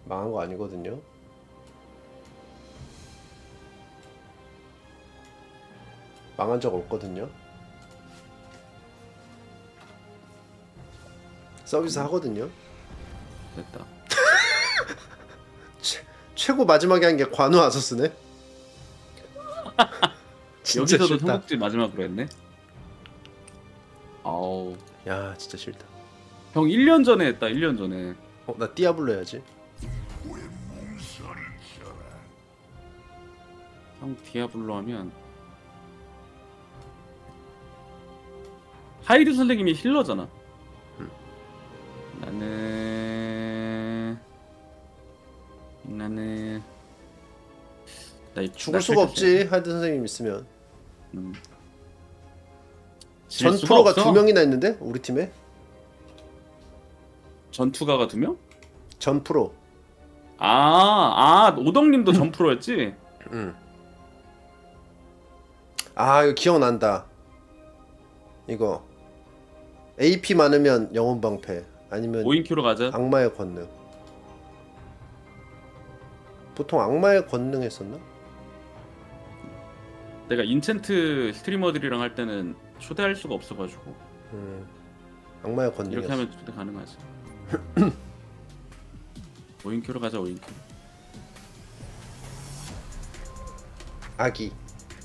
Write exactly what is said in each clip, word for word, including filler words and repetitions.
망한 거 아니거든요. 망한 적 없거든요. 서비스 하거든요. 됐다. 최, 최고 마지막에 한 게 관우 아서스네. 진짜 여기서도 싫다. 삼국지 마지막으로 했네. 아우. 야 진짜 싫다. 형 일 년 전에 했다. 일 년 전에. 어, 나 띠아블로 해야지. 형 디아블로 하면 하이드 선생님이 힐러잖아. 음. 나는 나는 나 이- 죽을 나 수가 살짝 없지. 하이드 선생님 있으면. 음. 질 전 수가 프로가 없어. 두 명이나 있는데 우리 팀에. 전투가가 두 명? 전 프로. 아, 아 오덕님도 전 프로였지? 응. 아 이거 기억난다. 이거 에이피 많으면 영혼 방패 아니면 오 인큐로 가자. 악마의 권능. 보통 악마의 권능 했었나? 내가 인챈트 스트리머들이랑 할 때는 초대할 수가 없어가지고 음. 악마의 권능. 이렇게 하면 초대 가능하지. 오 인큐로 가자. 오 인큐. 아기.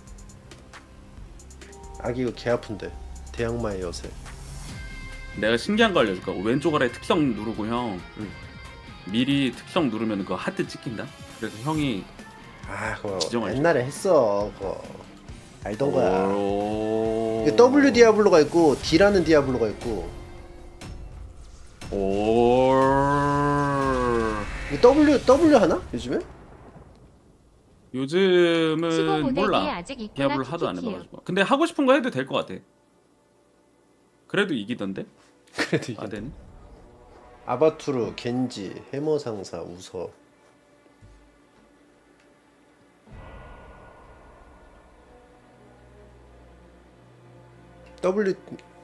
아기 이거 개 아픈데. 대악마의 여세. 내가 신기한 거 알려줄까? 왼쪽 아래 특성 누르고 형 응. 미리 특성 누르면 그거 하트 찍힌다. 그래서 형이 아 그거 지정할 옛날에 했어. 그거 알던 거야. 오... 이게 W 디아블로가 있고 D라는 디아블로가 있고. 오... 이거 W W 하나? 요즘에? 요즘은 몰라. 아직 있구나, 디아블로 하도 안 키키키요. 해봐가지고. 근데 하고 싶은 거 해도 될 것 같아. 그래도 이기던데? 그래도 이게 아덴? 아바투르, 겐지, 해머 상사, 우서. W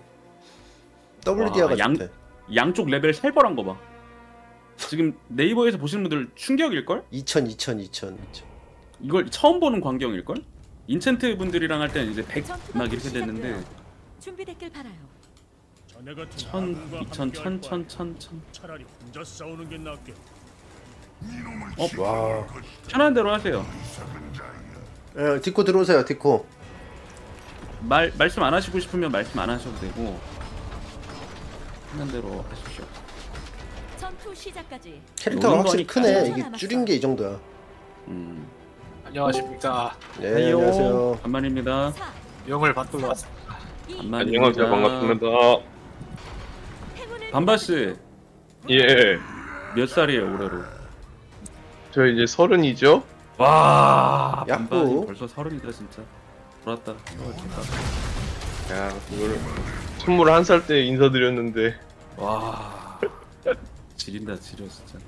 W 디아가 와, 양- 좋대. 양쪽 레벨 살벌한 거 봐. 지금 네이버에서 보시는 분들 충격일걸? 이천, 이천, 이천, 이천. 이걸 처음 보는 광경일걸? 인챈트 분들이랑 할 때는 이제 백 막 이렇게 됐는데 준비됐길 바라요. 자네 같은 천, 아군과 이천, 함께할 천, 거 천, 아니야. 천, 천. 차라리 혼자 싸우는 게 낫겠. 어? 와. 편한 대로 하세요. 예, 디코 들어오세요. 디코. 말 말씀 안 하시고 싶으면 말씀 안 하셔도 되고 편한 대로 하십시오. 전투 시작까지 캐릭터가 노는 확실히 거니까. 크네. 일 초 이게 줄인 게 이 정도야. 음. 안녕하십니까. 네, 하이요. 안녕하세요. 간만입니다. 사, 영을 받들러 왔습니다. 이, 간만입니다. 안녕하세요. 반갑습니다. 행운을 반바 씨, 예. 몇 살이에요, 올해로? 저 이제 서른이죠? 와, 야호. 반바 벌써 서른이다 진짜. 돌았다. 어, 진짜. 야, 그걸 스물한 살 때 인사드렸는데. 와. 지린다, 지려 진짜.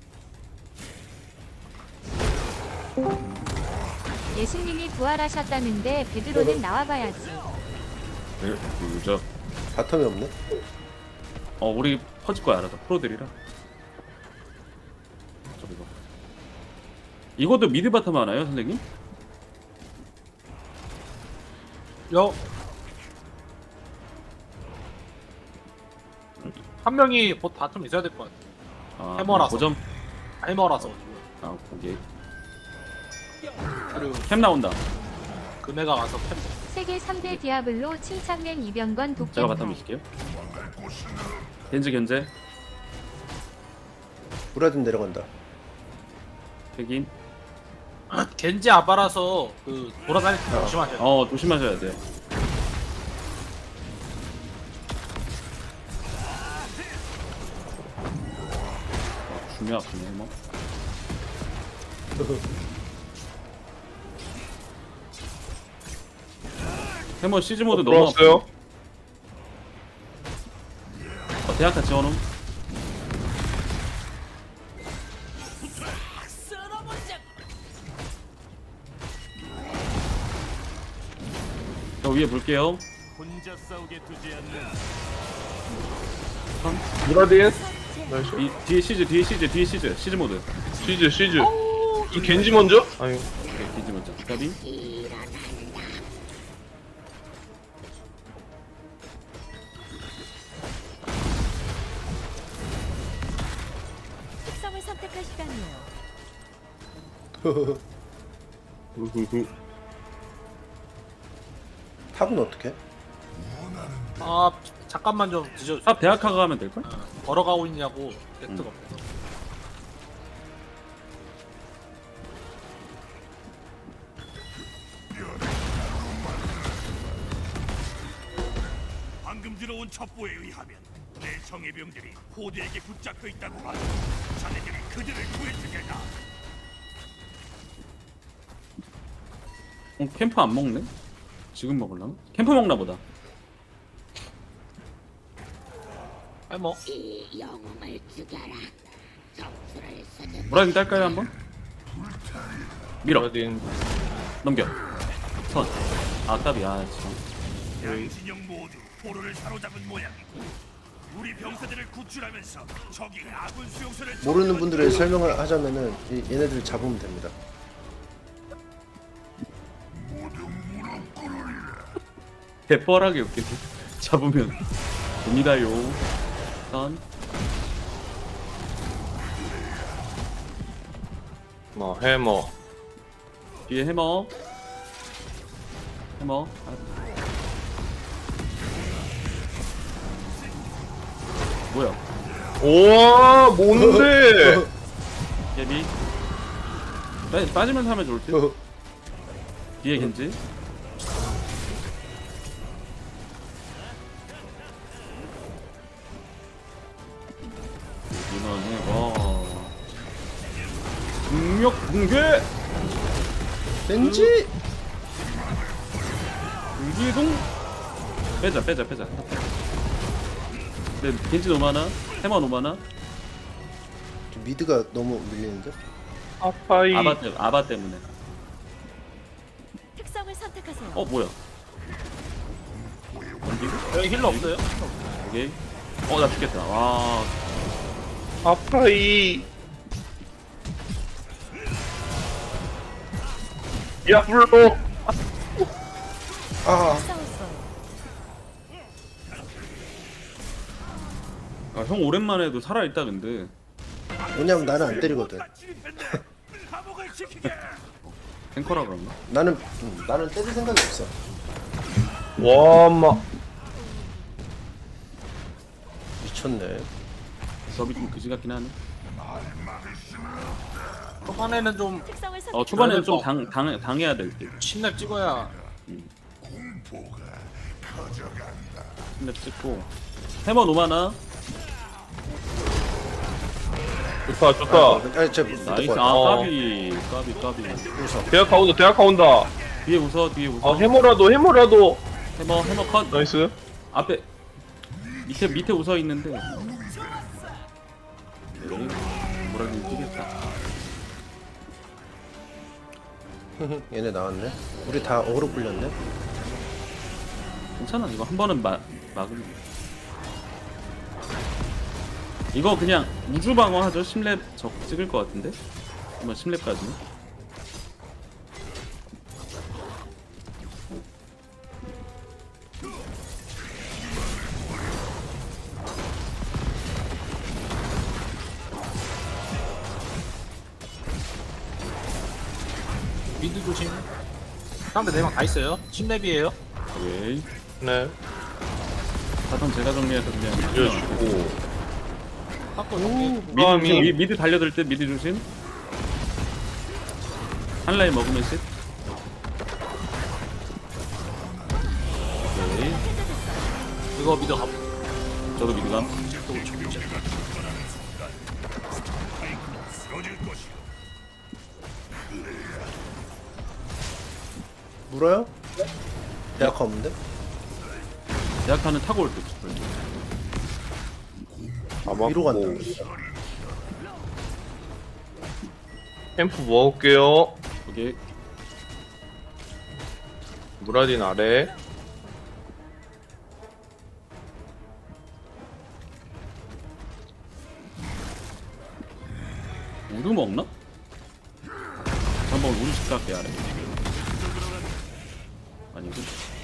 예수님이 부활하셨다는데 베드로는 나와봐야지. 네, 그죠. 바텀이 없네. 어, 우리 퍼질 거야, 알아서. 프로들이라. 저기 봐. 이것도 미드 바텀 하나요, 선생님? 여. 한 명이 곧 바텀 있어야 될 것 같아. 아, 해머라서. 고점. 해머라서. 아, 거기. 그리고 캠 나온다. 금해가 가서 템. 세계 삼 대 디아블로 침착맨 이병건 제가 바텀 독점타. 미실게요. 겐지 견제. 브라딘 내려간다. 백인. 겐지 아바라서 그 돌아다닐 때 조심하셔야 돼. 어, 조심하셔야 돼요. 어, 중요 아프네, 뭐. 해머 시즈 모드 너무 아파. 들어왔어요? 어, 대학타 지원음. 저 위에 볼게요. 혼자 싸우게 두지 않는 브라딘? 나이스. 이, 뒤에 시즈 뒤에 시즈 뒤에 시즈 시즈 모드. 시즈 시즈. 이 겐지 먼저? 아유. 오케이 시즈 먼저. 까비. 특성을 선택할 시간이에요. 후후후. 탑은 어떻게? 아 잠깐만 좀 뒤져. 탑 대학하가 가면 될 걸? 걸어가고 있냐고 세트가 음. 없어. 방금 들어온 첩보에 의하면 내 정예병들이 호대에게 붙잡혀 있다고 하니 자네들이 그들을 구해주겠다. 어, 캠프 안 먹네? 지금 먹으려나? 캠프 먹나 보다. 아니 뭐 무라딘 딸까요 한번? 밀어. 무라딘. 넘겨. 선. 아 까비. 아 참. 양진영 모두 포로를 사로잡은 모양이고 우리 병사들을 구출하면서 적이 아군 수용소를 모르는 분들의 설명을 하자면은 이, 얘네들 잡으면 됩니다. 개뻘하게 웃기네. 잡으면 됩니다요. 선. 뭐 해머. 뒤에 해머. 해머. 아. 뭐야? 우와 뭔데? 예비. 빠, 빠지면서 하면 좋을 듯. 뒤에 겐지. 이만해. 와. 중력 붕괴. 왠지 불기둥. 빼자 빼자 빼자. 근데 겐지 너무 많아. 해머 너무 많아. 미드가 너무 밀리는데? 아파이. 아바 때 아바 때문에. 특성을 선택하세요. 어 뭐야? 여기 힐러 없어요? 오케이. 어 나 죽겠다. 와. 아파이. 야 불러. 아, 싸웠어요. 아, 형 오랜만에 해도 살아 있다 근데. 왜냐면 나는 안 때리거든. 감옥을 지키게. 탱커라 그런가? 나는 음, 나는 때릴 생각이 없어. 와 마. 미쳤네. 접이 좀 그지 같긴 하네. 초반에는 좀 특성을 선택. 어 초반에는 그래도 좀 당 당 당해야 될 듯. 신렙 찍어야. 근데 찍고. 해머 노마나. 좋다 좋다. 아, 저 나이스. 못 아 어. 까비 까비 까비. 대학 가온다 대학 가온다. 뒤에 웃어 뒤에 웃어. 아 해머라도 해머라도. 해머 해머 컷. 나이스. 앞에 밑에 밑에 웃어 있는데. 뭐라 좀 뛰겠다. 얘네 나왔네. 우리 다 어그로 끌렸네. 괜찮아 이거 한 번은 마, 막으면 돼. 이거 그냥 우주 방어 하죠. 십 렙 적 찍을 것 같은데. 한번 십 렙까지는. 미드 조심. 상대 네 명 다 있어요. 신렙이에요. 오케이. 네. 바텀 제가 정리해서 그냥. 이어주고. 탁구 여기. 미드, 감히. 조심, 미- 미드 달려들 때 미드 조심. 한 라인 먹으면 씩. 오케이. 이거 미드 가. 저도 미드 감. 쓰러질 것이오. 물어요? 대학 없는데? 대학하는 타고 올 때. 잡았고. 위로 간다. 캠프 먹을게요. 오케이. 무라딘 아래. 이거 먹나? 한번 우리 집 갈게 아래. 아니고.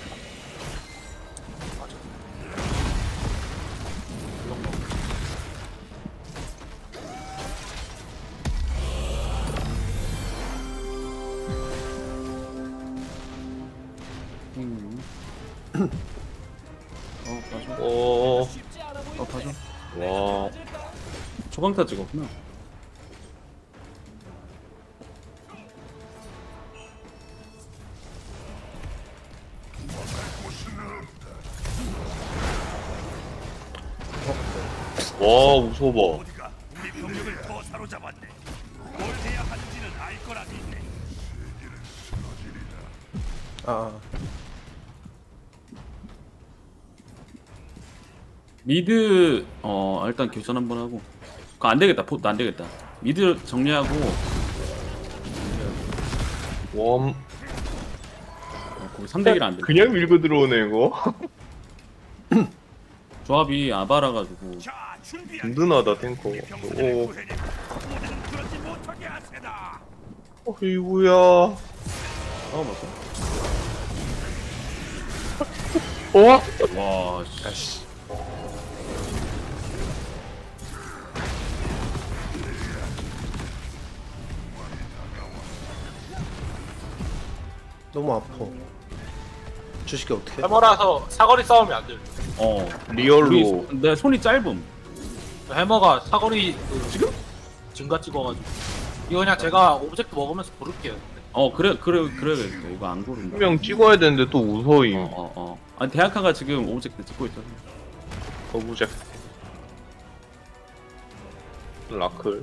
음. 어 봐줘. 오, 어 봐줘. 와, 초강타 찍었구나. 와, 무서워. 모두가 우리 병력을 더 사로잡았네. 뭘 해야 하는지는 알 거라 믿네. 아, 미드 어 일단 교전 한번 하고. 그거 안 되겠다. 포 안 되겠다. 미드 정리하고 웜, 어, 거기 삼 대 일 안 돼. 그냥 밀고 들어오네 이거. 조합이 아바라 가지고. 자, 준비해. 든든하다 탱커. 우리 병사들을 오, 구해내고 모두는 그러지 못하게 하세다. 어이구야. 어 맞어. 어? 와 씨. 아씨. 너무 아파. 주식이 어떻게? 해머라서 사거리 싸움이 안 돼요. 어. 리얼로. 우리 내 손이 짧음. 해머가 사거리 그 지금 증가 찍어가지고 이거 그냥 제가 오브젝트 먹으면서 고를게요. 어 그래 그래 그래야겠다. 이거 안 고른다. 분명 찍어야 되는데 또 우서임. 어 어 어. 아니 대학카가 지금 오브젝트 찍고 있잖아. 거부작. 라클.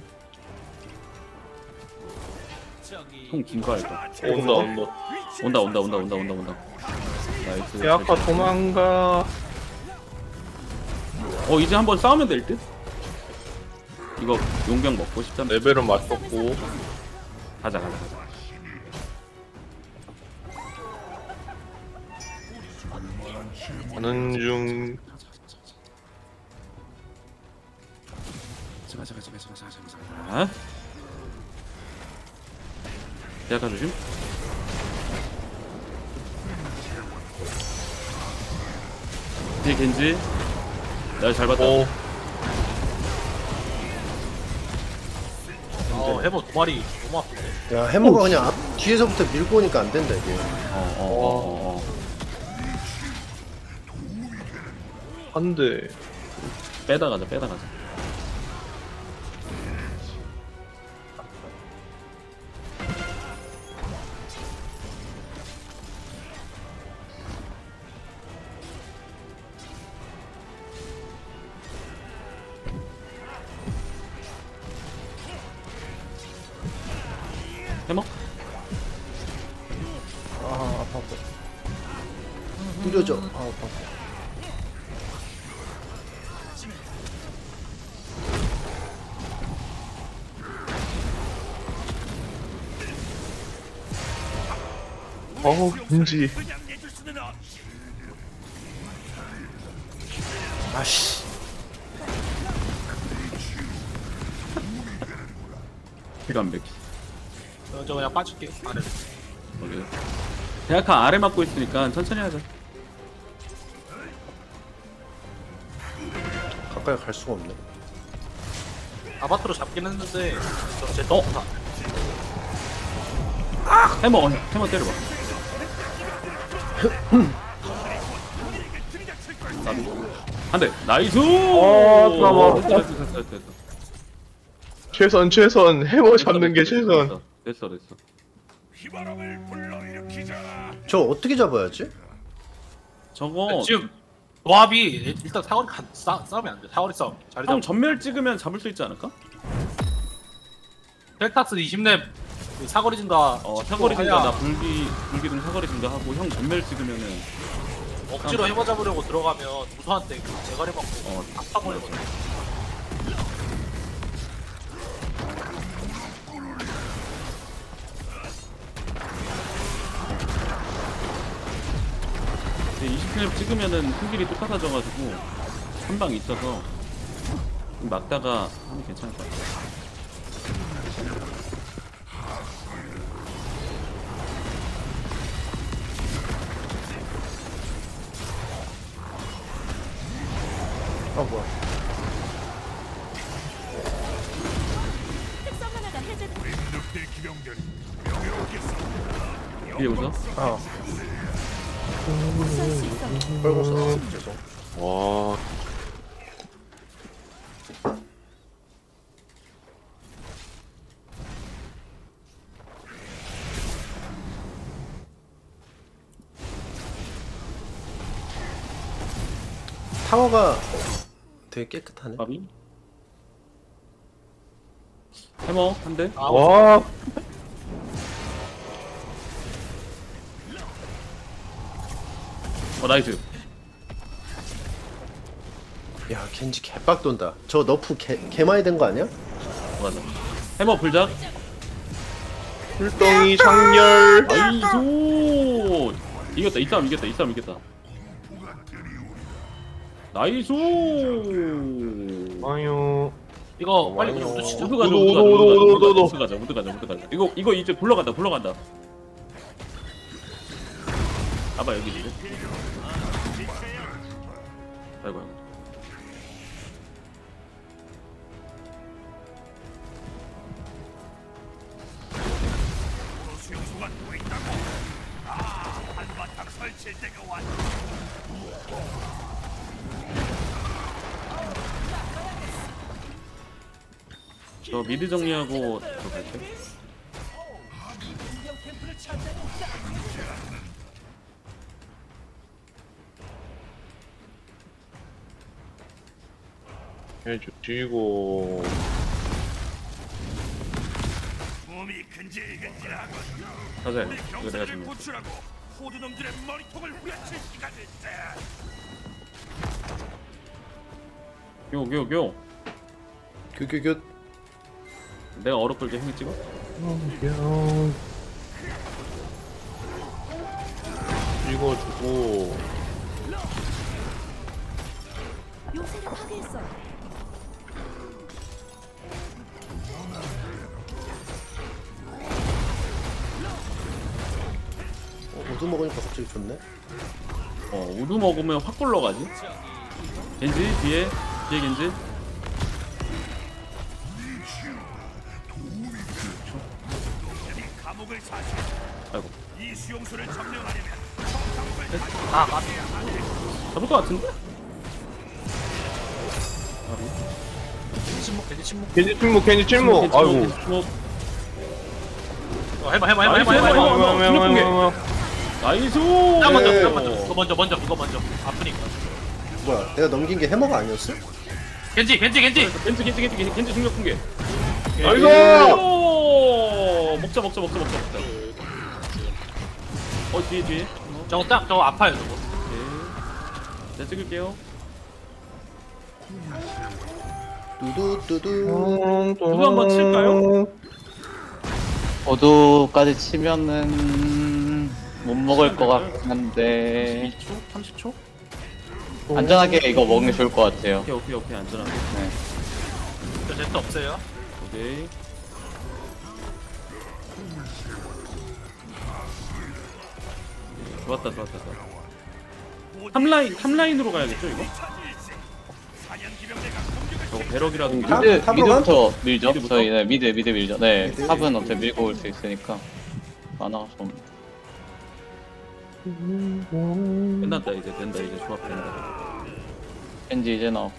형긴거 할까? 온다 온다. 온다 온다 온다 온다 온다 온다. 나이스. 대학가 도망가. 어 이제 한번 싸우면 될 듯? 이거 용병 먹고 싶잖아. 레벨은 맞췄고. 가자 가자 가자. 가는 중. 가자 가자 가자 가자 가자 가자 가자. 대학가 조심. 뒤에 겐지. 나잘 봤다. 오, 어 해머 두 마리 너무 아픈데. 야, 해머가 그냥 앞, 뒤에서부터 밀고 오니까 안 된다 이게. 어어어어 어, 어, 어. 한 대. 빼다 가자 빼다 가자. 해먹? 아, 아파 아파. 느려져. 아, 아파. 어우, 겐지. 그냥 내줄 수는 없지. 아씨. 피가 안 백기. 저, 저 그냥 빠질게요. 아래. 오케이. 대학가 아래 맞고 있으니까 천천히 하자. 가까이 갈 수가 없네. 아바트로 잡긴 했는데 저제 어? 어? 해먹 어, 해먹 때려봐. 한대 나이스. 아, 잠깐만. 됐어 됐어 됐어 됐어. 최선 최선. 해머 잡는 게 최선. 됐어 됐어. 비바람을 불러일으키자. 저 어떻게 잡아야지? 저거 지금 조합이 일단 사거리 간, 싸, 싸우면 안 돼. 사거리 싸움. 자리 형 잡고. 전멸 찍으면 잡을 수 있지 않을까? 펠타스 이십 렙 그 사거리 증가. 어 찍고 사거리 증가 해야 나 불기 불기둥 사거리 증가하고 형 전멸 찍으면은 억지로 해머 잡으려고 들어가면 우수한테 그 대가리 맞고 어 다 타버리거든. 이십 킬로 찍으면은 풍길이 똑같아져가지고 한 방 있어서 막다가 하면 괜찮을 것 같아. 뭐야. 특성 하나가 해제됩니다. 늑대 기병들이 명예롭게 싸운다. 위에 오죠? 아, 복수할 수 있어. 빨고 썼어. 죄송. 와. 타워가 되게 깨끗하네. 바비. 해머 한 대. 와. 어 나이스. 야, 겐지 개빡 돈다. 저 너프 개, 개 많이 된 거 아니야? 맞아. 해머 불작. 풀덩이 상렬. 나이스. 이겼다. 이 싸움 이겼다. 이 싸움 이겼다. 나이스. 아유. 이거 빨리 그냥 우드 치죠. 우드 가자. 우드, 우드 가자. 우드, 우드, 우드, 우드. 우드 가자. 우드 가자. 우드 가자. 이거 이거 이제 굴러간다. 굴러간다. 아봐 여기 있네. 아이고 아이고. 수용소가 또 있다고. 아, 한바탕 설칠 때가 왔다. 저 미드 정리하고 저 갈게. 해주 쥐고. 몸이 근질근질하고 가자. 우리 이거 내가 병사들을 정리. 구출하고 호두놈들의 머리통을 후려칠 시간이 있다. 교교 교. 규규규. 내가 얼어 끌게 형이 찍어. 찍어주고. 요새를 파괴했어. 어, 우드 먹으니까 갑자기 좋네. 어 우드 먹으면 확 굴러가지. 겐지 뒤에 뒤에 겐지. 감옥을 사시. 아이고. 이 수용소를 점령하려면 아 까비. 잡을 것 같은데? 침묵 괜히 침묵. 겐지 침묵, 겐지 침묵. 아이고. 어, 해봐 해봐 해봐 해봐 나이스, 해봐 해봐, 해봐. 해봐. 해봐. 나이스. 나 먼저 네. 나 먼저 그거 먼저 먼저 그거 먼저 아프니까. 뭐야, 내가 넘긴 게 해머가 아니었어? 겐지 겐지 겐지. 겐지 겐지 겐지 겐지 겐지 중력 붕괴. 아이고. 오! 먹자 먹자 먹자 먹자 먹자. 어 뒤에 뒤에. 어, 저거 딱 저거 아파요 저거. 오케이. 제가 찍을게요. 두두 두두. 누구 한번 칠까요? 어두까지 치면은 못 먹을 것 같긴 한데 이십 초? 삼십 초? 안전하게 이거 먹는 게 좋을 것 같아요. 오케이 오케이 오케이 안전하게. 네. 저 제트 없어요. 오케이. 좋았다 좋았다 좋았다. 탑라인 탑라인으로 가야겠죠 이거? 사냥 기병대가 공격을 저거 배럭이라도 탑? 미드 탑으로 미드부터 밀죠. 미드부터? 저희 네, 미드 미드 밀죠. 네, 미드? 탑은 어차피 밀고 올 수 있으니까 만화가 좀. 끝났다 이제 된다 이제 조합 된다. 겐지 이제 나오고.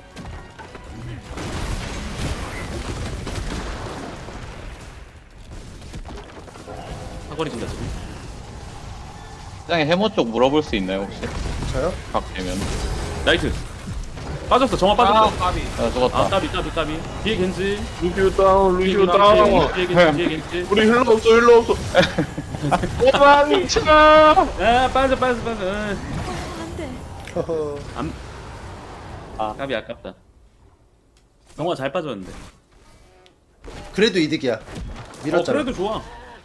사거리 준다 지금. 시장에 해머 쪽 물어볼 수 있나요 혹시? 저요? 각 되면. 나이스. 빠졌어 정화 아 빠졌어. 까비. 아 죽었다. 아 까비 까비 까비. 뒤에 겐지. 루시오 다운, 뒤에 루시오 겐지, 다운. 뒤에 겐지 뒤에 겐지. 우리 힐러 없어, 힐러 없어. 도망쳐. 아 빠져 빠져 빠져. 응. 안 돼. 허허. 안. 아. 까비 아깝다. 정화 잘 빠졌는데. 그래도 이득이야. 어 밀었잖아. 그래도 좋아.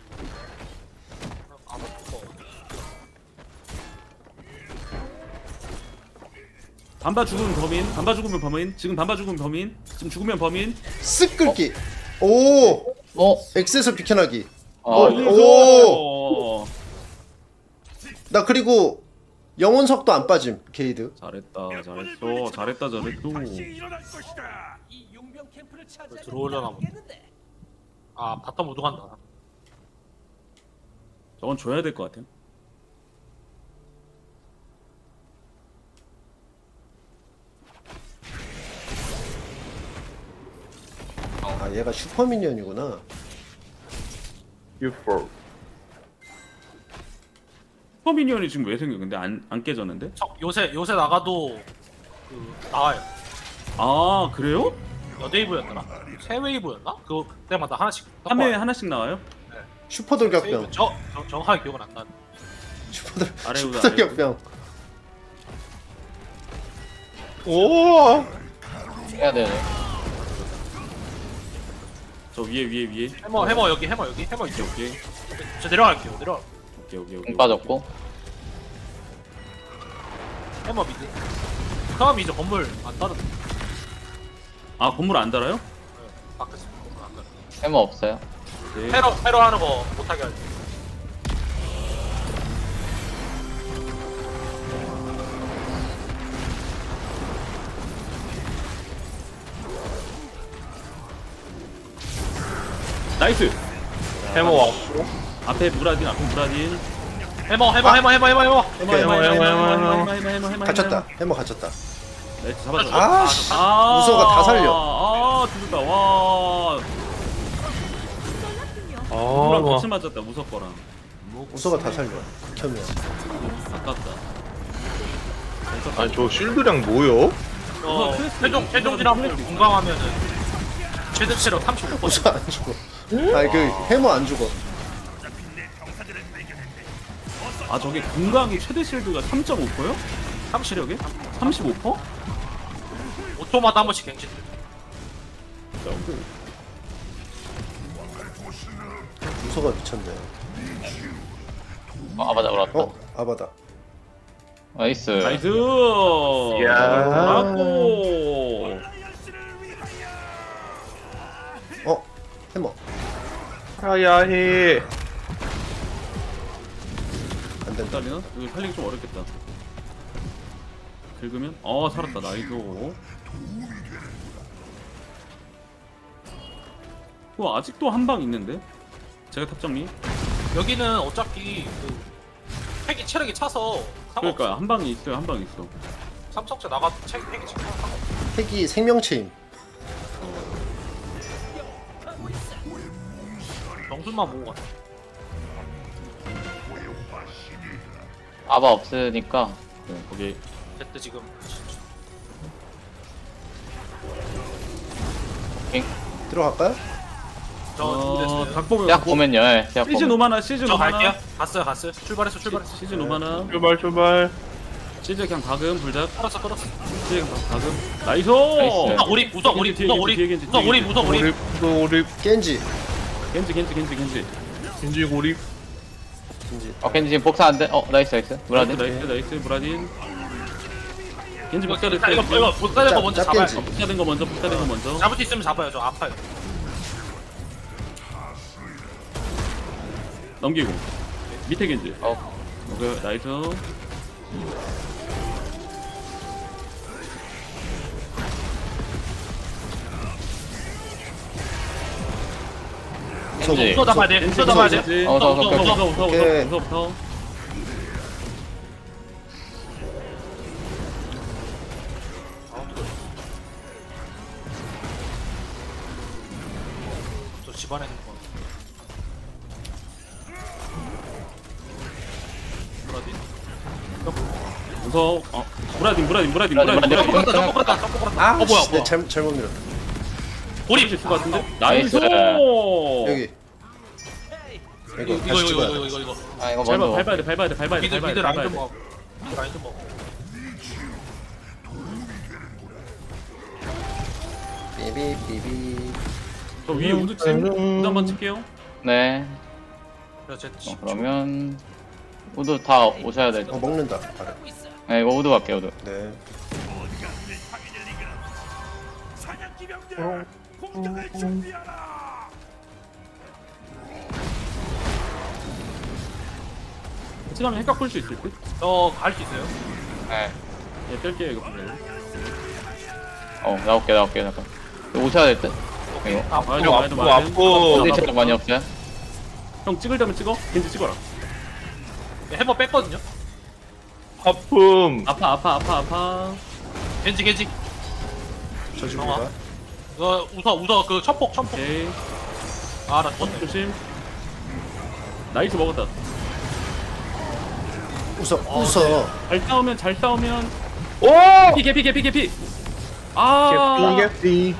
반바 죽으면 범인, 반바 죽으면 범인, 지금 반바 죽으면 범인, 지금 죽으면 범인. 쓱 긁기. 오. 어? X에서 비켜나기. 아, 어, 이거- 오. 나 그리고 영혼석도 안 빠짐 게이드. 잘했다 잘했어 잘했다 잘했어. 다시 일어날 것이다. 들어오려나 보네. 아 바텀 우드 간다. 저건 줘야 될 것 같아. 아 얘가 슈퍼미니언이구나. 유포. 슈퍼미니언이 지금 왜 생겨? 근데 안, 안 깨졌는데? 저, 요새 요새 나가도 그 나와요. 아 그래요? 여데이브였나? 새 웨이브였나? 그 그때마다 하나씩. 한 회에 하나씩 나와요? 슈퍼돌격병. 저, 저 정확하게 기억은 안 나. 슈퍼돌 아래우드, 슈퍼돌격병. 오. 해야 되네. 저 위에 위에 위에. 해머 해머 여기 해머 여기 해머 있죠. 오케이 오케이 저 내려갈게요. 내려. 오케이 오케이 오케이. 공 빠졌고. 해머 미드. 그다음 이제 건물 안 따르네. 아 건물 안 달아요? 바뀌었어. 건물 안 따르. 해머 없어요. 네. 테러 테러 하는 거 못하게 할게. 나이스. 해머 왔고. 앞에 무라딘 앞에 무라딘. 해머 해머 해머 해머 해머 해머. 해머 해머 해머 해머 해머 해머 해머 해머. 갇혔다. 해머 갇혔다. 나이스 잡았어. 아 씨. 아 우서가 다 살려. 아 죽었다. 와. 아, 누구랑 와. 같이 맞았다 무섭 거랑. 우서가 다 살려. 켜면. 아깝다. 아니 저 실드량 뭐요? 어, 크리스 최종 최종진하고 공강하면은 최대 체력 삼십오 퍼센트. 우서 안 죽어. 아니 그 해머 안 죽어. 아 저게 공강이 최대 실드가 삼 점 오 퍼요? 삼시력에? 삼십오 퍼? 오 초마다 한 번씩 갱신. 우서가 미쳤네. 어, 아 맞아 올랐다. 어 아바다. 나이스. 나이스. 이야. 라고. 어 해머. 살아야 해. 안 된다. 살리나? 이거 살리기 좀 어렵겠다. 긁으면? 어 살았다. 나이스. 와 아직도 한 방 있는데? 제가 탑 정리. 여기는 어차피 그 핵이 체력이 차서 그러니까 한 방이 있어요. 한 방 있어. 삼척제 나가도 책 핵이 차서 상관없어. 핵이 생명체임. 정순만 보고 갔다. 아바 없으니까. 거기 제트 지금 들어갈까요? 저 어, 누구됐어요? 각 보면 시작 보면요. 예, 시작 시즌 보면. 오마나 시즌 저 오마나 갈게요. 갔어요 갔어요. 출발했어 출발했어. 시즌 오마나 출발 출발. 시즌 그냥 박음 불작 끌었어 끌었어. 시즌 그냥 박음 나이스. 나이스. 우선 우리 우선 우리 뒤에 우선 겐지, 우리 뒤에 겐지, 우선 뒤에 우리 겐지. 우선 우리 오립 또 오립. 겐지. 겐지 겐지 겐지 겐지 인지 오립. 겐지. 어 겐지 지금 복사 안 돼. 어 나이스 나이스. 나이스 무라딘. 나이스 나이스 무라딘. 겐지 이거 복사됐어. 이거 이거 이거 못 살린 거 먼저 잡아요. 짭겐지. 복사된 거 먼저 복사된 거 먼저. 잡을 수 있으면 잡아요. 저 아파요. 넘기고 밑에 겐지. 어. 오케이 나이스. 겐지. 우선 잡아야 돼. 우선 잡아야 돼. 겐지. 어, 저, 저, 우서 저, 우서 우서 오케이. 우서 우서부터. 저 집안에 있는 거. 브라딘. 우서 어 무라딘 무라딘 무라딘 무라딘, 무라딘. 무라딘. 점프 끌었다 점프 끌었다 점프 끌었다. 아 어 뭐야 씨, 뭐야. 내 잘못 잘못 밀었다. 고립. 있을 것 같은데? 나이스. 나이스. 여기. 이거 이거 다시 이거 찍어야 이거 돼. 이거 이거. 아 이거 밟아 먼저. 밟아야 돼 밟아야 돼 밟아야 돼 미드 밟아야 미드 돼 라인 밟아야 좀 돼. 먹어. 미드 라인 좀 먹어. 비비 비비. 저 위에 우드침 우드 한번 칠게요. 네. 그래 제 어, 그러면 우드 다 오셔야 될 어 듯. 먹는다. 아래. 네 이거 우드 갈게요 우드. 네. 어디가 우리 상인을 이겨. 사냥기병들 공격을 준비하라. 같이 가면 핵각 볼 수 있을 듯? 저갈 수 있어요? 네. 예, 뺄게요 이거 볼래요? 어 나올게 나올게 잠깐. 이거 오셔야 될 듯. 이거. 아, 아, 이거 좀 앞고 많이 좀 앞고 어디 체력 많이 없어요? 형 찍으려면 찍어? 겐지 찍어라. 해머 뺐거든요? 하품. 아파 아파 아파 아파. 겐지 겐지 저주가. 이거 웃어 웃어 그 첩폭 첩폭 오케이. 아나 죽었네 조심. 나이스 먹었다. 웃어 웃어. 잘 싸우면 잘 싸우면 오! 피 개피 개피 개피. 아. 개피.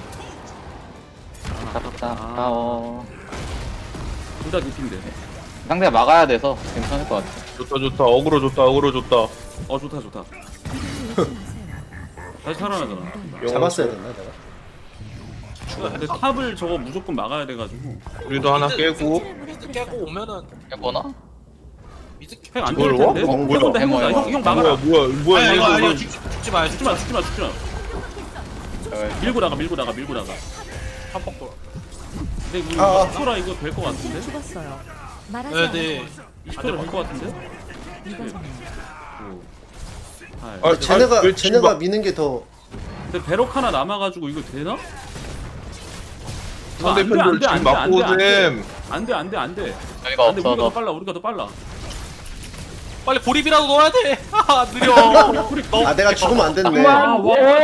아깝다. 아까워. 둘다 개피인데. 상대가 막아야 돼서 괜찮을 것 같아. 좋다 좋다. 어그로 좋다. 어그로 좋다. 어 좋다 좋다. 다시 살아나잖아. 잡았어야 됐나 내가? 근데 탑을 저거 무조건 막아야 돼가지고. 우리도 하나 깨고. 미드 깨고 오면은 해보나? 미드 깨 핵안 그걸 될 텐데. 와? 뭐야? 해본다 해본다. 해봐요. 형, 형 뭐야 막아라. 뭐야 뭐야 아니 이거 이거, 아니요 이거. 죽지, 죽지 마요 죽지 마 죽지 마 죽지 마. 밀고 나가 밀고 나가 밀고 나가. 첩폭 돌아 근데 우리 아. 이십 초라 이거 될 것 같은데? 죽었어요. 말하지 네네 않아요. 이십 초라 될것 같은데? 이거잖아요. 오. 팔. 아, 쟤네가 왜 쟤네가 친구- 미는 게 더. 근데 배럭 하나 남아가지고 이거 되나? 상대편들 지금 막고 오셈. 안돼 안돼 안돼. 저희가 안돼 우리가 더 없어서. 빨라 우리가 더 빨라. 빨리 보립이라도 넣어야 돼 하하 느려 아 내가 죽으면 안 됐네. 아,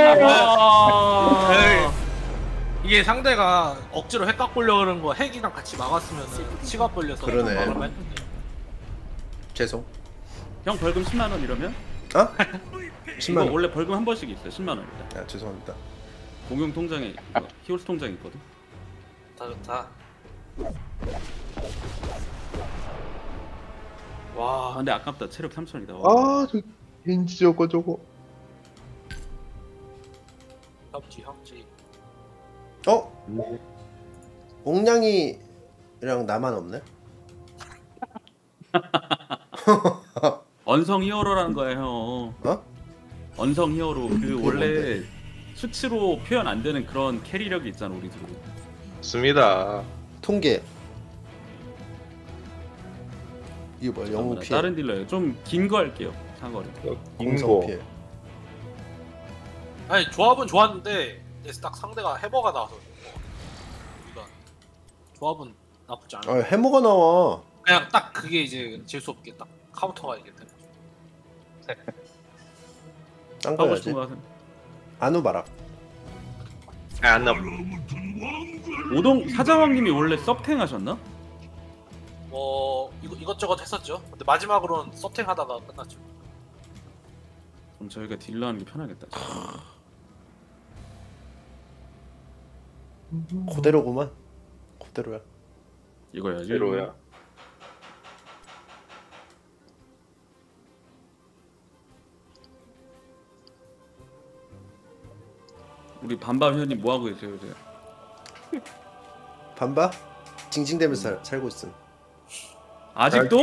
와. 에이. 이게 상대가 억지로 핵 깎으려고 그러는 거 핵이랑 같이 막았으면은 치가 벌려서 그러네. 막으면 했는데. 죄송. 형 벌금 십만 원 이러면? 아? 이거 십만 원. 원래 벌금 한 번씩 있어. 십만 원 일단. 아 죄송합니다. 공용 통장에 이거 히오스 통장에 있거든. 좋다 좋다 와 아 근데 아깝다. 체력 삼천이다. 아저 겐지 저거 저거. 협지 협지 어? 옥냥이랑 나만 없네? 언성 히어로라는 거야 형. 어? 언성 히어로 그 그게 원래 뭔데? 수치로 표현 안 되는 그런 캐리력이 있잖아 우리 둘. 맞습니다. 통계. 이거 뭐야? 영웅 피해. 다른 딜러예요. 좀 긴 거 할게요. 사거리. 공성 인고. 피해. 아니 조합은 좋았는데 근데 딱 상대가 해머가 나와서 우리가 조합은 나쁘지 않아 아 해머가 나와. 그냥 딱 그게 이제 재수 없게 딱 카운터가 이게 되는 거죠. 딴 하고 거야지. 싶은 거 하세요. 아누바락. 안 나. 오동 사자왕님이 원래 섭탱 하셨나? 뭐 이거 이것저것 했었죠. 근데 마지막으로는 서팅 하다가 끝났죠. 그럼 저희가 딜러 하는 게 편하겠다. 그대로구만. 그대로야. 이거야지. 제로야. 우리 반반 회원님 뭐 하고 계세요 요새? 반바? 징징대면서 살, 살고 있음. 아직도?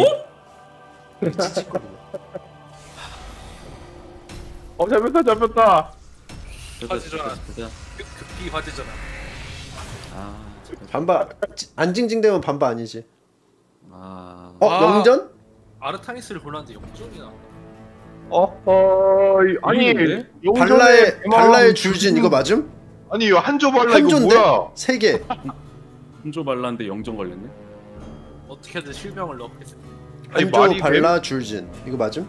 어 잡혔다 잡혔다. 됐다, 화제잖아. 됐다, 됐다. 급히 화제잖아. 아, 됐다. 반바 안 징징대면 반바 아니지. 아, 어 아. 영전? 아르타니스를 골랐는데 역전이 나오네. 어허 아니 보이는데? 용전에 발라의 대망- 발라의 줄진 이거 맞음? 아니 이거 한조 발라 이거 한조인데? 뭐야? 세 개. 혼조 발라인데 영정 걸렸네. 어떻게든 실명을 넣겠어. 아니 한조 말이 발라 줄진 이거 맞음?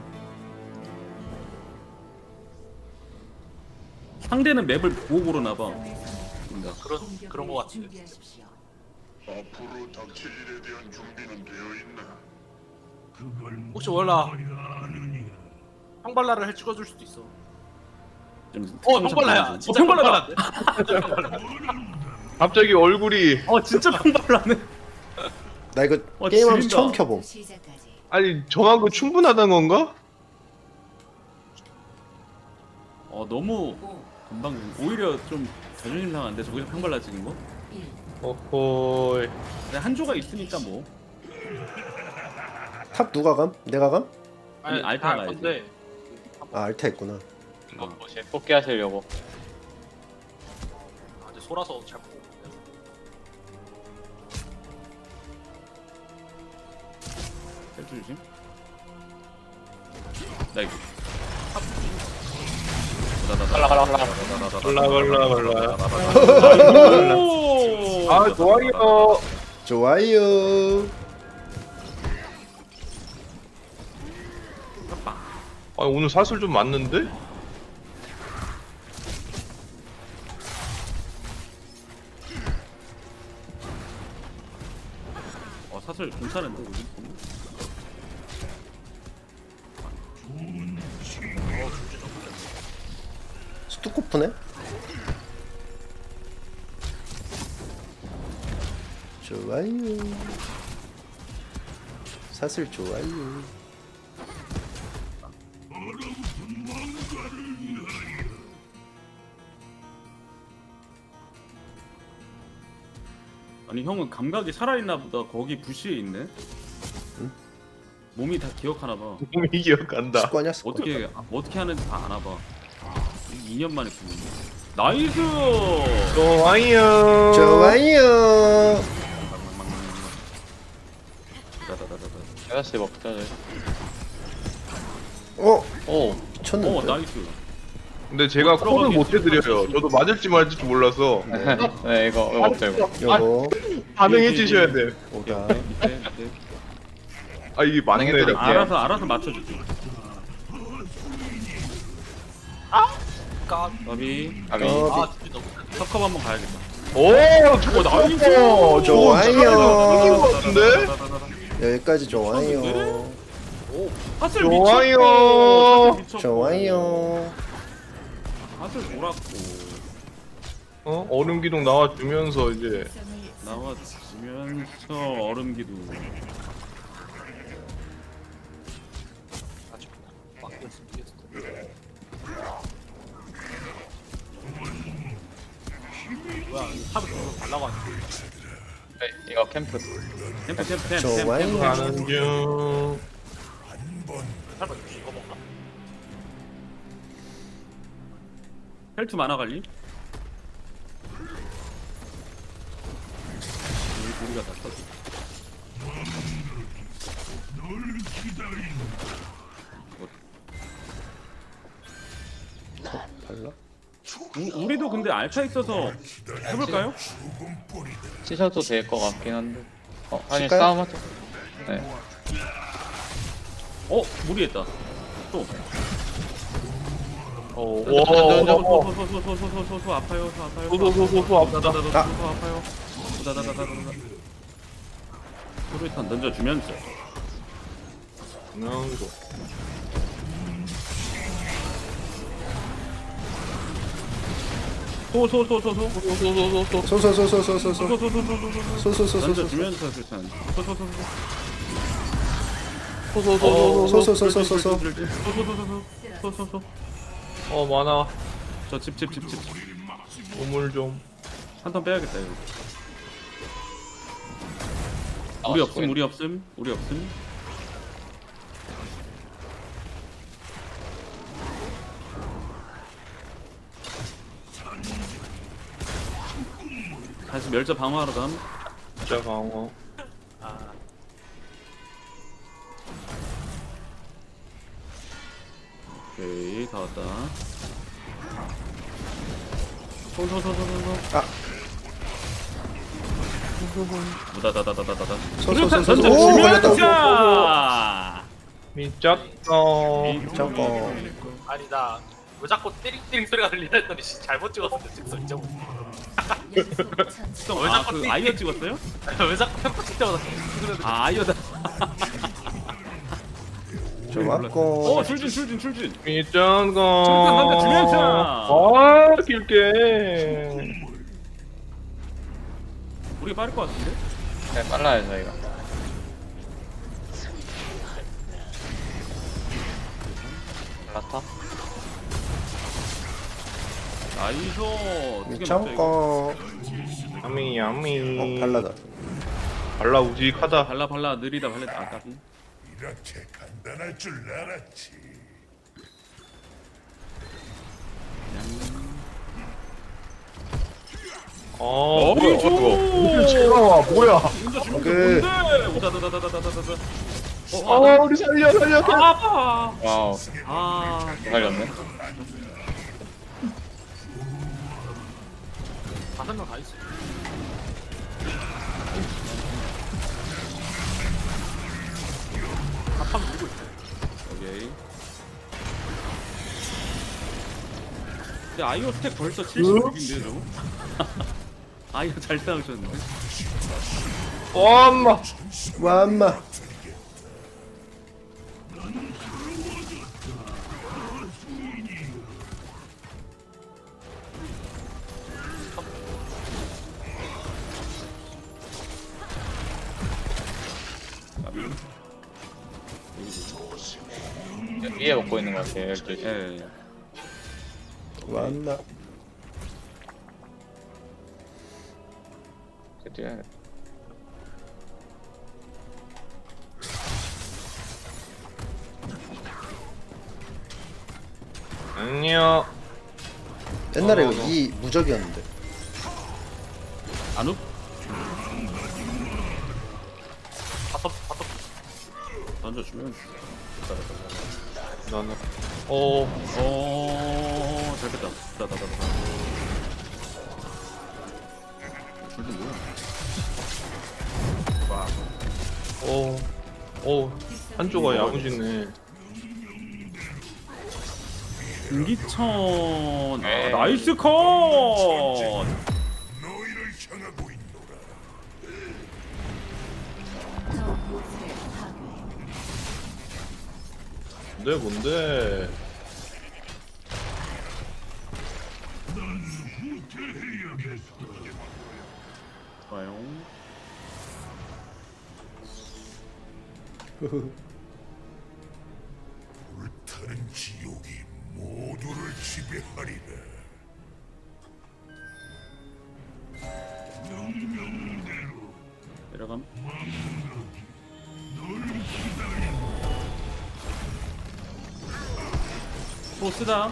상대는 맵을 보고 고르나 봐. 뭔가. 그런 그런 거 같은데. 앞으로 닥칠 일에 대한 준비는 되어 있나? 그걸 혹시 몰라. 머리가 아느냐? 형발라를 해 찍어줄 수도 있어. 좀 어 형발라야. 어, 진짜 평발라다. 형발라인데? 갑자기 얼굴이 어, 진짜 평발라네. 나 이거 어, 게임하면서 지린다. 처음 켜봄. 아니 정한 거 충분하단 건가? 어, 너무 금방 오히려 좀 자존심 상한데 저기서 평발라 찍은 거? 어허 근데 한조가 있으니까 뭐. 탑 누가 감? 내가 감? 아니, 다 알타 할 가야지. 건데 아 알타 있구나. 이거 뭐지? 뽑기 하시려고. 아, 이제 소라서 잘 보고. 셀프 조심. 나 이거. 갈라 갈라 갈라. 갈라 갈라 갈라. 오! 아 좋아요. 좋아요. 아 오늘 사슬 좀 맞는데? 어, 사실 괜찮은데 우리. 스투코프네? 좋아요. 사슬 좋아요. 아니 형은 감각이 살아있나 보다. 거기 부시에 있네. 응? 몸이 다 기억하나 봐. 몸이 기억한다. 습관이야 습관. 어떻게 어떻게 하는지 다 아나 봐. 이 년 만에 보는 나이스. 좋아요. 좋아요. 다다다다다. 여섯 먹자. 어 오. 미쳤는데. 어 나이스. 근데 제가 어, 콜을 못 들어가게 해드려요. 저도 맞을지 말지 몰라서 네 이거 이거 먹자 이거. 요거 반응해 주셔야 돼. 오다. 밑에 밑에. 아 이게 맞네. 반응해드릴게요. 이렇게. 알아서 알아서 맞춰줄게. 까. 바비 아미. 어, 아 진짜 너무. 탑컵 한번 가야겠다. 오, 어 나이스. 좋아요. 같은데? 여기까지 좋아요. 하슬 좋아요. 미쳤고. 미쳤고. 좋아요. 하슬 돌았고 어? 얼음 기둥 나와주면서 이제 나와주면서 얼음 기둥. 아직 막혔으면 좋겠어. 뭐야 이 탑을 계속 달라가지고. 네, 이거 캠프. 템프 템프 템프 좋아요. 템프. 가는 중. 설마 이거 먹나? 헬트 만화 관리. 우리 우리가 다 썼어. 발라? 우, 우리도 근데 알파 있어서 해볼까요? 치셔도 될 것 같긴 한데. 어 아니 칠까요? 싸움 하자. 네. 어 무리했다. 또. 오, 소소소소소소소소소 아파요. 소 아파요. 소소소소소 아프다. 다다다다 소 아파요. 다다다다다다. 소리탄 던져주면서. 거. 소소소소소 소소소소소소소. 소소소소소소 소소소소소. 던져주면서 술탄. 소소소소. 소소소소소소. 소소소소. 어 많아. 저집 집 집 집. 우물 좀. 한 턴 빼야겠다 이거. 우리 없음 우리 없음 우리 없음. 다시 멸자 방어하러 감. 진짜 강호. 아 오케이 다 왔다. 소소소소소소. 아. 무다다다다다다다. 소소소소. 던져 오 걸렸다. 주면서. 미쳤어. 잠깐. 아니 나 왜 자꾸 띠링띠링 소리가 들리나 했더니 씨, 잘못 찍었는데 찍었어 이제. 왜 아, 자꾸 그 띠- 아이어 찍었어요? 왜 자꾸 템포 칠 때마다 그래. 아 아이어다. 좋았고. 어 출진 출진 출진. 미쳤어. 던져 주면서. 아 길게. 우리가 빠를 것 같은데? 네 빨라요 저희가. 라타. 나이스. 미쳤고. 야미 야미. 어 발라다. 발라 우직하다. 발라 발라 느리다 발라 아까비. 이렇게 간단할 줄 알았지. 어 어이 뭐야 줘. 이거. 제가 뭐야? 혼자 주면 오케이. 뭔데? 우다다다다다다다다. 어 우리 살려 살려. 아, 와우. 아, 살렸네. 다섯 명 다 있어. 답판 누구 있어? 오케이. 근데 아이오 스택 벌써 칠십육인데 저. 아이오 잘 싸우셨는데. 엄마. 완마. 위에 먹고 있는 것 같아요. 열두 시. 예. 완마. 뛰어야 안녕. 옛날에 어, 이거 이 무적이었는데. 안욱? 다섯 다섯. 던져주면. 나는. 어. 어, 잘 뺐다. 다다다다. 줄도 뭐야? 어. 어. 한조가 야무지네. 김기천. 아, 에이. 나이스 컷. 너희를 향하고 있노라. 뭔데 뭔데? 좋아요. 불타는 지옥이 모두를 지배하리라. 내려감. 보스다.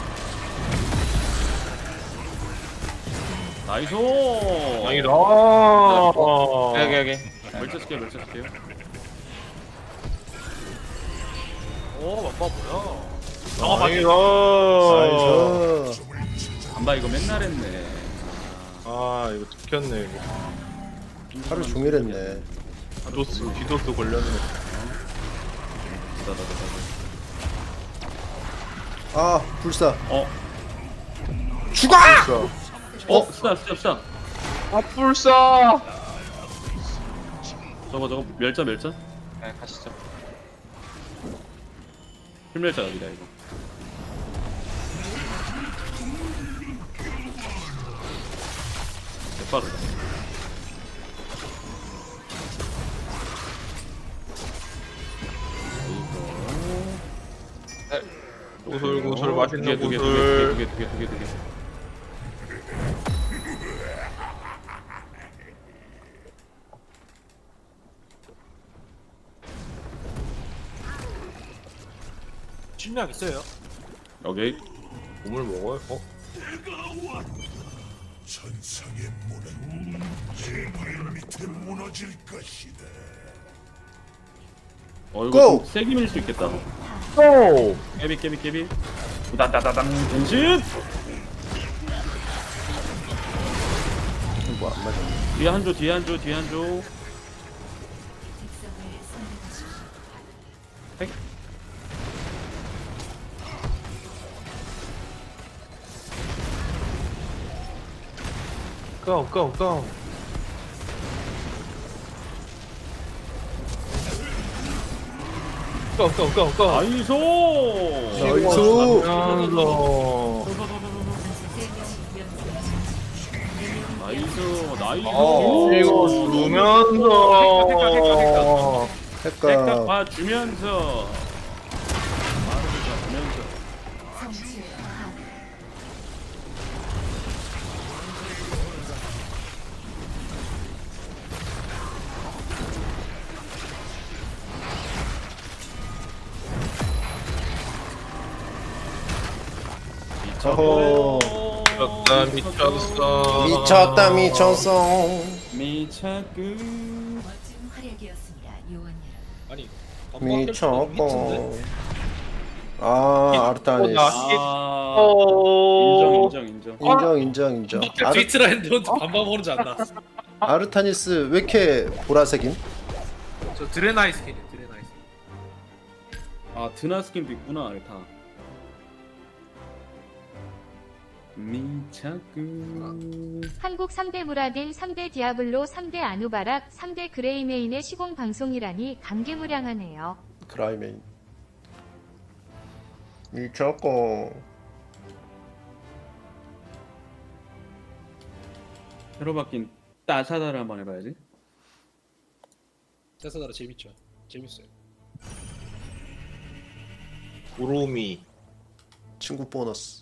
나이스. 아니다. 여기 여기. 멸치할게요, 멸치할게요. 오, 막바 뭐야? 아니다. 나이스. 안봐 이거 맨날 했네. 아 이거 들켰네 이거. 하루 종일 했네. 디도스 디도스 걸렸네. 아 불사. 어, 죽어! 어, 스타, 스타, 스타. 아 불사. 저거, 저거 멸자, 멸자. 네, 가시죠. 필멸자 여기다 이거. 개빠르다. 네. 구슬 구슬 두 개, 맛있는 두 개, 두 구슬. 개, 두 개, 두 개, 두 개, 두 개. 침략 있어요? 오케이. 몸을 먹어요? 어? 천상의 문은 제 발 밑에 무너질 것이다. 어 이거 고! 좀 세게 밀 수 있겠다. 고! 깨비, 깨비, 깨비. 우다다다당 변신. 뭐안 맞아. 뒤에 한 조, 뒤에 한 조, 뒤에 한 조. 백. 고! 고! 고! 고! 고! 고! 고! 나이스. 나이스. 하면서 나이스, 나이스. 어, 이거 주면서 택각 핵각. 봐주면서. 바로 봐주면서. 어허. 미쳤다 미쳤어 미쳤다 미쳤어. 미쳤구. 멋진 활약이었습니다, 요원여러분. 아니 반박할 수 없는 히트인데. 미쳤고. 아 아르타니스. 나- 아 어... 인정 인정 인정. 인정 인정 인정. 아르, 트위트라 했는데 혼자 반박 먹는지 안 나왔어. 아르타니스 왜 이렇게 보라색임? 저 드레나이 스킨이에요. 드레나이 스킨. 아 드나 스킨도 있구나 알타. 미차구. 한국 삼 대 무라딘, 삼 대 디아블로, 삼 대 아누바락, 삼 대 그레이메인의 시공 방송이라니 감개무량하네요. 그라이메인. 미쳤고. 새로 바뀐 따사다를 한번 해봐야지. 테스다라 재밌죠. 재밌어요. 우로미. 친구 보너스.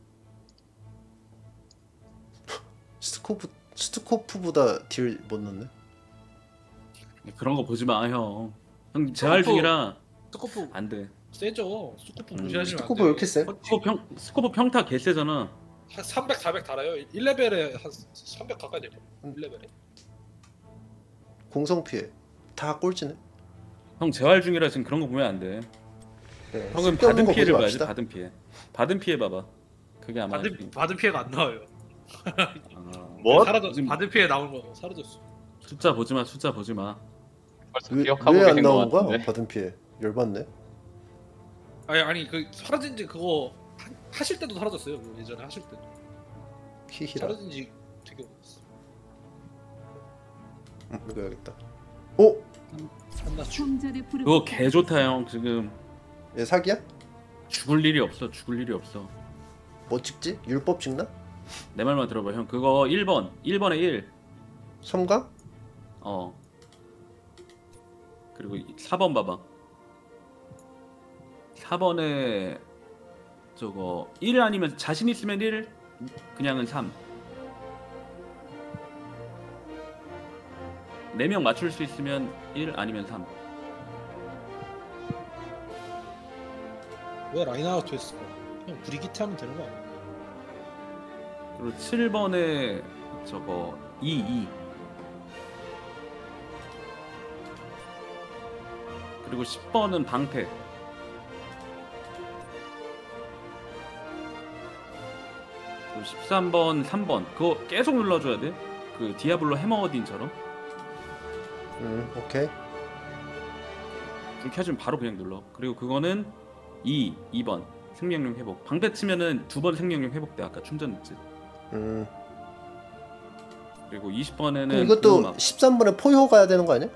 스코프 스코프보다 딜 못 넣네. 그런 거 보지 마 형. 형 재활 중이라 스코프 안 돼. 세죠. 스코프 음, 무시하시면 안 스코프 돼요. 왜 이렇게 세? 스코프 평 스코프 평타 개 세잖아. 한 삼백, 사백 달아요. 일 레벨에 한 삼백 가까이 돼요. 음. 일 레벨에. 공성 피해. 다 꼴찌네. 형 재활 중이라 지금 그런 거 보면 안 돼. 네, 형은 쓸데없는 받은 거 피해를 보지 봐야지. 맙시다. 받은 피해. 받은 피해 봐봐. 그게 아마 받은 지금- 받은 피해가 안 나와요. 아, 뭐? 사라져. 지금- 받은 피해 나온 거 사라졌어. 숫자 보지 마. 숫자 보지 마. 벌써 왜 기억하고 안 계신 것 나온 거야? 같은데. 받은 피해. 열받네. 아니 아니 그 사라진지 그거 하, 하실 때도 사라졌어요. 그 예전에 하실 때도 히히라. 사라진지 되게 오래됐어. 음, 이거 해야겠다. 오, 한나 주. 그거 개 좋다 형. 지금 얘 사기야? 죽을 일이 없어. 죽을 일이 없어. 뭐 찍지? 율법 찍나? 내 말만 들어봐 형. 그거 일 번. 일 번에 일. 섬광? 어. 그리고 사 번 봐봐. 사 번에 저거 일 아니면 자신 있으면 일, 그냥은 삼. 네 명 맞출 수 있으면 일 아니면 삼. 왜 라인아웃 했을까? 그냥 브리기트 하면 되는 거 아니야? 그리고 칠 번에 저거 이, 이. 그리고 십 번은 방패. 그리고 십삼 번, 삼 번. 그거 계속 눌러줘야 돼. 그 디아블로 해머 어딘처럼. 음, 오케이. 불 켜주면 바로 그냥 눌러. 그리고 그거는 이, 이 번. 생명력 회복. 방패 치면은 두 번 생명력 회복돼. 아까 충전했지. 음. 그리고 이십 번에는 그럼 이것도 보호막. 십삼 번에 포효 가야 되는 거 아니야?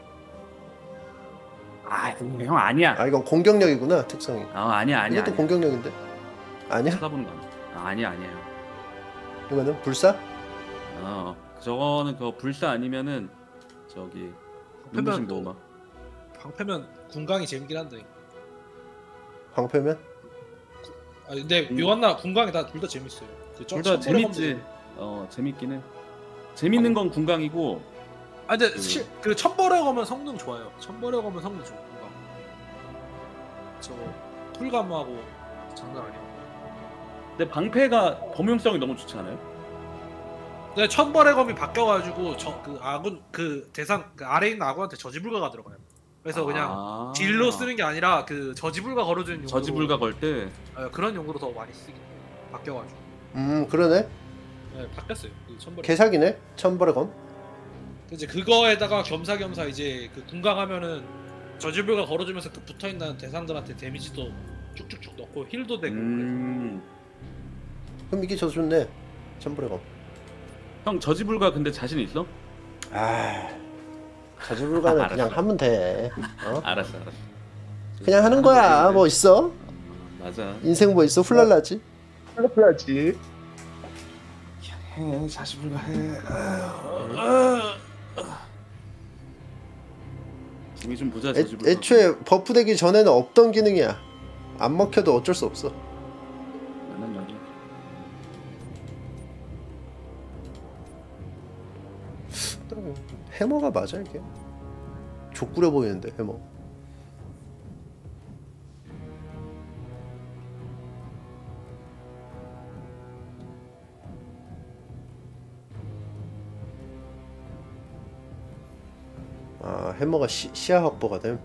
아, 형 아니야. 아, 이건 공격력이구나, 특성이. 아, 아니야, 아니야. 이것도 아니야. 공격력인데? 아니야? 쳐다보는 거 아니야. 아, 아니야, 아니야. 이거는 불사? 어, 저거는 그거 불사 아니면은 저기 눈부신 또- 보호막. 방패면 군강이 재밌긴 한데. 방패면? 아 근데 음. 묘한나 군강이 다 둘 다 재밌어요. 그 둘 점- 다 천벌의 재밌지. 검도. 어, 재밌긴 해. 재밌는 건 군강이고. 아 근데 그- 실, 그 천벌의 검은 성능 좋아요. 천벌의 검은 성능 좋고 군강. 저 쿨감하고 장난 아니야. 근데 방패가 범용성이 너무 좋지 않아요? 근데 천벌의 검이 바뀌어가지고 저 그 아군 그 대상 그 아래 있는 아군한테 저지불가가 들어가요. 그래서 그냥 아. 딜로 쓰는 게 아니라 그 저지불가 걸어주는 용도로 저지불가 걸 때. 어, 그런 용도로 더 많이 쓰긴 해요. 바뀌어가지고 음, 그러네. 네, 바뀌었어요. 그 천벌의 검. 개사기네? 천벌의 검? 이제 그거에다가 겸사겸사 이제 그 군강하면은 저지불가 걸어주면서 그 붙어있는 대상들한테 데미지도 쭉쭉쭉 넣고 힐도 되고 그래서 음. 그럼 이게 저 좋네. 천벌의 검. 형 저지불가 근데 자신 있어? 아, 자주불가는 알았어. 그냥 하면 돼. 어? 알았어, 알았어. 그냥 하는 거야. 뭐 있어? 맞아. 인생 뭐 있어? 훌랄라지. 플라지. 해, 자지불가 해. 재미 좀 보자. 애, 저지불가. 애초에 버프 되기 전에는 없던 기능이야. 안 먹혀도 어쩔 수 없어. 맞는 말이야. 해머가 맞아 이게? 족구려 보이는데 해머. 아, 해머가 시, 시야 확보가 됨.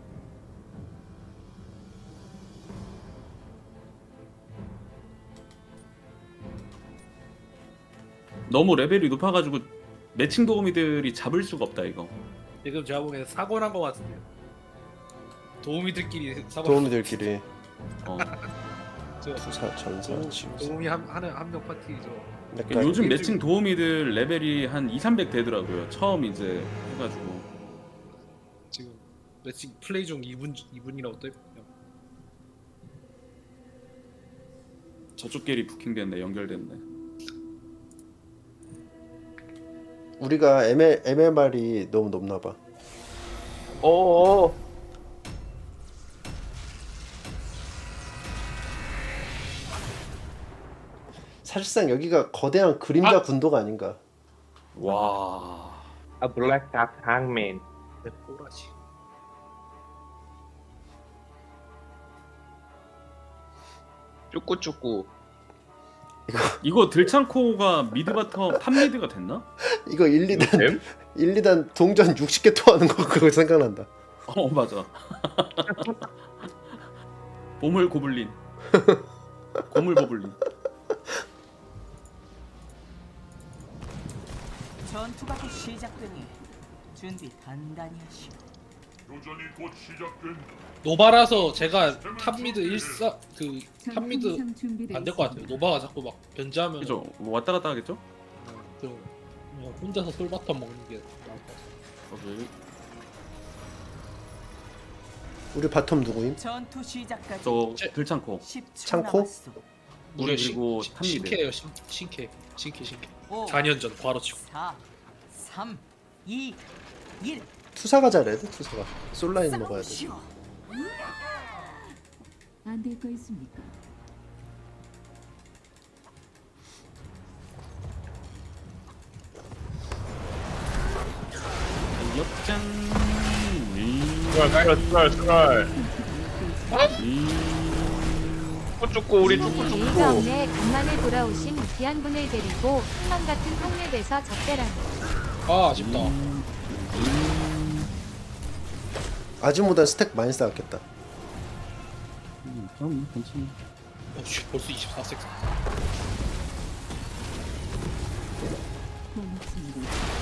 너무 레벨이 높아가지고 매칭 도우미들이 잡을 수가 없다 이거. 지금 제가 보기엔 사고 난 거 같은데요. 도우미들끼리 사고. 도우미들끼리 어. 저 투사 전사 도우- 지우사. 도우미 한 하는 한 명 파티죠. 약간 요즘 매칭 도우미들 레벨이 한 이삼백 되더라고요. 처음 이제 해가지고. 지금 매칭 플레이 중 이 분 이 분이라고 떠 있거든요. 저쪽 길이 부킹됐네, 연결됐네. 우리가 엠엘 엠엘알이 너무 높나 봐. 어어. 사실상 여기가 거대한 그림자 아! 군도가 아닌가. 와. A black dark hangman. 내 꼬라지. 쭈꾸쭈꾸. 이거 들창코가 미드 바텀 탑 미드가 됐나? 이거 일, 이 단 됨? 일, 이 단 동전 육십 개 토하는 거 그거 생각난다. 어 맞아. 보물 고블린. 고물 고블린. 전투가 곧 시작되니 준비 단단히 하시오. 교전이 곧 시작된다. 노바라서 제가 탑 미드 일사 그 탑 미드 안 될 것 같아요. 노바가 자꾸 막 변제하면 그죠? 뭐 왔다 갔다 하겠죠? 그 그냥 혼자서 솔바텀 먹는 게 나을 것 같아요. 오케이. 우리 바텀 누구임? 전투 시작까지 저 제- 들창코. 십 초 창코? 남았소. 우리 신- 그리고 신- 탑 미드. 신캐예요. 신, 신캐. 신캐 신캐. 오, 사 년 전 과로 치고. 사, 삼, 이, 일. 투사가 잘해야 돼. 투사가 솔라인 먹어야 돼. 싸우시오. 안 될 거 있습니까? 역장. 수랄 수랄 수랄 수랄. 음. 쭈꾸쭈꾸 우리 예의가 쭈꾸쭈꾸. 없네. 간만에 돌아오신 귀한분을 데리고 흥망 같은 통랩에서 적대라니. 아 아쉽다. 아즈모단 스택 많이 쌓았겠다. 음, 그럼 괜찮아. 어, 씨, 벌써 이십사 색. 고맙습니다.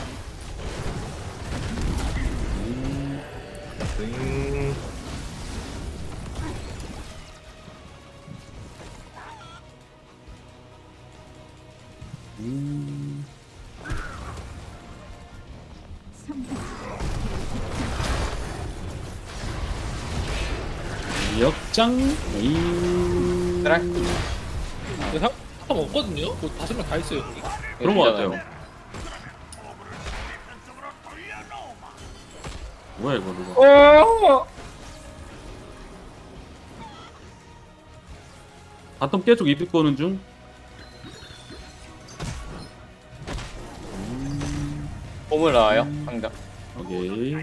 음. 음. 삼 역장. 음. 근데 사, 사람 없거든요. 그 다섯 명 다 있어요. 여기. 그런 거 같아요. 뭐야 이거 누가? 어. 바텀 계속 이득 보는 중. 봄을 나와요 상자. 오케이.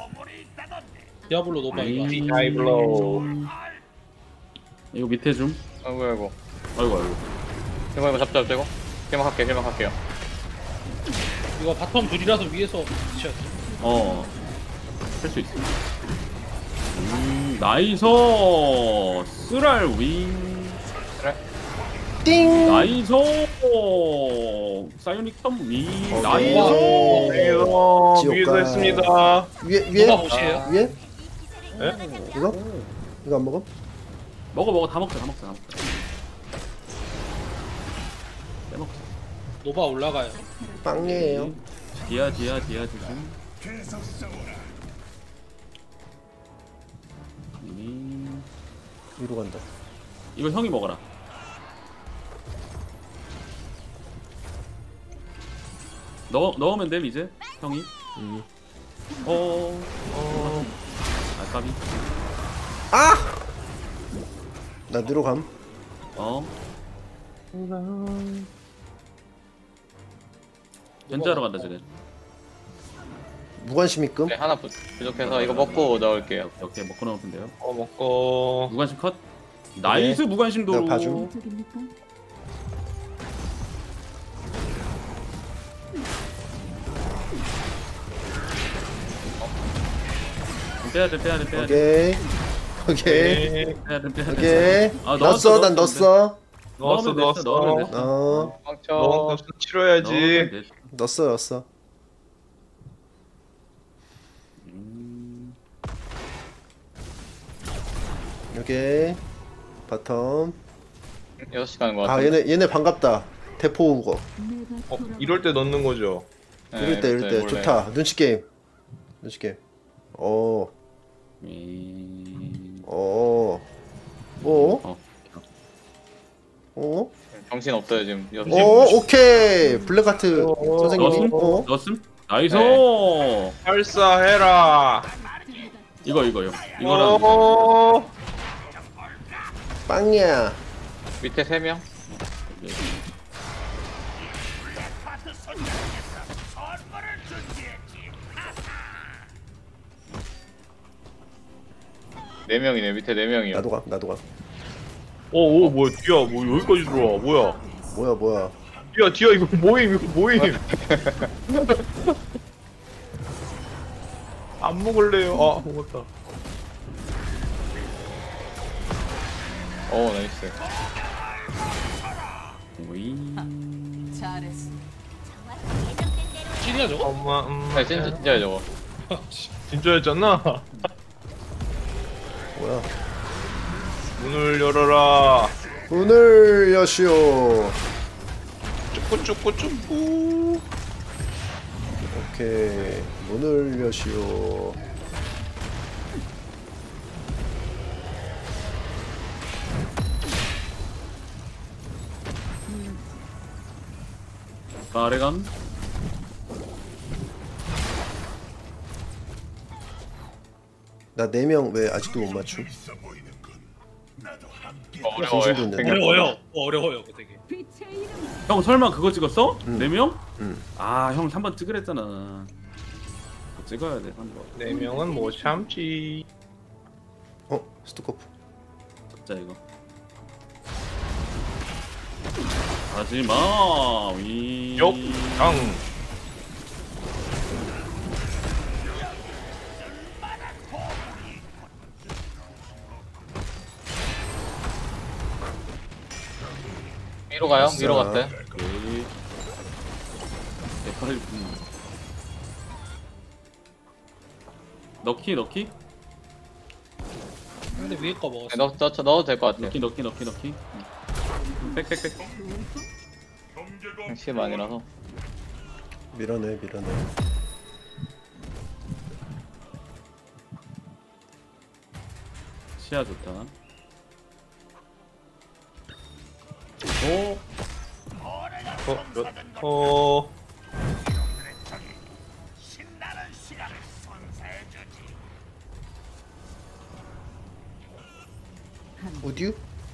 디아블로 노바 이거. 음. 다이블로우. 이거 밑에 좀. 아이고 아이고. 아이고 아이고. 이거 이거 잡자 잡자. 개막할게 개막할게요. 이거 바텀 둘이라서 위에서 치야 돼. 어. 할 수 있어. 음, 나이서 쓰랄 윙. 띵. 나이서 사이오닉 텀 윙. 오케이. 나이서. 위에서 지옥가. 위에서 했습니다. 위에 위에 노바 보시에요? 위에 예? 이거 이거 안 먹어? 먹어 먹어 다 먹자 다 먹자 다 먹자. 빼먹자. 노바 올라가요. 빵이에요. 디아 디아 디아 조심. 계속 싸워라. 음, 위로 간다. 이거 형이 먹어라. 넣어 넣으면 됨 이제 형이. 음. 어. 어. 아까비. 나 뒤로 감. 어. 견제하러 간다 쟤네. 무관심 입금. 네 하나 부, 부족해서 이거 먹고 넣을게요. 오케이 먹고 나오면 돼요. 어 먹고. 무관심 컷. 나이스 무관심 도로. 내가 봐줌. 이쪽입니까? 빼야 돼 빼야 돼 빼야 돼 오케이 오케이 네. 빼야 돼 빼야 돼. 오케이 아, 넣었어 난 넣었어 넣었어 넣으면 됐어, 넣으면 넣었어. 됐어. 어 깡쳐. 넣은 값은 치러야지. 넣으면 됐어. 넣었어 넣었어 음, 오케이 바텀 여섯 시 가는 거 아 같아. 얘네 얘네 반갑다 대포 온 거 내가 어, 돌아와 이럴 때 넣는 거죠. 이럴 때 이럴 때 좋다 눈치 게임 눈치 게임 어어 음, 어 어? 어. 어? 정신 없어요 지금. 여섯 시. 어? 오케이 블랙하트 어, 선생님이 넣었음? 어? 넣었음? 나이스! 네. 발사해라. 이거 이거요. 이거랑 이거. 어. 빵이야 밑에 세 명. 파트 선장에서 선물을 준비했지. 네 명이네. 밑에 네 명이요. 나도 가 나도 가 오, 오, 뭐야, 뒤야, 뭐, 여기까지 들어와, 뭐야. 뭐야 뭐야 뒤야, 뒤야, 이거 모임, 이거 모임. 안 먹을래요. 아, 먹었다. 오 나이스. 오이. 잘했어. 찐이야 저거? 엄마, 음. 네, 진짜 진짜야 저거. 진짜였잖아. 뭐야 문을 열어라. 문을 여시오 쭈꾸쭈꾸쭈꾸. 오케이 문을 여시오 가래감. 나 네 명 왜 아직도 못 맞춤? 어, 정신도 어려워요. 있는데. 생각보다. 어려워요. 어, 어려워요 그거 되게. 빛의 이름 형 설마 그거 찍었어? 응. 네 명? 응. 아, 형 삼 번 찍으랬잖아. 그거 찍어야 돼, 삼 번. 네 명은 못 참지. 어? 스투커프 진짜 이거. 하지마. 위. 역당. 위로 가요? 위로 아싸. 갔어요? 오케이. 대파를 음. 넣기 넣기 근데 위에 거 먹었어. 네, 넣, 넣, 넣어도 될 것 같아요. 넣기 넣기 넣기 넣기. 빽빽빽. 시간 아니라서. 밀어내 밀어내 시야 좋다. 오. 어, 몇, 어, 신나는 시간을 선사해주지. 우듀?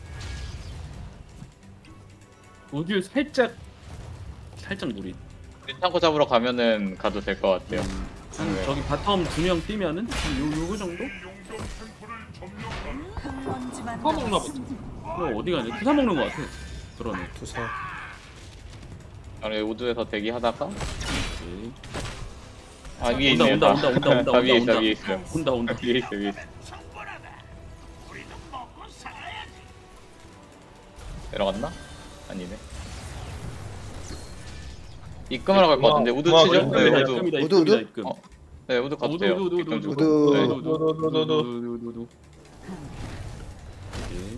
우듀 살짝 살짝 무리. 창고 잡으러 가면은 가도 될 것 같아요. 한 저기 바텀 두 명 뛰면은 한 요, 요거 정도? 흙먼지만 뭐 먹나 보다. 어, 어디 가냐? 투사 먹는 거 같아. 그러네. 투사 아니 우드에서 대기하다가 오케이. 아 위에 온다, 있네요. 온다, 다. 온다, 온다, 온다, 다 위에 온다, 있어 온다. 위에 있어요. 온다 온다. 위에 있어 위에 있어. 충분하다. 우리도 먹고 살아야지. 내려갔나? 아니네. 입금하러 갈 것 같은데 우드 고마워, 치죠? 고마워. 네 입금이다, 우드. 입금이다, 우드, 우드? 입금이다, 입금. 어. 네 우드 가도 우드, 돼요. 우드, 우드, 입금 우드, 주고. 우드. 네, 우드, 우드. 우드, 우드, 우드, 우드, 우드, 우드, 우드. 오케이.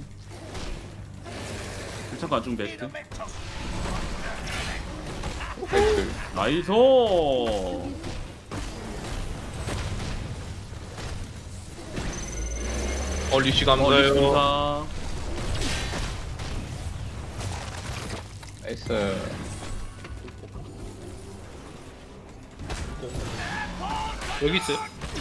잠깐 좀 베스트. 그, 나이스. 어, 리시 어, 감사해요. 감사. 나이스. 여기 있어요.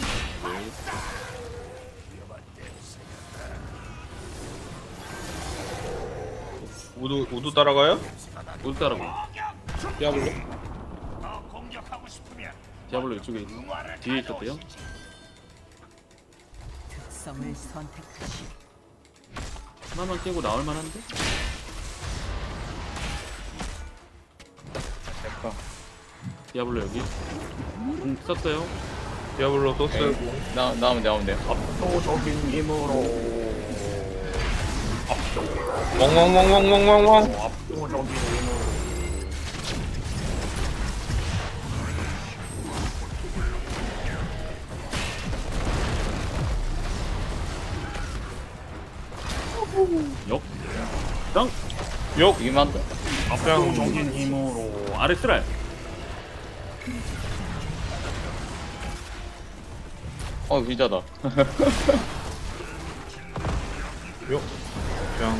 우드, 우드 따라가요? 우드 따라가. 디아블로. 더 공격하고 싶으면 디아블로 이쪽에 있어. 뒤에 있었대요. 특성을 선택하시. 하나만 깨고 나올 만한데? 됐고. 디아블로 여기. 공 썼어요. 디아블로 또 오케이. 쓰고. 나 나오면 나오면 돼요. 압도적인 힘으로. 왕왕왕왕왕왕왕. 압도적인 힘으로. 역. 땅. 욕. 이만 압도적인 힘으로. 아래 쓰랄. 어 비자다. 욕. 그냥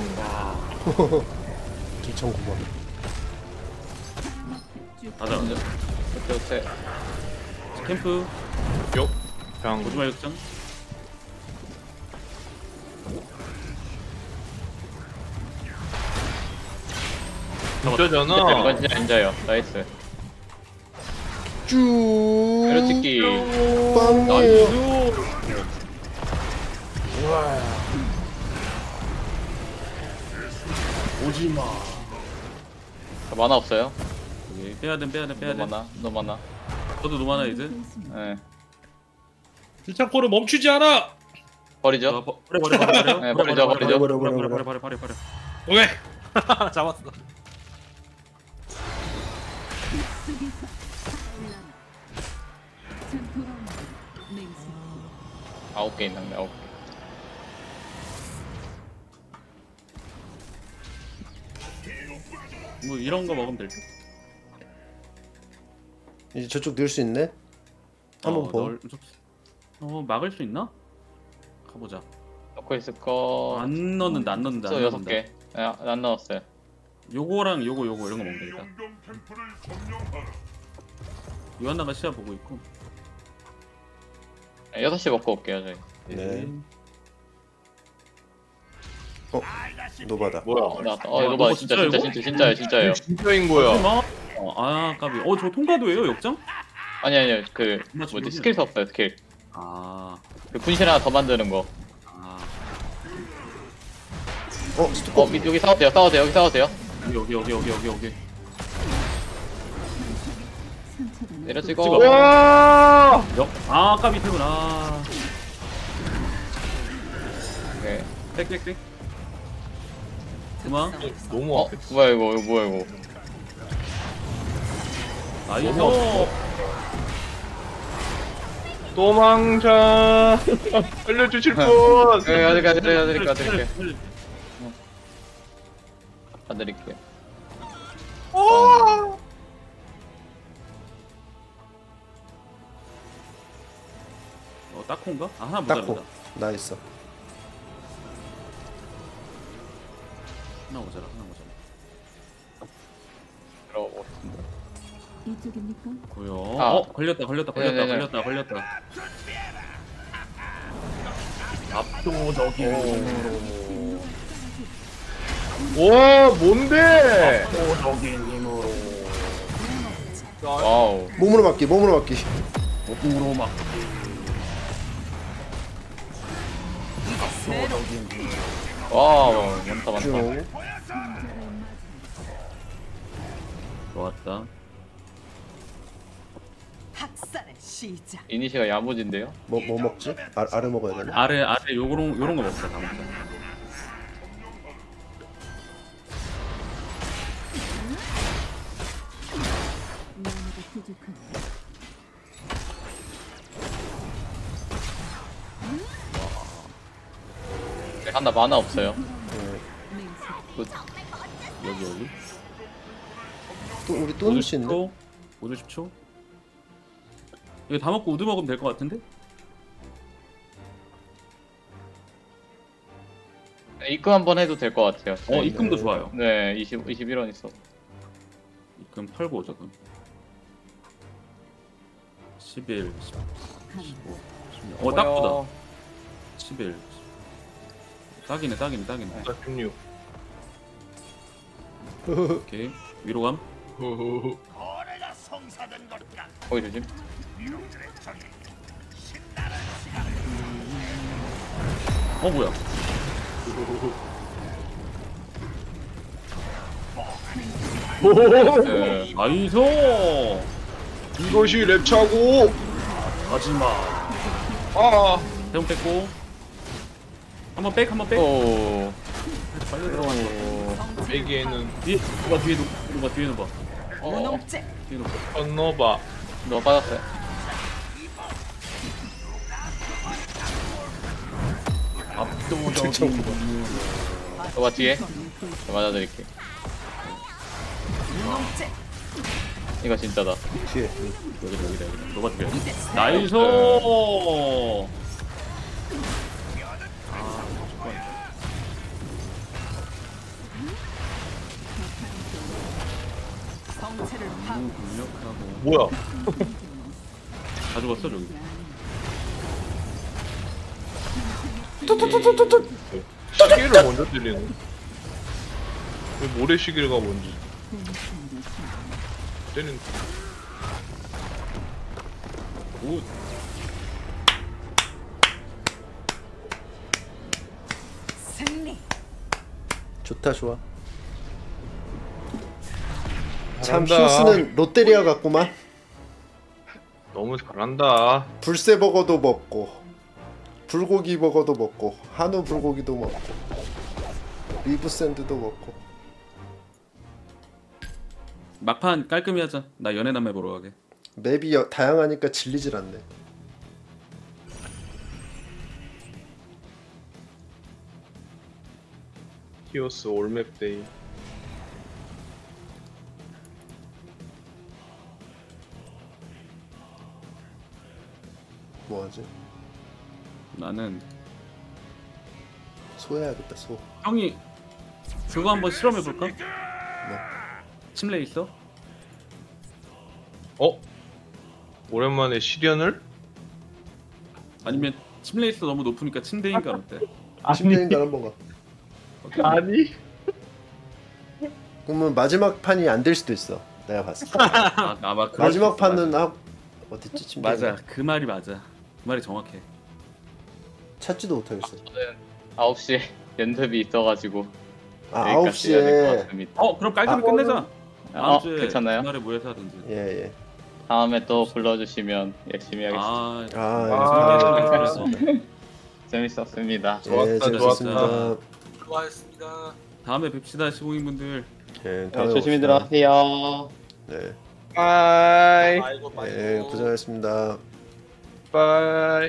이천구만. 가자. 어때 어때? 캠프. 욕. 그냥 오지마 역장. 진짜잖아. 이건 진짜 인자요. 나이스. 쭉. 에러찍기. 빵이에요. 오지마. 만화 없어요? 오케이. 빼야돼 빼야돼 빼야돼. 너 만화 너 만화. 저도 노마나 이제. 네. 필창코를 멈추지 않아. 버리죠. 어, 버- 버려 버려 버려 버려. 네, 버리죠, 버리죠. 버려 버려 버려 버려 버려 버려. 오케이. 잡았어. 속에서 올라라. 전 돌아온다. 맹세. 아홉 개 있는데 아홉 개. 뭐 이런 거 먹으면 될 듯. 이제 저쪽 넣을 수 있네. 한번 어, 보. 널- 저- 어 막을 수 있나? 가보자. 넣고 있을 거. 안 넣는다 안 넣는다. 또 안 여섯 넣는다. 개. 아, 안 넣었어요. 요거랑 요거 요거 이런 거 먹으면 되겠다. 영경 템플을 점령하라. 요한나가 시야 보고 있고. 네, 여섯 시 먹고 올게요 저희. 네. 어, 노바다. 뭐야? 나왔다. 어 와, 이거 봐 이거 진짜 진짜요, 진짜 이거? 진짜 진짜예요 진짜예요. 진짜인 거야. 설마? 어, 아 까비. 어 저 통과도예요 역장? 아니 아니요 그 맞지, 뭐지 맞지? 스킬 없어요 스킬. 아. 그 분실 하나 더 만드는 거. 아. 어, 스토커. 어 밑- 여기 싸워도 돼요 싸워도 돼요 여기 싸워도 돼요. 여기 여기 여기 여기 여기. 상처가 내려 나. 찍어. 찍어. 와. 역. 아 까비 퇴근. 아. 네. 땡땡땡. 그만. 너무 어 앞에. 뭐야 이거 이거 뭐야 이거. 나이스. 도망자. 알려주실 분. 네 어디까지 드릴게요 드릴게요. 받드릴게요. 어 딱콩가? 아 하나 딱고. 모자르다. 나 있어. 하나 모자라 하나 모자라. 들어오겠습니다. 이쪽입니까? 고요. 아. 어 걸렸다 걸렸다 걸렸다 네네네. 걸렸다 걸렸다. 압도적인 힘으로. 와 뭔데? 압도적인 힘으로. 와우. 몸으로 맞기, 몸으로 맞기. 목으로 막. 압도적인 힘. 와우 많다 많다. 쭉. 좋았다. 학살의 시작. 이니시가 야무진데요? 뭐, 뭐 먹지? 아, 아래 먹어야 되나? 아래 아래 요런 요런 거 먹자 다 먹자. 나무가 부족한. 네, 하나 만화 없어요. 네. 굿. 여기 여기. 또 우리 또 넣을 수 있네. 오십 초. 이거 다 먹고 우드 먹으면 될 것 같은데? 네, 입금 한번 해도 될 것 같아요. 어 입금도 좋아요. 네, 이십, 이십일 원 있어. 입금 털고 오자 그럼. 십일, 십오, 십육. 어 딱보다. 십일. 딱이네 딱이네 딱이네. 십육. 오케이 위로 감. 후후후. 거래가 성사된 것 같다. 거기 조심. 이놈들의 적이 신나는 시간을 어 뭐야? 네. 나이스. 이것이 랩차고. 하지마. 아 대형 뺐고 한번 백 한번 백. 오. 빨리 들어가는 거. 빼기에는 뒤에 누가 뒤에 누 누가 뒤에 누가 무농제 뒤에 누가. 건너봐. 너 빠졌어요. 압도적인 너가 뒤에. 저 맞아드릴게. 무농제 이거 진짜다. 뒤에. 여기다 여기다 여기다. 너가 뒤에. 나이스. 성체를 파 강력하고. 뭐야? 다 죽었어 저기. 시계를 먼저 때리는. 왜 모래시계가 뭔지 때리는. 오. 승리 좋다 좋아. 참 잘한다. 흰스는 롯데리아 같구만. 너무 잘한다. 불새버거도 먹고 불고기 버거도 먹고 한우 불고기도 먹고 리브 샌드도 먹고. 막판 깔끔히 하자. 나 연애남매 보러 가게. 맵이 여, 다양하니까 질리질 않네. 히오스 올맵 데이. 뭐하지? 나는 소 해야겠다 소. 형이 그거 한번 실험해 볼까? 침례 있어? 어? 오랜만에 시련을? 아니면 침례 있어 너무 높으니까 침대인가 어때? 침대인간 한번 가. 아니. 그러면 마지막 판이 안 될 수도 있어. 내가 봤을 때. 아, 아마 그럴 수 마지막 있어, 판은 맞아. 아 어딨지 침대. 맞아 그 말이 맞아. 그 말이 정확해. 찾지도 못하겠어. 아홉 시에 연습이 있어가지고. 아 아홉 여기까지 해야 될것 시에. 같습니다. 어 그럼 깔끔히 아, 끝내자. 다음 어, 주에 괜찮나요? 주말에 모여서 하든지. 예 예. 다음에 또 불러주시면 열심히 하겠습니다. 아, 아, 아. 예, 재밌었습니다. 예, 좋았다, 재밌었습니다. 수고하셨습니다. 다음에 뵙시다 시공인분들. 예, 네, 다음에 조심히 봅시다. 들어가세요. 네, 바이. 아이고 아이고. 예, 고생하셨습니다. 바이.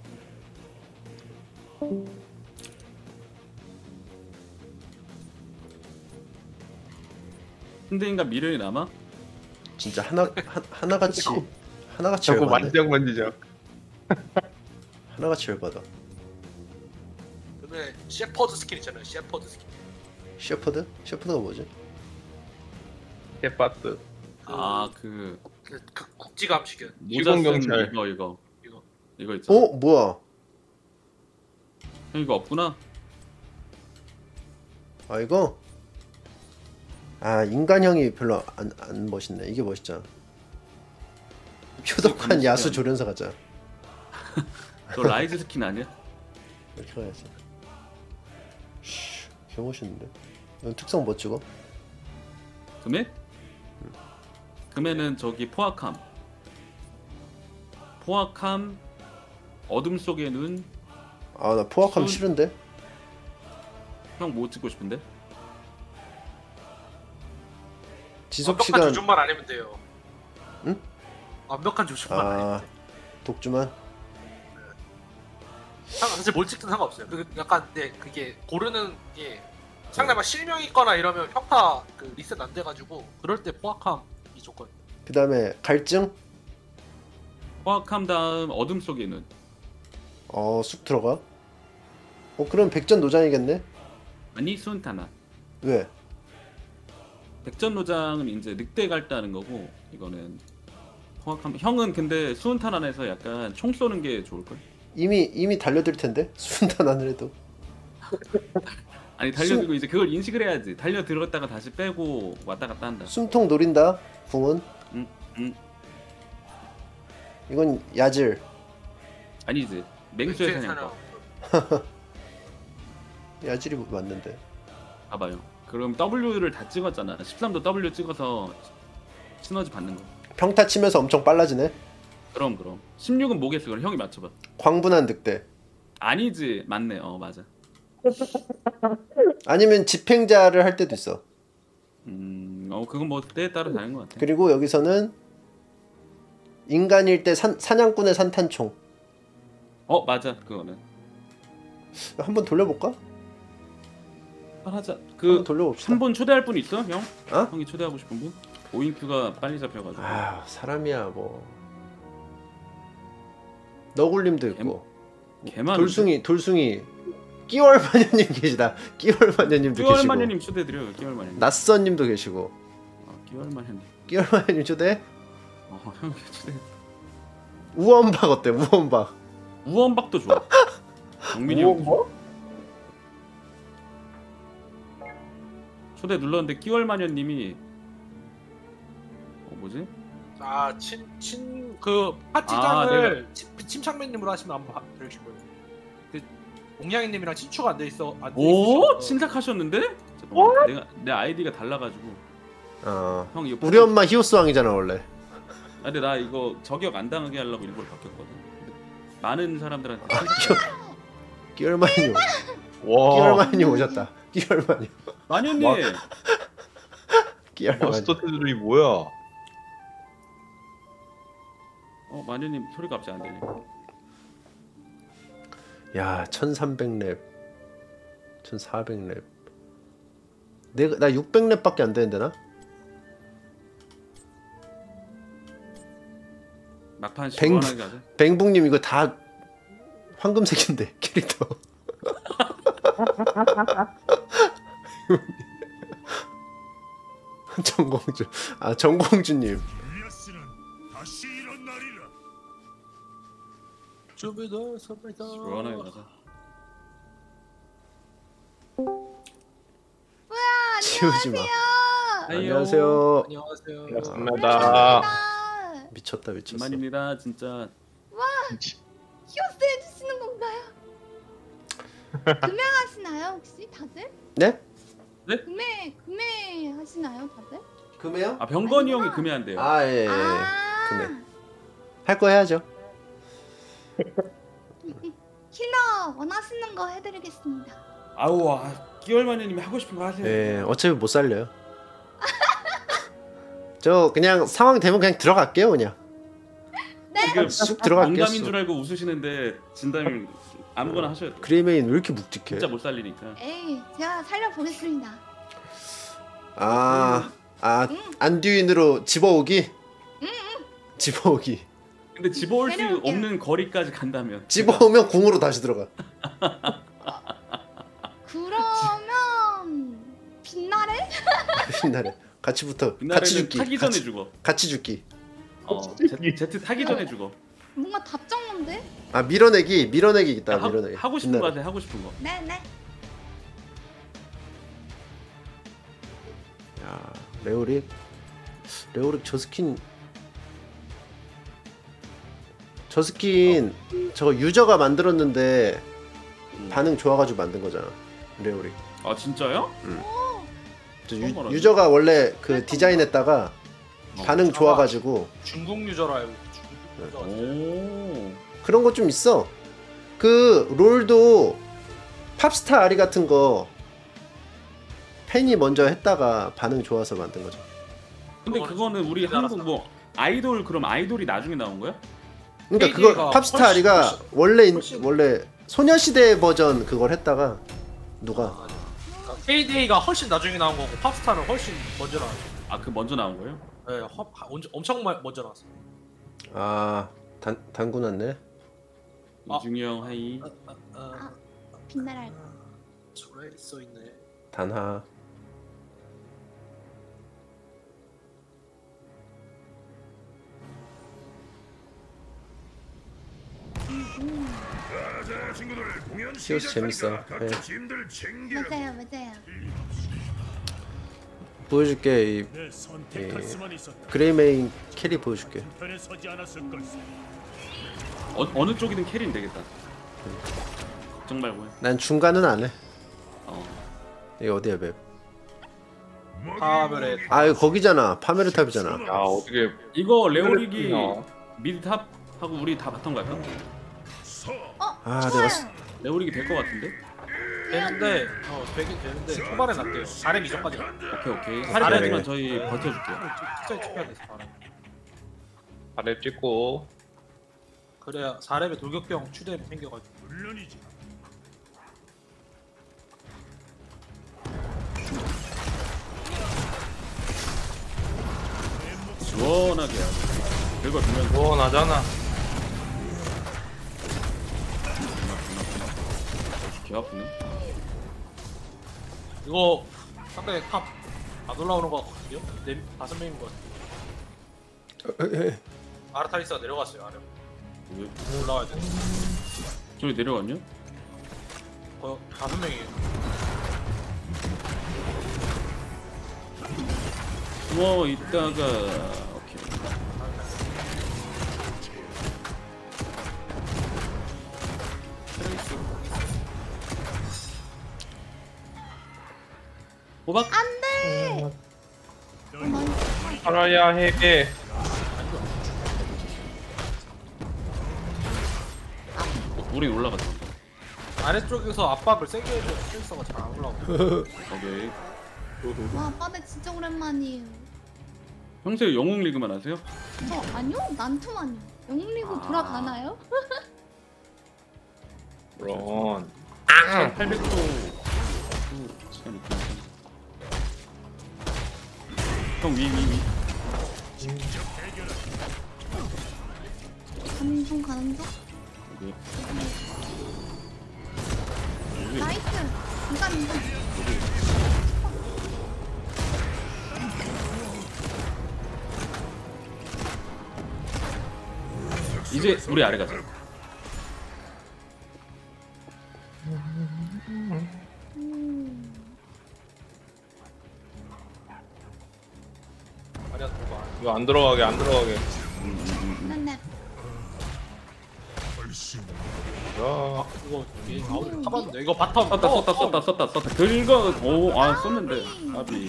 침대인가 미련이 남아? 진짜 하나 하, 하나같이 하나같이 자꾸 열받네. 만지작 만지작. 하나같이 열받아. 그러면 셰퍼드 스킬 있잖아요. 셰퍼드 스킬. 셰퍼드? 셰퍼드가 뭐지? 개빠스. 아그 그, 그 국지감 시켜. 모자 쓴 시공경찰. 이거 이거 이거. 이거 있잖아. 어 뭐야? 형 이거 없구나. 아 이거? 아 인간형이 별로 안, 안 멋있네. 이게 멋있잖아. 표독한 야수 조련사 같잖아. 너 라이즈 스킨 아니야? 이렇게 가야지. 씨, 개 멋있는데? 이건 특성 뭐 찍어? 금해? 금해는 저기 포악함. 포악함. 어둠 속의 눈. 아 나 포악하면 손- 싫은데? 형 뭐 찍고 싶은데? 지속 완벽한 시간 조준만 아니면 돼요. 응? 완벽한 조준만 아니면 아 돼. 독주만? 상- 사실 뭘 찍든 상관없어요. 그 약간 근데 그게 고르는 게 상대방 실명 있거나 이러면 평타 그 리셋 안 돼가지고 그럴 때 포악함이 조건. 그 다음에 갈증? 포악함 다음 어둠 속의 눈. 어 쑥 들어가? 어 그럼 백전노장이겠네? 아니 수은타나. 왜? 백전노장은 이제 늑대 갈다는 거고 이거는 포악함. 형은 근데 수은타난에서 약간 총 쏘는 게 좋을걸? 이미 이미 달려들 텐데 순탄 안 해도. 아니 달려들고 이제 그걸 인식을 해야지. 달려들었다가 다시 빼고 왔다 갔다 한다. 숨통 노린다. 궁은 응, 응. 이건 야질. 아니지. 맹수의 사냥법. 야질이 맞는데. 봐봐요. 그럼 W를 다 찍었잖아. 십삼 도 W 찍어서 시너지 받는 거. 평타 치면서 엄청 빨라지네. 그럼 그럼. 십육은 뭐겠어? 그럼 형이 맞춰봐. 광분한 늑대. 아니지. 맞네. 어 맞아. 아니면 집행자를 할 때도 있어. 음, 어 그건 뭐 때에 따라 다른 것 같아. 그리고 여기서는 인간일 때 산, 사냥꾼의 산탄총. 어 맞아. 그거는. 한번 돌려볼까? 하자. 한번 그 돌려봅시다. 한 분 초대할 분 있어, 형? 어? 형이 초대하고 싶은 분? 오인큐가 빨리 잡혀가지고. 아 사람이야 뭐. 너굴님도 있고. 개만. 돌숭이 돌숭이. 끼월 마녀님 계시다. 끼월 마녀님도 끼월 계시고. 마녀님 초대드려요. 끼월 마녀님. 낯선님도 계시고. 아, 끼월 마녀님. 끼월 마녀님 초대. 어, 형 초대. 우원박 어때? 우원박. 우원박도 좋아. 정민이 형도 좋아. 초대 눌렀는데 끼월 마녀님이 어 뭐지? 아친 친 그 파티장을 아, 침- 침착맨님으로 하시면 한번 들으실 거예요. 그 옹양이님이랑 친추가 안 돼 있어. 안 돼 오 있으셔서. 침착하셨는데? 잠깐만, 내가 내 아이디가 달라가지고. 어. 형 이거 우리 엄마 히오스 왕이잖아 원래. 아, 근데 나 이거 저격 안 당하게 하려고 일부러 바뀌었거든. 근데 많은 사람들한테 끼월 마녀님. 와 끼월 마녀님 오셨다. 끼월 마녀. 마녀님. 마- 끼월 마녀. 마스터 테두리 뭐야? 어 마녀님 소리가 갑자기 안 들려. 야, 천삼백 랩. 천사백 랩. 내가 나 육백 랩밖에 안 되는데 나? 막판 뱅- 시원하게 가자. 뱅북님 이거 다 황금색인데 캐릭터. 정공주. 아, 정공주님. 일리아스는 다시 일어나리라. 주비더 서비더. 시원하게 가자. 치우지 마. 아이요. 안녕하세요. 안녕하세요. 반갑습니다. 미쳤다 미쳤어. 만입니다 진짜. 히오스 해주시는 건가요? 금해하시나요 혹시 다들? 네? 금해 금해 하시나요 다들? 금해요? 아 병건이 형이 금해한대요. 아, 예, 예. 아 금해. 할 거 해야죠. 힐러 원하시는 거 해드리겠습니다. 아우 아, 끼월 마녀님이 하고 싶은 거 하세요. 예, 어차피 못 살려요. 저 그냥 상황 되면 그냥 들어갈게요, 그냥. 지금 쑥 들어갈게요. 농담인 쑥. 줄 알고 웃으시는데 진담이 아무거나 하셔야 돼. 그레이메인 왜 이렇게 묵직해? 진짜 못 살리니까. 에이 제가 살려보겠습니다. 아, 아, 응. 안듀인으로 집어오기? 집어오기. 근데 집어올 수 데려올게요. 없는 거리까지 간다면. 집어오면 궁으로 다시 들어가. 그러면 빛나래? 옛날에 같이 붙어. 같이 그날에는 죽기. 타기 전에 같이, 죽어. 같이 죽기. 어, 제, 제트 타기 전에 죽어. 뭔가 답정론데? 아, 밀어내기, 밀어내기 있다. 하, 밀어내기. 하고 싶은 거 빛나래. 하세요. 하고 싶은 거. 네네. 야, 레오릭. 레오릭 저 스킨. 저 스킨 저거 유저가 만들었는데 음. 반응 좋아가지고 만든 거잖아. 레오릭. 아 진짜요? 저 처음 알았네. 유, 유저가 원래 그 디자인했다가 반응 좋아가지고 중국 유저라 알고 중국 어. 유저. 오. 그런 거 좀 있어. 그 롤도 팝스타 아리 같은 거 팬이 먼저 했다가 반응 좋아서 만든 거죠. 근데 그거는 그거는 우리 우리나라 한국 뭐 아이돌 그럼 아이돌이 나중에 나온 거야? 그러니까 케이디가 그거 팝스타 훨씬, 아리가 훨씬, 원래 인- 훨씬. 원래 소녀시대 버전 그걸 했다가 누가 케이디에이가 훨씬 나중에 나온 거고 팝스타는 훨씬 먼저 나왔어. 아 그 먼저 나온 거예요? 네, 허, 하- 엄청- 엄청 마- 먼저 나왔어. 아 단, 단군 왔네. 아. 이중이 형 하이. 아, 아, 아, 빛나랄. 저래 써 있네. 단하. 자, 친구들 공연 히오스 재밌어. 시작하니까 각자 네. 짐들 챙기라. 맞아요 맞아요. 보여줄게. 이 내 선택할 예. 수만 있었다. 그레이메인 캐리 보여줄게. 편에 서지 않았을 걸세. 어, 어느 쪽이든 캐리는 되겠다. 걱정 말고요. 난 중간은 안 해. 어. 이거 어디야 맵? 파멸의 아 이거 거기잖아. 파메르탑이잖아. 야 어떻게 이거 레오릭이 어. 미드 탑 하고 우리 다 바텀 갈까? 어, 아, 좋아요. 내가 쓰- 레오릭이 될 것 같은데? 되는데 어 되긴 되는데 초반엔 안 돼요. 사렘 이전까지. 오케이 오케이. 네. 사례지만 저희 버텨줄게요. 진짜 찍혀야 돼. 사렘. 아래 찍고 그래야 사렘에 돌격병 추대 생겨가지고. 물론이지. 시원하게 긁어 주면 원하잖아. 개 아프네. 이거 상대 탑 안 올라오는 거 같거든요. 네 다섯 명인 거 같아요. 아르타리스가 내려갔어요. 아래. 왜? 올라와야 돼. 저기 내려갔냐? 거 다섯 명이에요. 누워 있다가 오케이. 호박? 안돼. 살아야 해. 우리 올라갔다. 아래쪽에서 압박을 세게 해줘. 스트레스가 잘 안 올라오고. 오케이. 와, 빠데 진짜 오랜만이에요. 평소에 영웅 리그만 하세요? 저 아니요, 난투만요. 영웅리그 아. 돌아가나요? 런. 팔백 도 시간 있긴 형 위, 위, 위. 가는 중 가는 중. 오케이. 나이스. 인간 인간. 이제 우리 아래 가자. 음. 아니야 들어가. 이거 안 들어가게 안 들어가게. 네네. 야. 이거 얘 아웃 타봤는데 이거 바텀 썼다 썼다 썼다 썼다 썼다. 긁어. 오아 썼는데. 아비.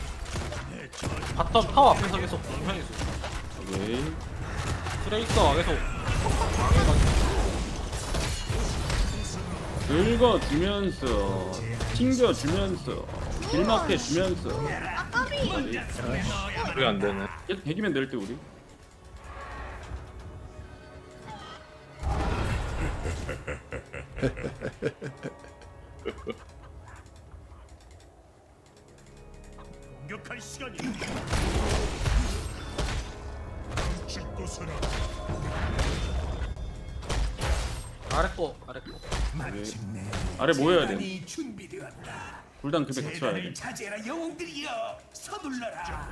바텀 타워 앞에서 계속 공평했어. 오케이. 트레이서 계속 긁어 주면서 튕겨 주면서 길막해 주면서. 아, 까비. 소리 안 되네. 계속 백이면 될 때 우리. 공격할 시간이. 죽고 서라. 아래 거 아래 거. 마침내 아래 모여야 돼. 재단이 준비되었다. 불단 급에 갖춰야 돼. 재단을 차지해라 영웅들이여. 서둘러라.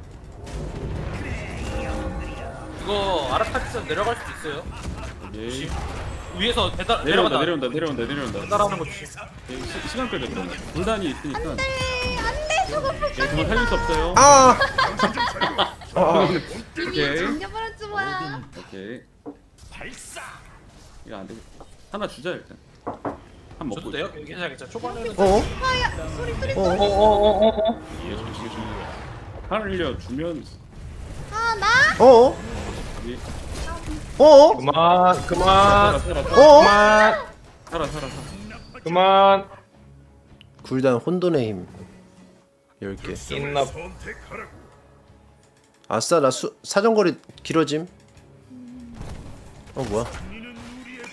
이거 아르타리스 내려갈 수도 있어요. 오케이. 위에서 배달 내려온다 내려간다. 내려온다 내려온다 내려온다. 배달하는 거 조심. 네, 시, 시간 끌려 그러면. 불단이 있으니까. 안돼 안돼 저거 네, 그거 살릴 수 없어요. 아! 아, 이미 오케이. 잠겨버렸지 뭐야. 오케이. 발사. 이거 안 되겠다. 하나 주자 일단. 한 먹고. 줘도 돼요? 괜찮아 괜찮아. 초반에는 어? 아야 소리 소리 어? 소리. 어어어어어. 예, 저기 저기 저기. 살려 주면. 아 나? 어? 이 어? 그만 살아 그만 살아 살아 어? 그만 살아 살아 살아. 그만. 굴단 혼돈의 힘 열 개. 인납. 선택하라. 아싸 나 수, 사정거리 길어짐. 어 뭐야? 니는 우리의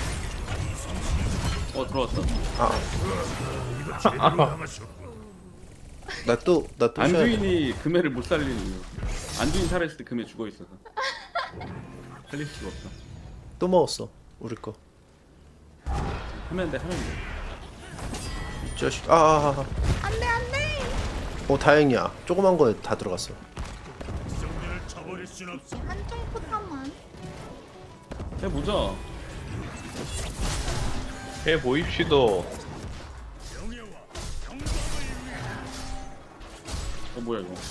어 들어왔어. 아, 제대로 당하셨고. 나 또 나 또 쉬어야 돼. 안주인이 금해를 못 살리는 이유. 안주인 살아있을 때 금해 죽어 있어서. 살릴 수가 없어. 또 먹었어 우리 거. 하면 돼 하면 돼. 이 자식. 아, 아, 아. 안돼 안돼. 어 다행이야. 조그만 거에 다 들어갔어. 정면을 쳐버릴 순 없어. 한쪽 포탑만. 해보자. 해 보입시다. 명예와 영광을 위해. 어 뭐야 이거.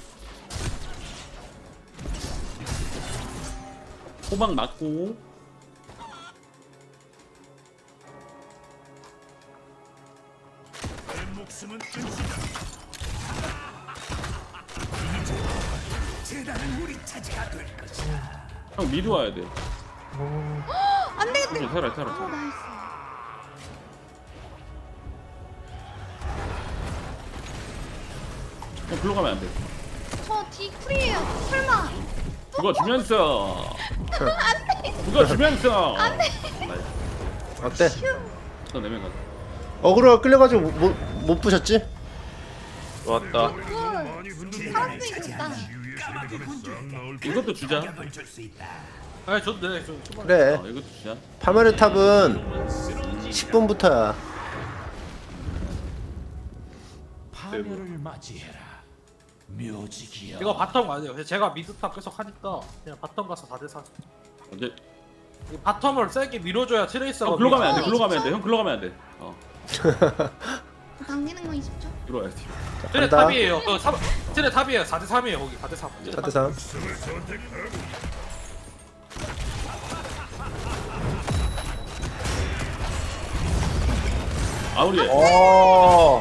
호박 맞고. 내 목숨은 끝이다. 이제 재단은 우리 차지가 될 것이다. 형 미드 와야 돼. 안 되겠다. 어, 살아 살아 아 살아. 나이스. 어, 글로 가면 안 돼. 저 디쿨이에요. 설마. 그거 주면서. 안돼. 그거 주면서. 안돼. 어때? 또 내면 가. 어그로가 끌려가지고 못, 못 부셨지? 좋았다. 굿. 살았으니까 좋다. 이것도 주자. 아 저도 네. 저, 저, 그래. 어, 이것도 주자. 파마르 탑은 십 분부터야. 파멸을 맞이해라. 묘지기여. 이거 바텀 맞아요. 제가 미드탑 계속 하니까 그냥 바텀 가서 사 대 사. 언제? 이 바텀을 세게 밀어줘야 트레이서가. 어, 글로 가면 안 돼. 어, 글로 가면 안 돼. 이십 초? 형 글로 가면 안 돼. 어, 당기는 거 이십 초. 글로 가야지. 트레 간다. 탑이에요. 그 삼, 트레 탑이에요. 사 대 삼이에요 거기. 사 대 삼. 사 대 삼. 아우리. 어.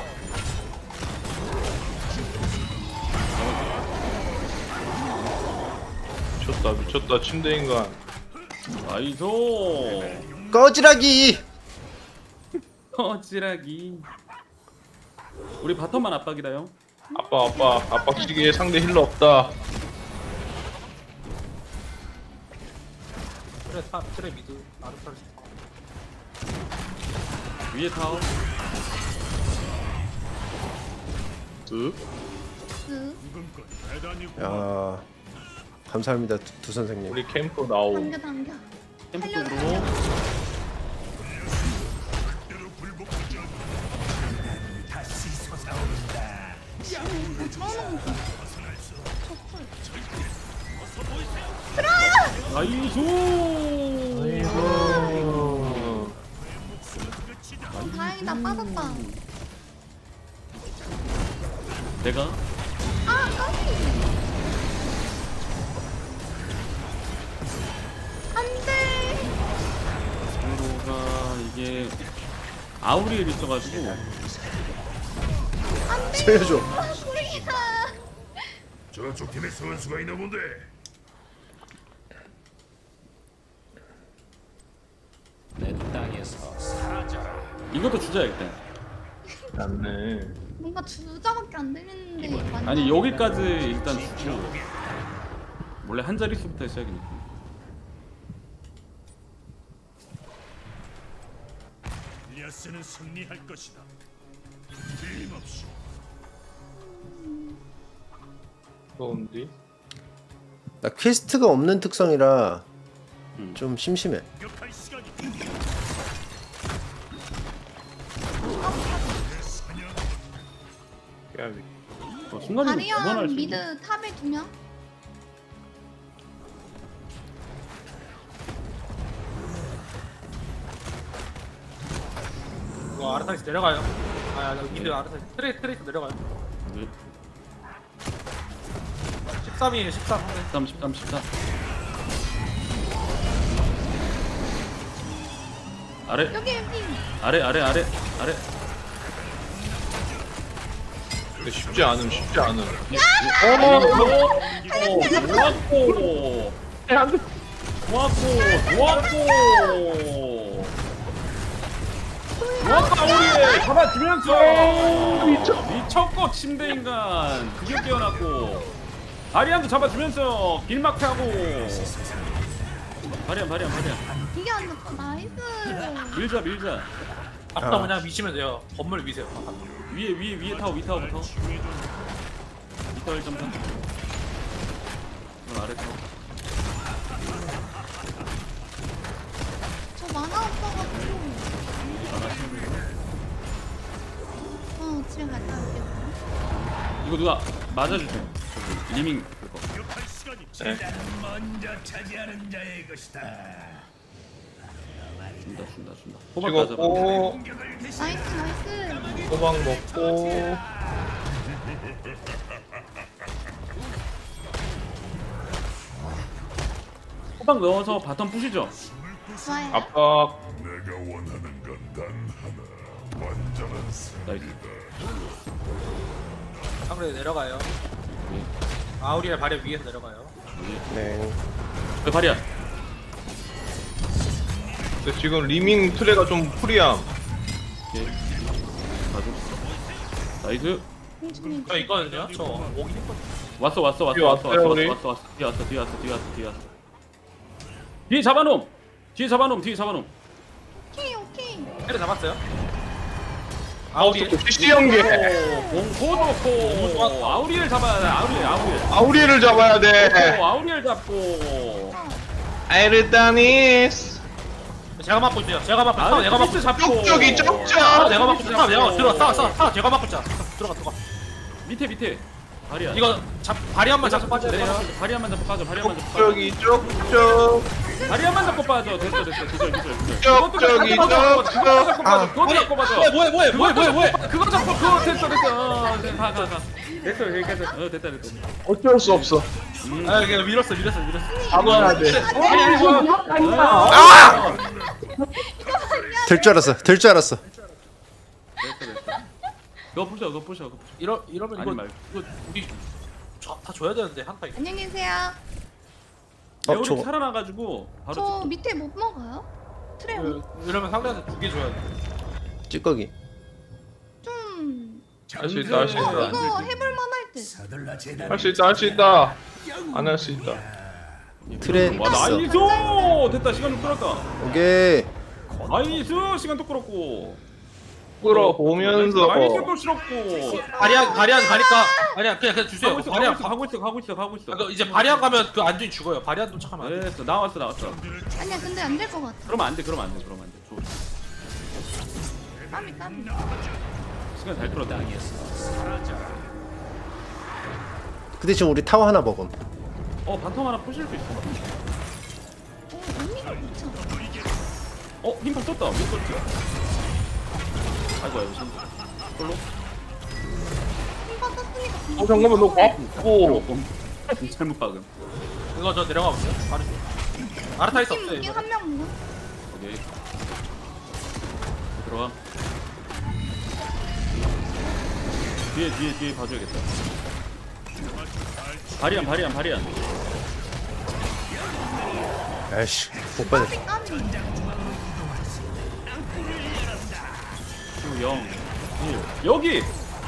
미쳤다 미쳤다 침대 인간. 아이소. 꺼지라기. 어지라기. 우리 바텀만 압박이다 형. 아빠 아빠 압박치기에 상대 힐러 없다. 트레 탑, 트레 미드. 아르탈. 위에 타워. 쓱. 그 야, 감사합니다 두, 두 선생님. 우리 캠프 나오. 당겨 당겨. 캠프 살려. 쪽으로. 다시 솟아오른다. 저는 아이소. 아이고. 어, 다행이다 빠졌다. 내가 아 까비. 안돼. 서로가 이게 아우리엘 있어가지고 안돼. 살려줘. 아 소리야. 저쪽 팀에 선수가 있나 본데. 내 땅에서 사라져라. 이것도 주자 일단. 맞네. 뭔가 주자밖에 안 들리는데. 완전- 아니 여기까지 일단 주고 원래 한 자릿수부터 시작이니까. 리아스는 승리할 것이다. 틀림없이. 좋은데? 나 퀘스트가 없는 특성이라 음. 좀 심심해. 역할 시간이. 깨비. 어, 순간적으로 그만할 다리언 수 미드 있네. 탑에 두 명. 이거 아르타이스 내려가요. 아, 아 미드 아르타이스. 트레 트레이스 내려가요. 네. 십삼이에요. 십삼. 십삼, 십삼, 십삼. 아래, 여기 여기. 아래, 아래, 아래, 아래. 근데 쉽지 않음 쉽지 않음. 어, 좋았고, 좋았고, 좋았고. 좋았다 우리 잡아주면서 미쳤 미쳤고 침대 인간 그게 깨어났고 바리안도 잡아주면서 길막해 하고 바리안 바리안 바리안 이게 안 됐어. 나이스. 밀자 밀자 앞부터 그냥 미시면 돼요. 건물 미세요. 위에 위에 위에 타워 위 타워부터 위 타워 일 점 삼 그럼 아래 타워 저 만화 없어가지고. 어 집에 갔다 올게요. 이거 누가 맞아주세요 저기 리밍 그거 역할 시간이. 재단은 먼저 차지하는 자의 것이다. 준다 준다 준다 호박 다 잡아 찍었고 나이스 나이스. 호박 먹고 호박 넣어서 바텀 부시죠 좋아요. 압박. 내가 원하는 건 단 하나. 완전한 승. 나이스 상대 내려가요. 아우리엘 발에 위에서 내려가요. 네. 왜 바리안 근데 지금 리밍 트레가 좀 프리함. 오케이. 가죠. 나이스. 저 있거든요. 저 오긴 했거든요. 왔어 왔어 왔어 뒤에 왔어 왔어요, 왔어 우리? 왔어 왔어 뒤에 왔어 뒤에 왔어 뒤에 왔어 뒤에 왔어. 뒤에 잡아놈. 뒤에 잡아놈 뒤에 잡아놈. 오케이 오케이. 때려 잡았어요. 아우리 씨씨 연계. 공포 좋고. 아우리엘 잡아야 돼. 아우리엘 아우리엘. 아우리를 잡아야 돼. 오, 아우리엘 잡고. 아르타니스. 제가 막고 있어요. 제가 막고 있어. 내가 막고 아르티스 잡고. 쪽쪽이 아, 쪽쪽. 내가 막고 있어. 내가 들어. 싸워 싸워. 싸워. 제가 막고 있자. 들어가 들어가. 밑에 밑에. 다리야. 이거 잡 발이 한번 잡고 빠져야 돼요. 다리 한번 잡고 빠져. 다리 한번 잡고 빠져. 쪽쪽이 쪽쪽. 다리 한번 잡고 빠져. 됐어 됐어. 기절 기절 기절. 쪽쪽이 그거 잡고 쪽쪽. 빠져. 그거 잡고 빠져. 뭐해 뭐해 뭐해 뭐해 뭐해. 그거 잡고 그거 됐어 됐어. 어, 가 가 가. 됐어 여기까지. 어 됐다 됐다. 어쩔 수 없어. 아 이게 밀었어 밀었어 밀었어. 잡아야 돼. 아니 아니 뭐. 아! 될 줄 알았어. 될 줄 알았어. 됐어 됐어. 그거 부셔 그거 부셔 그거 부셔. 이러 이러면 아니 이거 말고. 이거 우리 저, 다 줘야 되는데 한타 이거. 안녕히 계세요. 어, 레오리 저거. 살아나가지고 바로 저 찍고. 밑에 못 먹어요? 트레 언니? 이러면 상대한테 두 개 줘야 돼. 찌꺼기. 좀 할 수 있다 할 수 어, 있다. 이거 해볼 만할 듯. 서둘러 재단. 할 수 있다 할 수 있다. 안 할 수 있다. 트레 와 있어. 나이스. 됐다 시간 좀 끌었다. 오케이. 나이스 시간 또 끌었고. 끌어보면서 나이스 또 실었고. 바리안 바리안 가니까 아니야 그냥 그냥 주세요. 가고 있어 바리안 가고 있어 가고 있어 가고 있어 아, 가고 그 있어. 이제 바리안 가면 그 안주인 죽어요. 바리안 도착하면 안 돼. 됐어 나왔어 나왔어. 아니야 근데 안 될 것 같아. 그러면 안 돼 그러면 안 돼 그러면 안 돼. 좋아. 까미 까미. 시간 잘 끌었다. 근데 지금 우리 타워 하나 먹음. 어 바텀 하나 부실 수 있어. 오 언니가 미쳐. 어 힘파 썼다. 못 썼지. 아이고 아이고 참. 솔로. 힘 받았으니까. 어 잠깐만 너 과고. 잘못 박음. 이거 저 내려가 보세요. 바리. 아르타이스 없어요. 무기 이거. 한명 먹어. 오케이. 들어가. 뒤에 뒤에 뒤에 봐줘야겠다. 바리안 바리안 바리안. 아이씨 못 받아. 까미 까미. 지금 영. 일. 여기.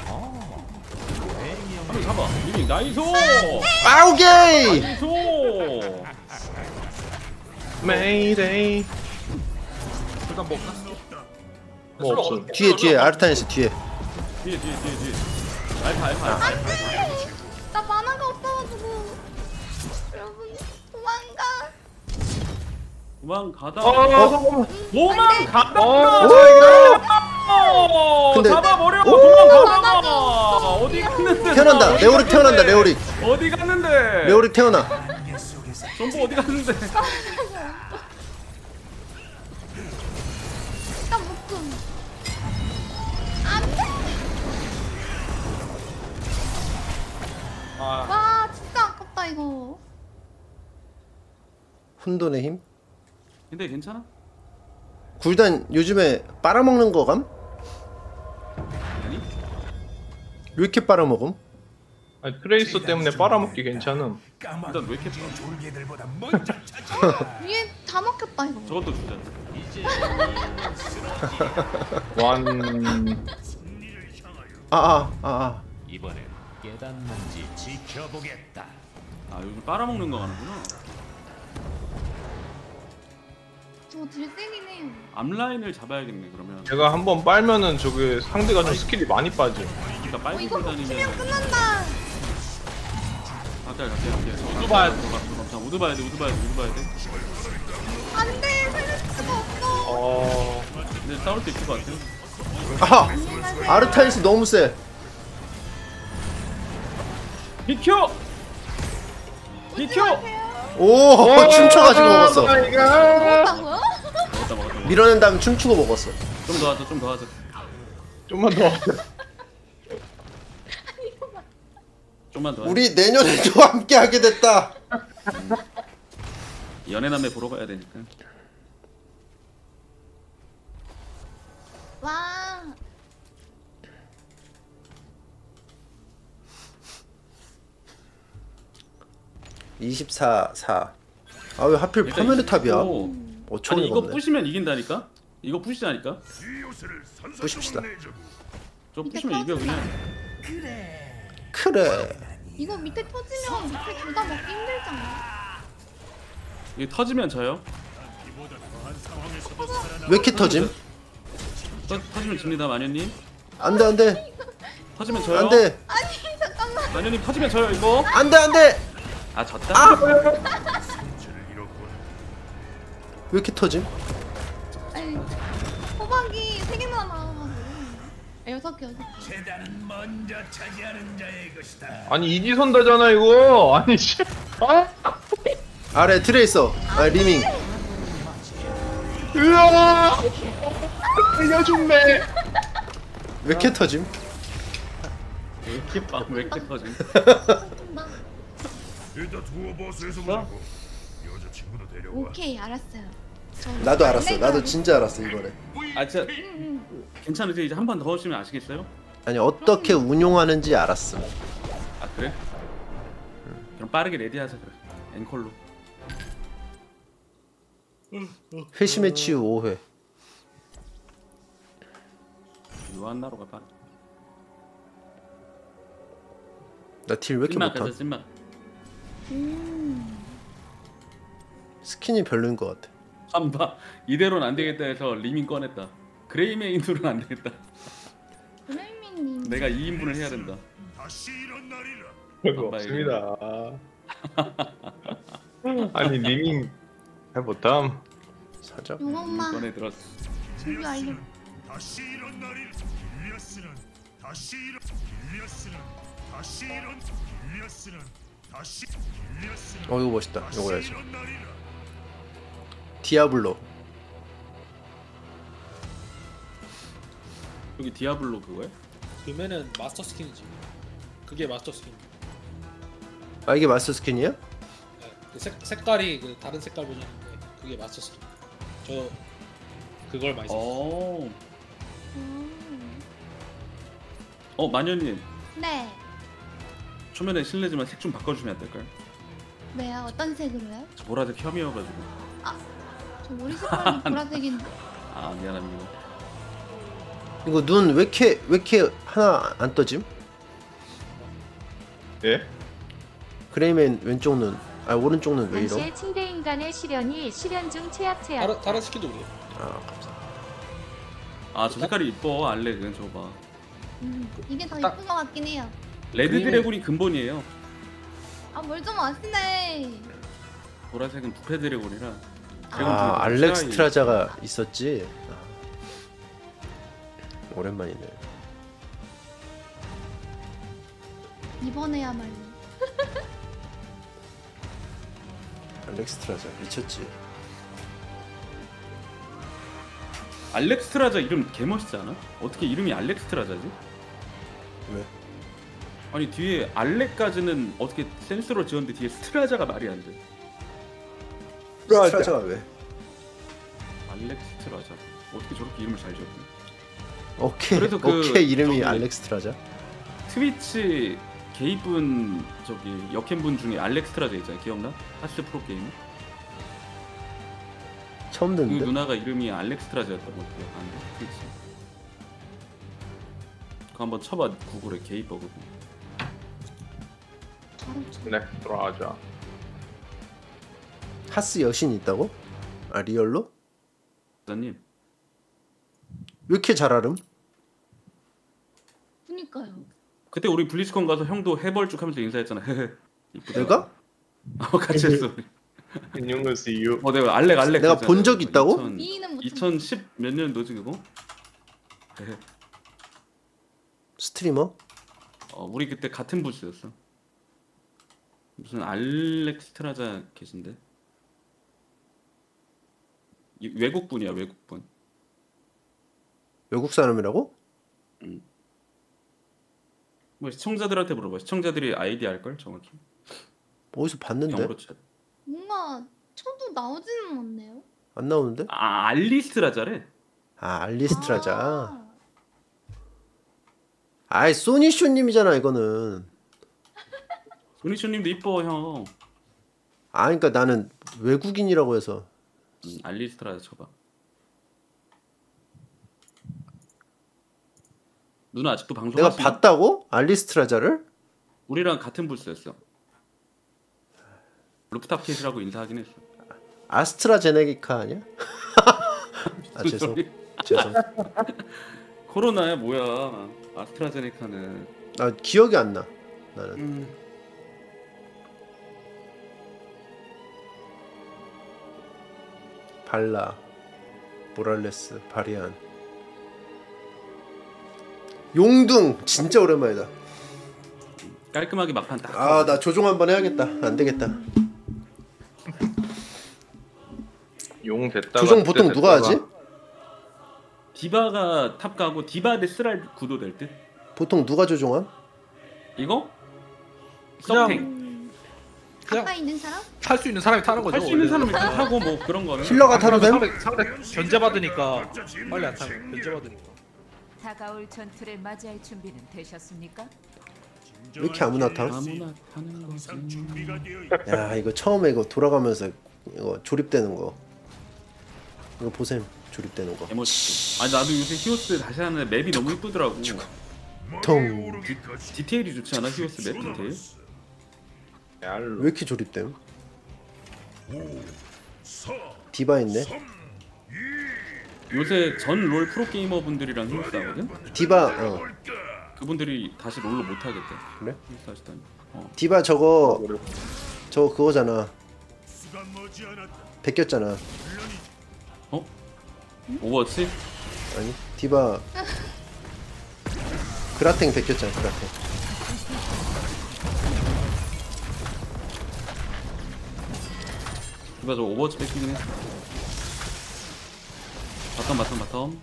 한번 잡아. 리밍 나이스. 아 오케이. 나이스. 메이데이. 일단 뭐 없나? 뭐 없어. 뒤에 뒤에 아르타니스 뒤에. 뒤에 뒤에 뒤에 뒤에. 알파 알파 알파. 안돼. 나 만화가 없어가지고. 여러분 도망가. 도망가다. 어 잠깐만. 도망가다. 어? 근데- 잡아버려. 오! 도망가다가 어디 갔는데? 태어난다. 어디 레오릭 태어난다. 갔는데? 레오릭. 어디 갔는데? 레오릭 태어나. 전부 어디 갔는데? 일단 묶음. 안돼. 아 와 진짜 아깝다 이거. 혼돈의 힘. 근데 괜찮아? 굴단 요즘에 빨아먹는 거 감? 아니? 왜 이렇게 빨아먹음? 아니 트레이서 때문에 빨아먹기 괜찮음. 일단 왜 이렇게 빨아? 졸개들보다 먼저 찾아. 위에 다 막혔다 이거. 저것도 주자. 완. 아아아 아, 아. 이번엔 깨닫는지 지켜보겠다. 아 요즘 빨아먹는 거 하는구나. 저거 딜 세긴 해요. 앞라인을 잡아야겠네 그러면. 제가 한번 빨면은 저게 상대가 좀 스킬이 많이 빠져. 그러니까 어 빨고 이거 다니면. 치면 끝난다. 가까이 가까이 가까이. 우드 봐야 돼. 자 우드 봐야 돼 우드 봐야 돼 우드 봐야 돼. 안돼 살릴 수가 없어. 어. 근데 싸울 수 있을 것 같아. 아하! 아르타니스 너무 세. 비켜! 비켜! 오 춤춰가지고 먹었어. 먹었다고요? 먹었다 먹었다. 밀어낸 다음 춤추고 먹었어. 좀 더 하자 좀 더 하자. 좀만 더. 좀만 더. 하자. 우리 내년에도 함께 하게 됐다. 연애남매 보러 가야 되니까. 와. 이십사 사. 아 왜 하필 일단 파멸의 탑이야? 이십오. 오 아니 초가 이거 없네. 부시면 이긴다니까? 이거 부시자니까? 부십시다. 저 밑에 부시면 이겨 터진다. 그냥. 그래. 이거 밑에 터지면 밑에 둘 다 먹기 힘들잖아. 이게 터지면 져요. 왜 이렇게 터짐? 터, 터지면 집니다 마녀님. 안돼 안돼 터지면 져요. 안돼 아니 잠깐만. 마녀님 터지면 져요 이거. 안돼 안돼. 아 졌다. 아! 왜 이렇게 터짐? 아니 호박이 세 개나 나와가지고. 아, 여섯 개 여섯 개. 재단은 먼저 차지하는 자의 것이다. 아니 이지선다잖아 이거. 아니 씨. 아? 아래 틀에 있어. 아 리밍. 으아! 이겨 죽네. 왜 이렇게 터짐? 왜 이렇게 빵? 왜 이렇게 터짐? 일단 두어 버스에서 보자고. 여자친구도 데려와. 오케이 알았어요. 저 나도 알았어. 내가 나도 진짜 알았어 이번에. 아 진짜 응, 응. 괜찮으세요? 이제 한 번 더 하시면 아시겠어요? 아니 어떻게 운용하는지 알았어. 아 그래? 그럼 빠르게 레디하자 그래. 앵콜로. 회심의 치유 오 회. 요한나로가 빠르. 나 딜 왜 이렇게 찐막 가자 못함? 찐막. 음. 스킨이 별로인 것 같아. 한봐 이대로는 안 되겠다 해서 리밍 꺼냈다. 그레이메인으로는 안 되겠다. 브레이미님. 내가 이 인분을 해야 된다. 다시 이런 날이라. 별거 없습니다. 아니 리밍 잘 못함. 사자. 용엄마 꺼내 들었어. 준비 완료. 다시 이런 날이라. 일리아스는 다시 이런 일리아스는 다시 이런 일리아스는 다시 일리아스는 어 이거 멋있다. 다시 이거 해야지. 이런 날이라. 디아블로. 여기 디아블로 그거야? 그러면은 마스터 스킨이지. 그게 마스터 스킨. 아 이게 마스터 스킨이야? 네, 그 색, 색깔이 그 다른 색깔 버전인데 그게 마스터 스킨. 저 그걸 많이 썼어요. 어. 음. 어 마녀님 네. 초면에 실례지만 색 좀 바꿔주면 안 될까요? 왜요? 어떤 색으로요? 저 보라색 혐의여가지고. 저 머리 색깔이 보라색인데. 아 미안합니다. 이거 눈 왜 이렇게 왜 이렇게 하나 안 떠짐? 예? 그레이맨 왼쪽 눈. 아 오른쪽 눈 왜 이러? 당시의 침대 인간의 시련이 시련 중 최악체야. 다른 다른 스킨도 그래요. 아 감사. 아 저 색깔이 이뻐 알렉은 저거 봐. 음, 이게 더 딱- 이쁜 것 같긴 해요. 레드 그림이- 드래곤이 근본이에요. 아 뭘 좀 아시네. 보라색은 부패 드래곤이라. 아 알렉스트라자가 있었지. 아. 오랜만이네. 이번에야말로. 알렉스트라자 미쳤지. 알렉스트라자 이름 개 멋있지 않아? 어떻게 이름이 알렉스트라자지? 왜? 아니 뒤에 알렉까지는 어떻게 센스로 지었는데 뒤에 스트라자가 말이 안 돼. 스트라자가 왜? 알렉스트라자 어떻게 저렇게 이름을 잘 지었지? 오케이. 그래서 그 오케이 이름이 저기- 알렉스트라자. 트위치 게이분 저기 역행분 중에 알렉스트라자 있잖아요. 기억나? 하스 프로게임. 처음 그 듣는데. 누나가 이름이 알렉스트라자였다고 기억하는데 트위치. 그거 한번 쳐봐 구글에 게이버그. 네 돌아가자. 하스 여신 있다고? 아 리얼로? 기자님 왜 이렇게 잘 알음? 그니까요. 그때 우리 블리즈컨 가서 형도 해벌쭉하면서 인사했잖아. 이쁘다. 내가? 어 같이 했어. 인용은 씨유. 어 내가 알렉 알렉. 내가 했잖아. 본 적 있다고? 이천 미인은 못 이천십 몇 년도지 그거? 스트리머? 어 우리 그때 같은 부스였어. 무슨 알렉스트라자 계신데? 이- 외국 분이야 외국 분. 외국 사람이라고? 뭐 시청자들한테 물어봐. 시청자들이 아이디 알 걸 정확히. 어디서 봤는데? 영어로 쳐. 뭔가 쳐도 나오지는 않네요. 안 나오는데? 아 알리스트라자래. 아 알리스트라자. 아, 아이 소니쇼님이잖아 이거는. 소니쇼님도 이뻐 형. 아 그러니까 나는 외국인이라고 해서 음, 알리스트라에서 쳐봐. 누나 아직도 방송 내가 하시나? 봤다고? 알리스트라자를? 우리랑 같은 부스였어. 루프탑 캣이라고 인사하긴 했어. 아스트라제네기카 아니야? 아 죄송 죄송. 코로나야 뭐야? 아스트라제네카는. 아 기억이 안 나. 나는. 음. 발라, 모랄레스, 바리안, 용둥 진짜 오랜만이다. 깔끔하게 막판 딱. 아 나 조종 한번 해야겠다. 안 되겠다. 용 됐다가 조종 보통 누가 하지? 디바가 탑 가고 디바 대 쓰랄 구도 될 듯. 보통 누가 조종함? 이거? 그냥- 서탱. 가까이 있는 사람? 탈 수 있는 사람이 타는 거죠. 할 수 있는 원래. 사람이 타고 뭐 그런 거는. 힐러가 타도 됨? 상대 상대 견제 받으니까 빨리 안 타면 견제 받으니까. 다가올 전투를 맞이할 준비는 되셨습니까? 왜 이렇게 아무나 타? 아무나 타는 거지. 항상 준비가 되어 있다. 야 이거 처음에 이거 돌아가면서 이거 조립되는 거. 이거 보셈 조립되는 거. 개멋있어. 아니 나도 요새 히오스 다시 하는데 맵이 너무 이쁘더라고. 통. 디테일이 좋지 않아 히오스 맵 디테일? 왜 이렇게 조립됨? 디바 있네. 요새 전 롤 프로 게이머 분들이랑 히오스 하거든. 디바 어. 그분들이 다시 롤로 못 하겠대. 그래? 히오스 하시다니. 어. 디바 저거 저거 그거잖아. 수가 머지않았다. 베꼈잖아. 어? 오버워치? 아니 디바 그라탱 베꼈잖아. 그라탱. 디바 저 오버워치 뺏기긴 했어. 바텀 바텀 바텀.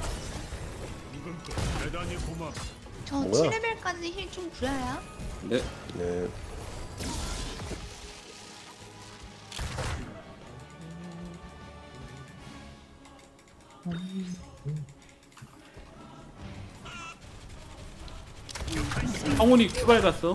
대단히 고맙. 저 뭐야? 칠 레벨까지 힐 좀 부려야. 네. 네. 성훈이 큐발 갔어.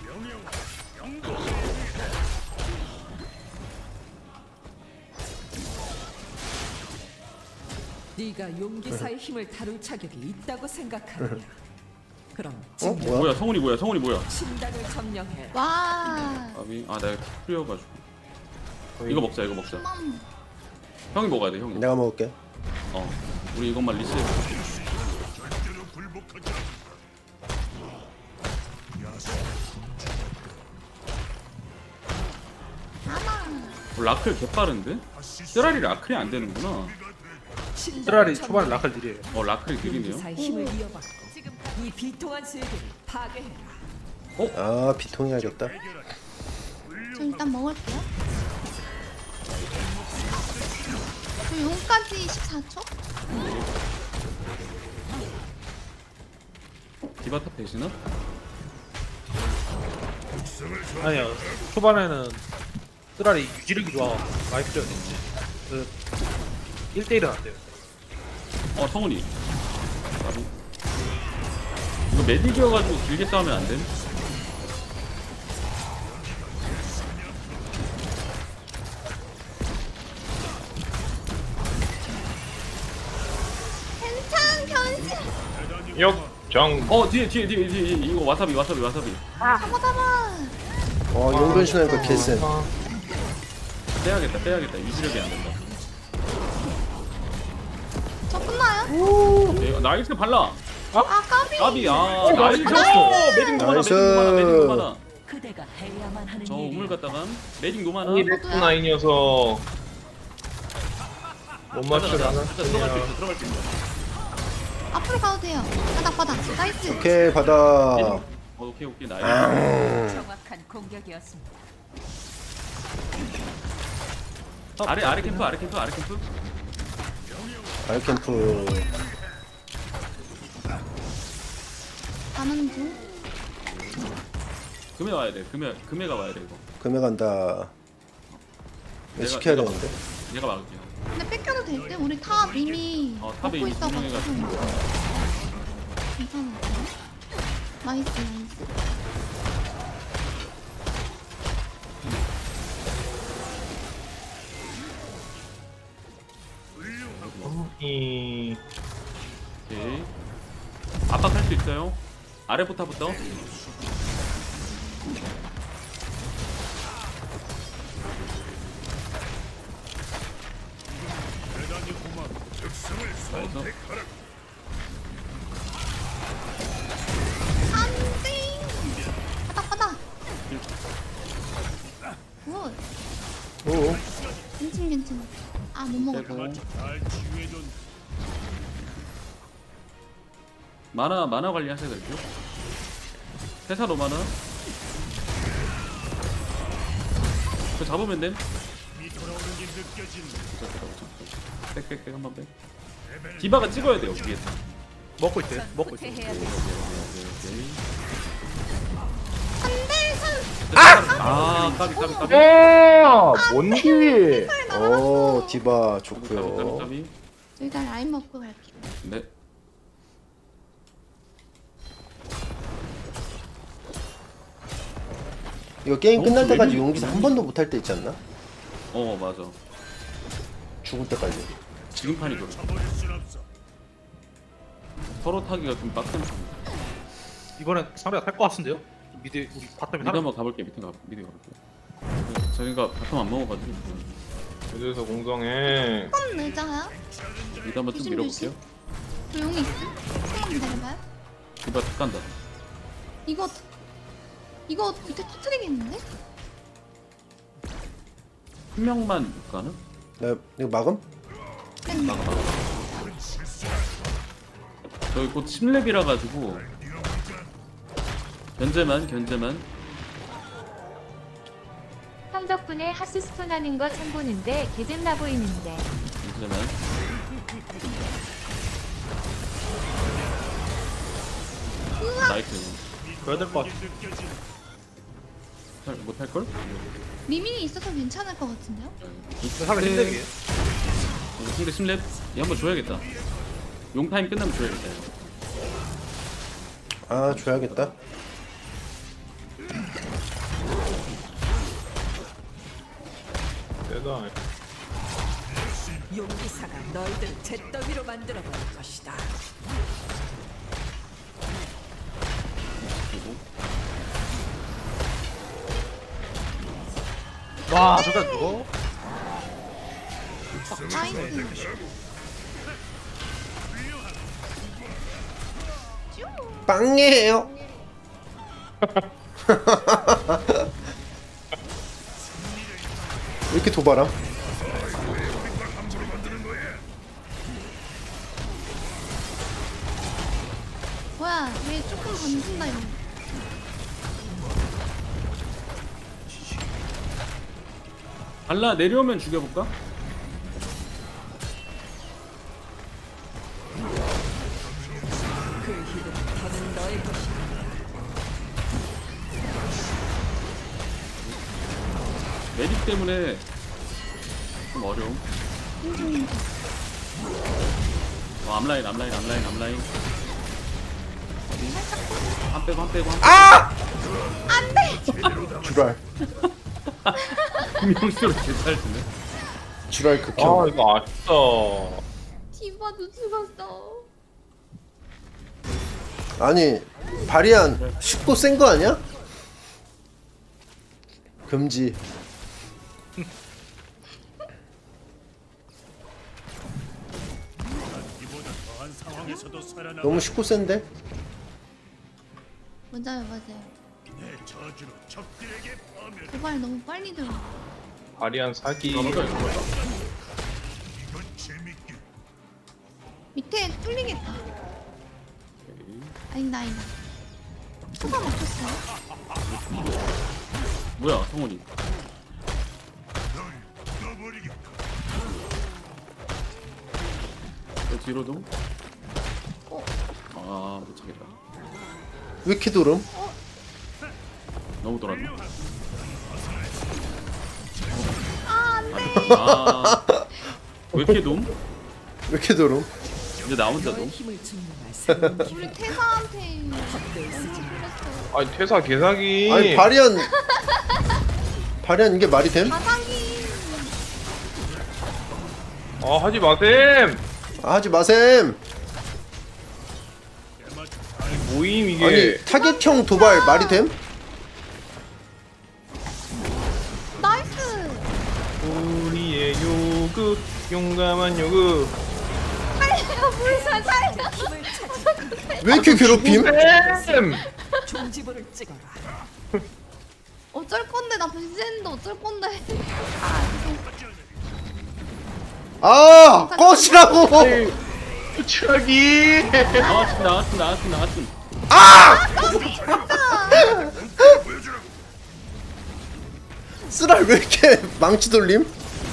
네가 용기사의 힘을 다룰 자격이 있다고 생각하느냐? 그럼 어 뭐야? 뭐야 성훈이 뭐야 성훈이 뭐야? 신당을 점령해. 와. 아비 아 내가 풀려가지고. 이거 먹자 이거 먹자. 음. 형이 먹어야 돼 형이. 내가 먹을게. 어. 우리 이것만 리셋. 절대로 굴복하지 않는다. 라클 개빠른데? 쓰라리 라클이 안 되는구나. 쓰라리 초반에 라칼 딜이에요. 어 라클이 느리네요. 용기사의 힘을 이어받고 이 비통한 세계를 파괴해라. 아 비통해야겠다. 저 일단 먹을게요. 저 용까지 십사 초? 디바탑 대신은? 아니요. 초반에는 쓰라리 유지력이 좋아. 많이 필요했는데 그 일 대 일은 안 돼요. 어 성훈이. 아비. 이거 메딕이어가지고 길게 싸우면 안 돼? 괜찮 견신. 역정. 어 뒤에 뒤에 뒤에 뒤에 이거 와사비 와사비 와사비. 잡아 잡아. 어 용변신하니까 개쎄. 빼야겠다 빼야겠다 유지력이 안 된다. 저 끝나요? 네, 나이스 발라. 아 까비. 까비 아 나이스. 나이스. 메딕 노마다 나이스. 메딕 노마다 메딕 노마다. 그대가 해야만 하는 저 일이야. 우물 갔다가 메딕 노마다. 이랬구나 이 녀석. 못 가자, 가자. 맞추나? 가자, 들어갈 수 있어 들어갈 수 있어. 앞으로 가도 돼요. 바닥 바닥. 나이스. 오케이 받아. 어, 오케이 오케이 나이스. 정확한 공격이었습니다. 아래 아래 캠프 아래 캠프 아래 캠프. 알캠프. 가는 중. 금에 와야 돼. 금에 금에가 와야 돼 이거. 금에 간다. 내가- 시켜야 내가 되는데. 내가 막을게. 근데 뺏겨도 될 때 우리 탑 이미 어, 탑에 먹고 이미 있어가지고 분명해가지고. 괜찮은데? 나이스 나이스. 압박할 수 있어요. 아래부터부터. 대단히 고마워. 적성을 선택하라. 안돼. 바닥 바닥. 오. 오. 괜찮 괜찮. 아 못 먹었다. 빼고. 잘 치유해준. 만화 만화 관리하셔야 될게요. 회사 로마나. 그 잡으면 됨. 이 돌아오는 게 느껴진다. 빽빽빽 한번 빽. 디바가 찍어야 돼요 위에. 먹고 있대. 먹고 있대. 해야 돼. 안돼 선. 아 까비 까비 까비. 어, 뭔디? 오 디바 까비 좋고요. 까비. 일단 라인 먹고 갈게. 네. 이거 게임 끝날 어, 때까지 왜 용기사 한 번도 못 할 때 있지 않나? 어 맞아. 죽을 때까지. 지금 판이 그래. 쳐버릴 순 없어. 서로 타기가 좀 빡센 판. 이번엔 상대가 탈 것 같은데요? 미드 우리 바텀이 미드 살아. 한번 가볼게. 밑에 가 미드 가볼게. 저희가 바텀 안 먹어가지고 그래서 공성해. 조금 늦어요. 미드 한번 좀 조심, 밀어볼게요. 조용히 있음. 조금만 기다려봐요. 디바 툭 간다. 이거 이거 밑에 터트리겠는데? 한 명만 못 가는? 나 이거 막음? 땡. 나가 나가. 저희 곧 침랩이라 가지고 견제만 견제만. 형 덕분에 하스스톤 하는 거 참 보는데 개잼나 보이는데. 견제만. 나이스. 그래야 될 것 같아. 잘 못할 걸? 리민이 있어서 괜찮을 것 같은데요? 상대 힘들게. 상대 침랩 얘 한번 줘야겠다. 용 타임 끝나면 줘야겠다. 아 줘야겠다. 대단. 용기사가 너희들 잿더미로 만들어버릴 것이다. 와 저거 누구? 나이스. 빵이에요. 왜 이렇게 도발함? 뭐야 왜 조금 던진다 이거. 발라 내려오면 죽여볼까? 그 힘은 더는 너의 것이다. 메딕 때문에 좀 어려움. 어, 앞라인 앞라인 앞라인 앞라인. 한 빼고 한 빼고 한 빼고. 아! 안돼. 주랄. 명수로 개잘 쓰네. 주랄 아 극혐. 이거 아쉽다. 디바도 죽었어. 아니 바리안 쉽고 센 거 아니야? 금지. 이보다 더한 상황에서도 살아남아. 너무 쉽고 센데? 맞아요 맞아요. 내 저주로 적들에게 파멸. 도발 너무 빨리 들어. 아리안 사기. 아, 맞아, 이거 맞아. 이건 재밌게. 밑에 뚫리겠다. 아니다 아니다. 초가 막혔어요. 뭐야 성훈이. 널 떠버리겠다. 저 뒤로 좀. 어. 아 못차겠다. 왜 이렇게 도름? 너무 돌았네. 아 안돼. 아. 왜 이렇게 돔? 왜 이렇게 도름? 이제 나 혼자 너의 돔? 힘을 증명할 새로운 우리 기회가 태사한테 헛되이 쓰지 마. 풀렸어. 아니 퇴사 개사기. 아니 바리안 바리안 이게 말이 됨? 바닥이. 아 하지 마셈. 아, 하지 마셈. 대마초 모임 이게. 아니 타겟형 도발 말이 됨? 나이스. 우리의 요구 용감한 요구. 살려 물사 살려. 왜 이렇게 괴롭힘? 쌤! 종지부를 찍어라. 어쩔 건데 나 변신했는데 어쩔 건데. 아 꺼지라고. 추락이. 나왔음 나왔음 나왔음 나왔음. 쓰랄 왜 이렇게 망치 돌림?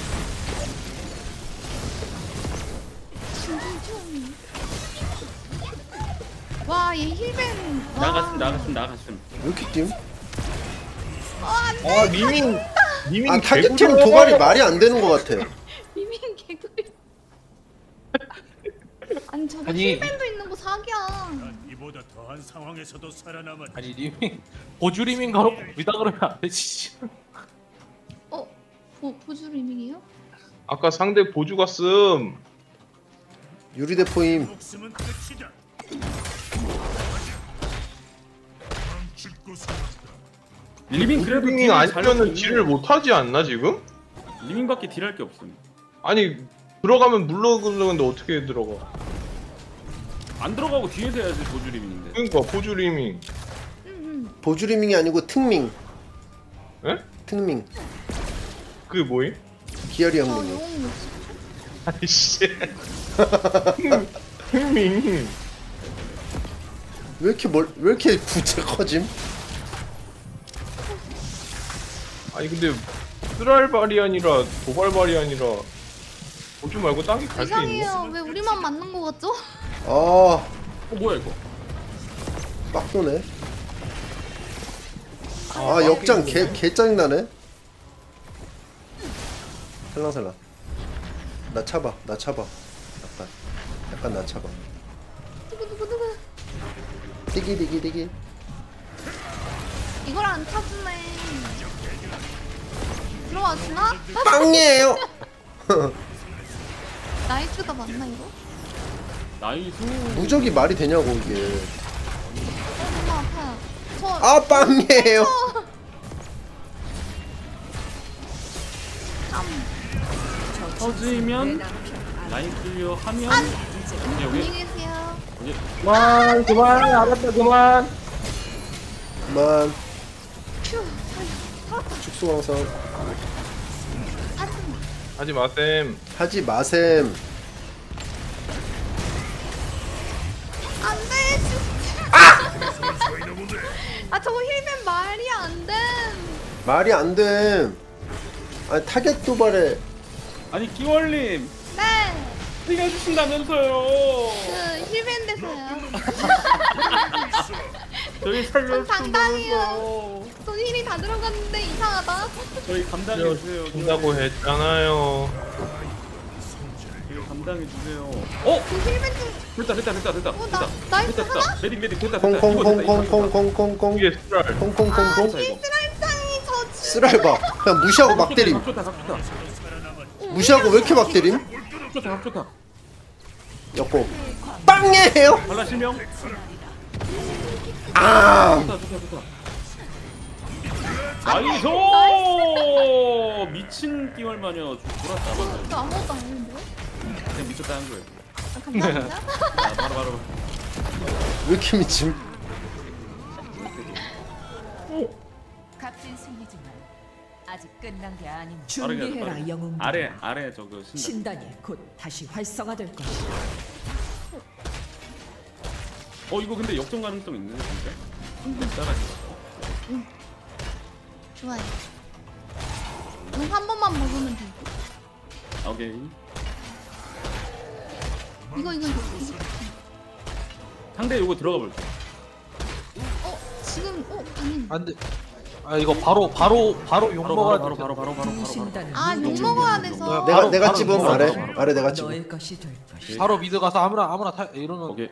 와, 얘 힐벤. 와. 나갔음 나갔음 나갔음. 왜 이렇게 띵? 어, 안 돼. 아 리밍. 리밍 아 타겟형 개구려. 도발이 말이 안 되는 것 같아. 미민 개구리. 아니 저거 아니. 힐벤도 있는 거 사기야. 난 이보다 더한 상황에서도 살아남았. 아니 리밍 보조 리밍 가로 위다 그러면 안 되지. 어, 보 보조 리밍이에요? 아까 상대 보주 갔음. 유리대포임. 목숨은 끝이다. 멈출 곳은 없다. 리밍 그래도 리밍 딜을 아니면은 잘하고 딜을 있네. 못 하지 않나 지금? 리밍밖에 딜할 게 없음. 아니 들어가면 물러가는데 어떻게 들어가? 안 들어가고 뒤에서 해야지 보조 리밍인데. 그러니까 보주 리밍. 응, 보주리밍이 아니고 특밍. 에? 특밍. 그게 뭐임? 기아리 응. 아, 형님이. 영웅 욕심. 아이씨. 흥밍. 왜 이렇게 멀, 왜 이렇게 부채 커짐? 아니 근데 쓰랄발이 아니라 도발발이 아니라 보주 말고 딴 게 갈 게 있나? 이상해요. 왜 우리만 맞는 거 같죠? 아, 어 뭐야 이거? 빡도네. 아, 역장 개, 개 짜증나네. 살랑살랑. 나 차봐, 나 차봐. 약간, 약간 나 차봐. 누구 누구 누구? 디기, 디기, 디기. 이걸 안 타주네. 들어와 주나? 빵이에요! 나이스가 맞나 이거? 나이스. 무적이 말이 되냐고, 이게. 어, 너무 아파요. 저. 아, 빵이에요! 어. 참. 터지면 라인 클리어 하면 이제 여기 안녕히 계세요. 여기 그만 그만 알았다 그만. 그만. 휴. 축소왕성. 하지 마셈. 하지 마셈. 안돼. 아! 아 저거 힐맨 말이 안 돼. 말이 안 돼. 아니, 타겟 도발에. 아니 끼월님 네. 살려주신다면서요. 그 힐맨 돼서요. 저희 전 살려주신다면서요. 당당해요. 저 힐이 다 들어갔는데 이상하다. 저희 감당해주세요. 준다고 했잖아요. 저희 감당해주세요. 어? 그 힐맨 좀. 됐다 됐다 됐다 됐다 어, 나- 됐다 나이스 됐다 하나? 됐다 메딕 메딕 됐다 됐다 이거 됐다 이거 됐다 콩콩콩콩콩콩콩콩. 이게 쓰랄. 아, 콩콩콩콩. 이스라엘상이 저 지. 쓰랄 봐. 그냥 무시하고 막 때림. 각 좋다 각 좋다 무시하고 왜 이렇게 막 때림? 각 좋다 각 좋다 엮고. 빵이에요! 발라 실명 아! 좋다 좋다 좋다 나이스 미친 끼월 마녀 돌았다 방금 저 아무것도 안 했는데. 그냥 미쳤다 한 거예요 아, 감사합니다. 아, 바로 바로 왜 이렇게 미침? 값진 승리지만 아직 끝난 게 아닙니다. 빠르게 하자, 준비해라 빠르게. 영웅. 아래 아래 저거 신다 신단이 곧 다시 활성화될 것이다. 어 이거 근데 역전 가능성 있는 진짜 따라지 좋아요. 용한 번만 먹으면 돼. 오케이 이거 이거 이거. 이거. 상대 요거 들어가 볼게 어 지금 어 아니. 안돼. 아 이거 바로 바로 바로 욕 바로 먹어야 바로 돼. 바로 바로 바로 바로 두 바로 신단은 아, 욕 눈을 먹어야 주고 돼서. 내가, 바로, 내가 바로 집음 바로, 아래. 바로. 아래 내가 집음. 너의 것이 될 것이다. 바로 미드 가서 아무나 아무나 타 이러면. 오케이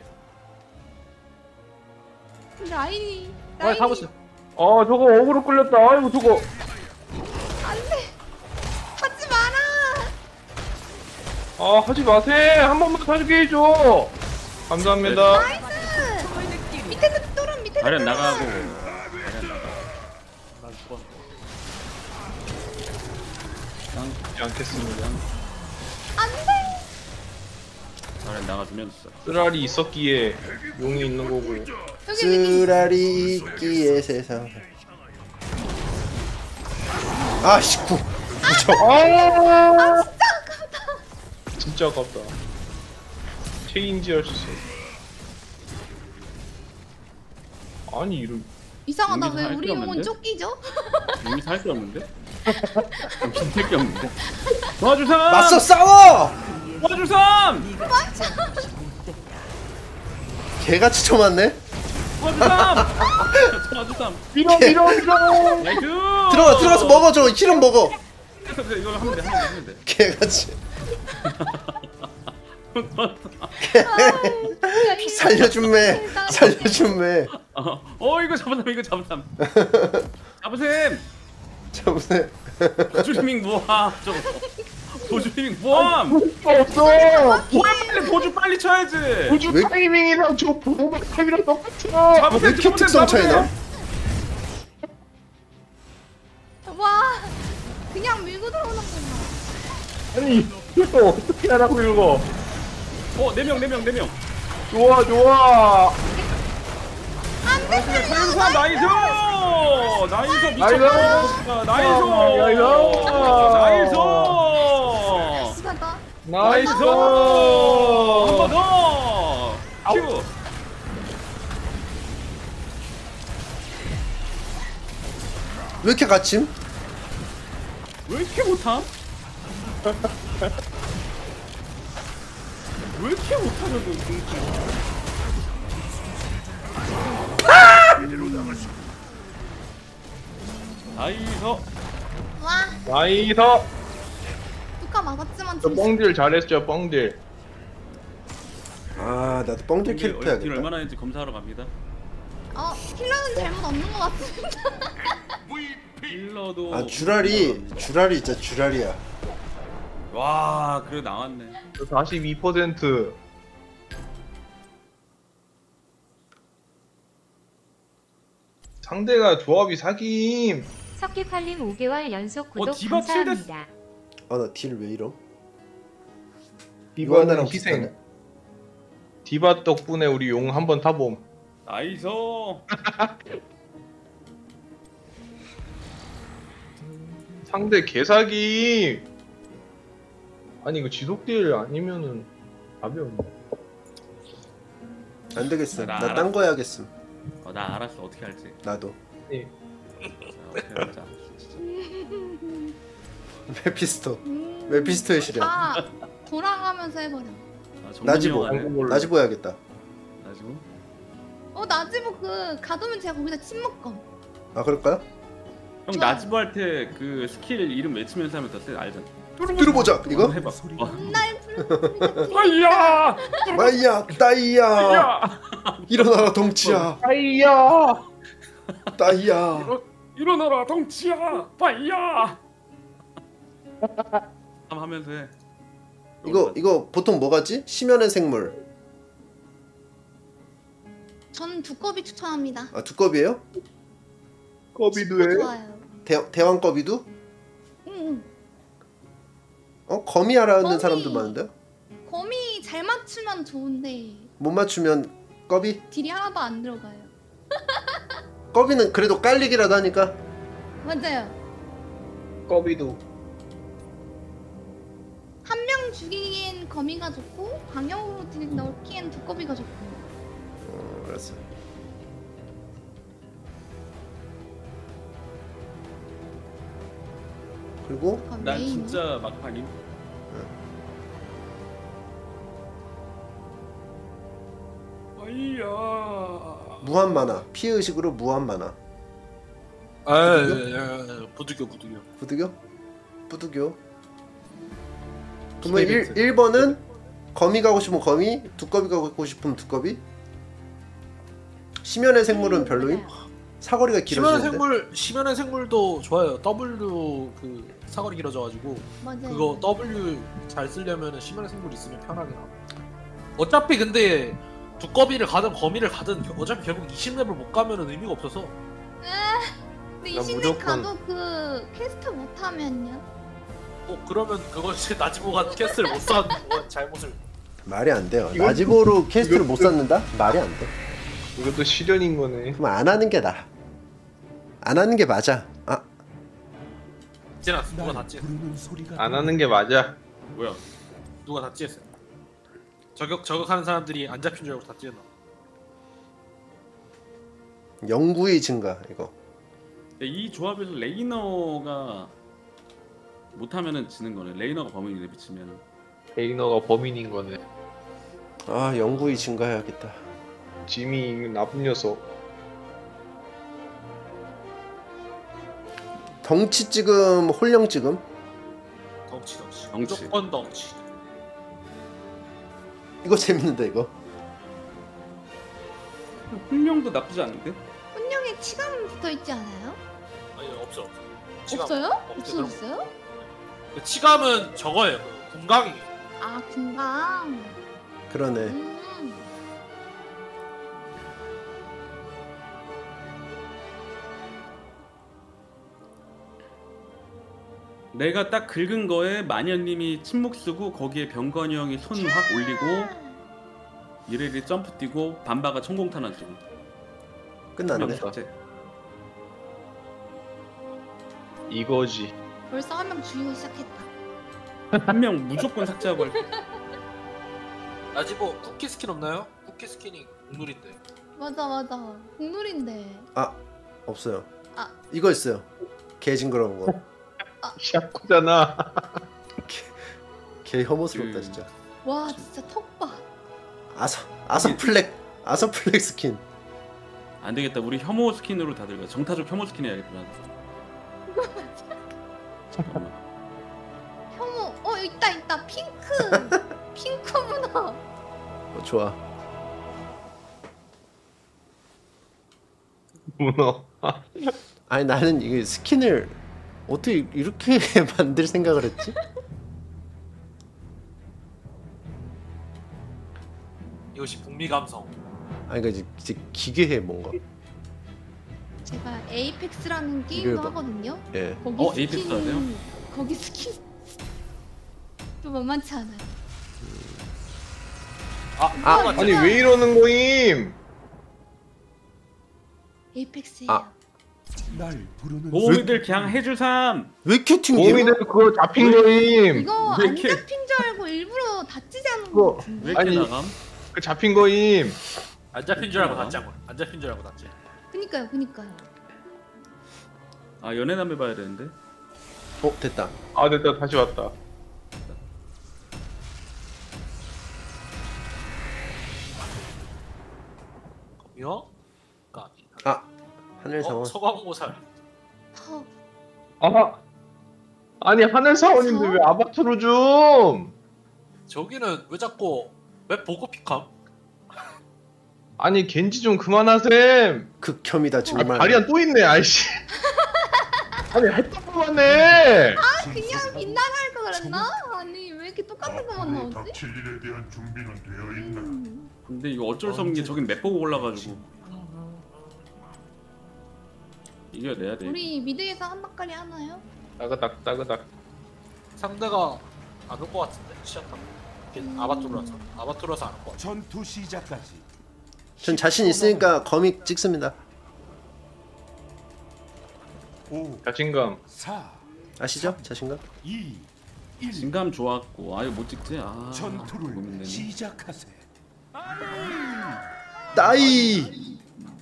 라인이. 아 라인이. 타보세요. 아 저거 어그로 끌렸다. 아이고 저거. 안돼. 하지 마라. 아 하지 마세. 한 번만 사주게 해줘. 감사합니다. 나이스. 밑에 가련 나가고. 가련 나가. 난 죽어. 죽지 않겠습니다. 안돼. 가련 나가주면 있어. 쓰라리 있었기에 용이 있는 거고. 여기 여기. 쓰라리 있기에 세상. 아씨 구. 무적. 아 진짜 아깝다. 체인지 할 수 있어. 아니 이런. 이상하다. 여기서 왜 할 우리 게 용은 없는데? 쫓기죠? 여기 살 게 없는데? 힘들 게 없는데? 도와주삼! 맞서 싸워. 도와주삼! 개같이 쳐맞네. 도와주삼! 도와주삼! 밀어 밀어 밀어. 나이스! 들어가 들어가서 먹어 저 힐은 먹어. 그래서 그래, 이거 하면 돼, 하면 돼, 하면 돼. 개같이. 살려준매. 살려준매. 어, 어 이거 잡았삼, 이거 잡았삼. 잡으셈! 잡으세요. 보조리밍 모함 저거. 보조리밍 모함! 없어. 뭐야 빨리 보조 빨리 쳐야지! 우주 왜- 타이밍이랑 저 보호막 타이밍이랑 똑같아. 잡으셈, 왜 이렇게 특성 차이나? 와. 그냥 밀고 들어오는구나. 아니 이거 어떻게 하라고 이거. 어, 네 명, 네 명, 네 명. 좋아 좋아. 안돼. 살려주삼 나이스! 나이스 미쳤다! 나이스! 나이스! 나이스! 시간다. 나이스. 한 번 더! 큐! 왜 이렇게 갇힘? 왜 이렇게 못함? 왜 이렇게 못하냐고 진짜. 나이스! 와. 나이스. 누가 맞았지만 저 좀. 뻥딜 잘했죠 뻥딜. 아 나도 뻥질 캐릭터 딜 해야겠다. 얼마나 했는지 검사하러 갑니다. 어 힐러는 잘못 없는 것 같습니다. 힐러도 아 주라리 주라리 진짜 주라리야. 와 그래 나왔네. 사십이 퍼센트. 상대가 조합이 사기임. 석기팔님 오 개월 연속 구독 어, 디바 감사합니다. 아 나 딜 왜 이럼? 디바는 하나랑 희생. 비슷하네. 디바 덕분에 우리 용 한번 타봄. 나이스. 상대 개사기. 아니 이거 지속딜 아니면은 답이 없네. 안 되겠어. 나 나 알아. 딴 거 해야겠음. 어, 나 알았어 어떻게 할지. 나도. 예. 자, 어떻게 하자. 메피스토. 음. 메피스토의 시련. 아 돌아가면서 해버려. 아, 정문이 나지보. 형 하네. 나지보 해야겠다. 나지보. 어 나지보 그 가두면 제가 거기다 침묵검. 아 그럴까요? 형 좋아요. 나지보 할 때 그 스킬 이름 외치면서 하면 더 세. 알잖아. 들어보자. 이거? 한번 해봐. 와. 날 부르는 아이야! 마이야 따이야. 아이야! 일어나라 덩치야. 아이야. 따이야. 일어나라 덩치야! 빠이야! 한번 하면서 해. 이거 이거 보통 뭐 가지? 심연의 생물. 전 두꺼비 추천합니다. 아 두꺼비예요? 거비도 해. 좋아요. 대 대왕꺼비도? 응. 어 거미 알아듣는 거미. 사람도 많은데요? 거미 잘 맞추면 좋은데 못 맞추면 꺼비? 딜이 하나도 안 들어가요. 꺼비는 그래도 깔리기라도 하니까. 맞아요. 거비도. 한 명 죽이기엔 거미가 좋고 방역으로 딜 넣기엔 두꺼비가 좋고. 어 알았어. 그리고 아, 난 메인. 진짜 막판임. 아이야. 무한 만화. 피해 의식으로 무한 만화. 아예예 부득이요 부득이요. 부두교? 부두교. 그러면 일, 일 번은 거미 가고 싶으면 거미, 두꺼비 가고 싶으면 두꺼비. 심연의 생물은 별로임? 사거리가 심연의 길어지는데? 생물 심연의 생물도 좋아요. W 그 사거리 길어져가지고 맞아요. 그거 W 잘 쓰려면 심연의 생물 있으면 편하게 나와. 어차피 근데 두꺼비를 가든 거미를 가든 어차피 결국 이십 레벨 못 가면은 의미가 없어서. 근데 나 이십 렙 무조건- 가도 그 퀘스트 못하면요? 어 그러면 그건 이제 나지보가 캐스를 못 쌓은 건 잘못을. 말이 안 돼요. 이거- 나지보로 캐스트를 못 이거- 쌓는다? 말이 안 돼. 이것도 시련인 거네. 그럼 안 하는 게 나아. 안 하는 게 맞아. 아, 찌나 누가 다 찌? 부르는 소리가 안 하는 게 맞아. 뭐야? 누가 다 찌했어요? 저격 저격하는 사람들이 안 잡힌 줄 알고 다 찌했나? 영구의 증가 이거. 근데 이 조합에서 레이너가 못하면은 지는 거네. 레이너가 범인이네 미치면은. 데이너가 범인인 거네. 아, 영구의 증가해야겠다. 지미 나쁜 녀석. 덩치 찍음, 홀령 찍음. 덩치 덩치. 덩치. 무조건 덩치. 이거 재밌는데 이거. 훈령도 나쁘지 않은데? 혼령에 치감 붙어있지 않아요? 아니 없어. 없어. 치감 없어요? 없어, 그럼. 없어졌어요? 그 치감은 저거예요. 그 궁강이. 아 금방. 그러네. 음. 내가 딱 긁은 거에 마녀님이 침묵 쓰고 거기에 병건이 형이 손 확 올리고 이래리 점프 뛰고 반바가 천공탄환 쓰고. 끝났네. 삭제. 이거지. 벌써 한 명 죽이고 시작했다. 한 명 무조건 삭제하고 할. 나지보 쿠키 스킨 없나요? 쿠키 스킨이 국룰인데. 맞아 맞아. 국룰인데. 아, 없어요. 아. 이거 있어요. 개 징그러운 거. 샤코잖아. 개 혐오스럽다 그- 진짜. 와 진짜 턱봐. 아서 아서 플렉 아서 플렉 스킨. 안 되겠다. 우리 혐오 스킨으로 다들 가. 정타적 혐오 스킨 해야겠다. 잠깐만. 혐오. 어 여기 있다 있다. 핑크. 핑크 문화. 어, 좋아. 문어. 아니 나는 이게 스킨을 어떻게 이렇게 만들 생각을 했지? 이것이 북미 감성. 아니 그러니까 이제, 이제 기괴해 뭔가. 제가 에이펙스라는 게임도 이걸 봐. 하거든요. 예. 거기 어, 스킨. 에이펙스 아세요? 거기 스킨. 좀 만만치 않아요. 아, 아, 아 아니 왜 이러는 거임? 에이펙스예요. 아. 날 부르는 모이들 그냥 해주삼. 왜 이렇게 튕겨? 곰이들 그거 잡힌 거임. 이거 왜 안 이렇게- 잡힌 줄 알고 일부러 다치지 않은 그거- 거 같은데. 왜 이렇게 아니. 나감? 그 잡힌 거임. 안 잡힌 줄 알고 다 짠 거야. 안 잡힌 줄 알고 다 짠. 그니까요, 그니까요. 아 연애남매 봐야 되는데. 어 됐다. 아 됐다 다시 왔다. 요? 까비. 아 하늘 어, 상원. 서광모살. 턱. 아 아니 하늘 사원인데 왜 아바투로 좀? 저기는 왜 자꾸 왜 보고 픽함? 아니 겐지 좀 그만하셈. 극혐이다 아, 정말. 다리안 또 있네 아이씨. 아니 했던 거 같네. 그냥 빗나갈 거 그랬나? 아니 왜 이렇게 똑같은 것만 나오지? 닥칠 일에 대한 준비는 되어 있나? 음. 근데 이거 어쩔 수 없는 게 저긴 맵 보고 올라가지고 이겨내야 돼. 우리 미드에서 한 바까리 하나요? 따그닥 따그닥. 상대가 안 올 것 같은데 시작하면. 음. 아바투르라서 아바투르라서 안 올 것 같아. 전투 시작까지 전 자신 있으니까 거미 찍습니다. 오, 자신감. 사, 아시죠? 자신감? 이, 일. 진감 좋았고 아유 못 찍지. 아 전투를 고민되네. 시작하세. 나이.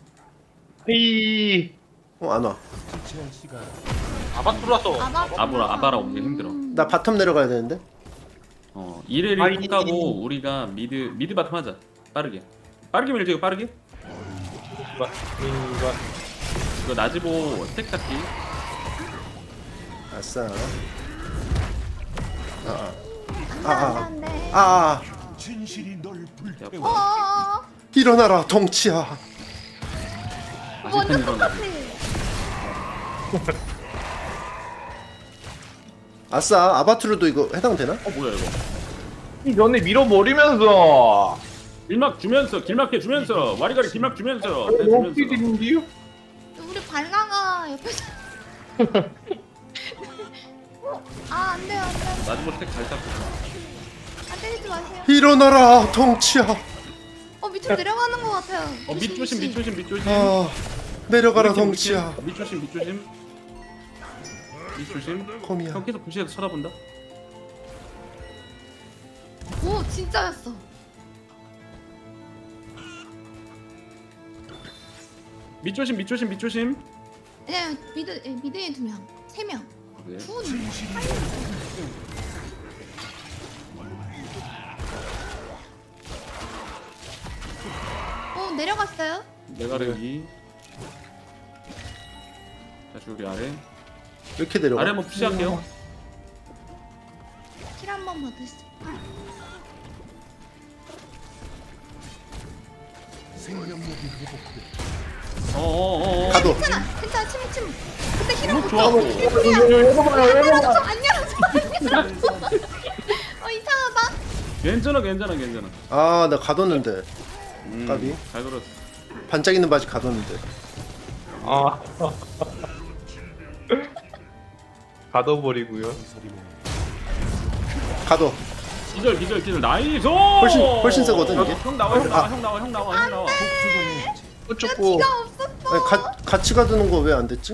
이 어 안 와. 주체할 시간. 아바투르라서 아바. 아보라 아바라 오기 힘들어. 나 바텀 내려가야 되는데. 어 이래리 아이. 톡 가고 우리가 미드 미드 바텀 하자. 빠르게. 빠르게 밀죠 빠르게. 이봐 이봐. 이거 나지보 스택 쌓기. 아싸. 아아. 안돼 아, 안돼. 아, 아. 진실이 널 불태워. 어어어. 일어나라 덩치야. 완전 아직은 똑같아. 아싸 아바투르도 이거 해당되나? 어 뭐야 이거. 이 전에 밀어버리면서 길막 주면서 길막해 주면서 와리가리 길막 주면서 네, 너무 주면서. 뛰는데요? 우리 발라가 옆에서. 어? 아, 안 돼요, 안 돼요. 나중에 스택 잘 잡고. 안 때리지 마세요. 일어나라 덩치야. 어, 밑으로 내려가는 것 같아요. 어 밑조심 밑조심 밑조심. 아 내려가라 밑조심, 덩치야. 밑조심 밑조심. 밑조심. 컴이야. 형 계속 부시해서 쳐다본다. 오, 진짜였어. 밑조심 밑조심 밑조심. 아니야, 미드, 예, 미드에 두 명. 세 명. 네. 두 어, 내려갔어요? 내가 여기. 다시 우리 아래. 왜 이렇게 내려가? 아래 한번 푸시할게요. 킬 한 번 받으시죠. 어어어. 가도. 괜찮아, 괜찮아, 침묵, 침묵. 근데 힐 너무 좋았고. 안녕하세요, 안녕하세요. 어, 이상하다. 괜찮아 괜찮아 괜찮아. 아 나 가뒀는데. 음, 까비. 잘 걸었어. 반짝이는 바지 가뒀는데. 아. 가둬버리고요. 가둬. 기절 기절 기절 나이스. 훨씬 훨씬 세거든 이게. 형 나와 형 나와 형 나와 형 나와 형 나와. 어쩌고. 기가 없었어. 아니, 가, 같이 가두는 거 왜 안 됐지?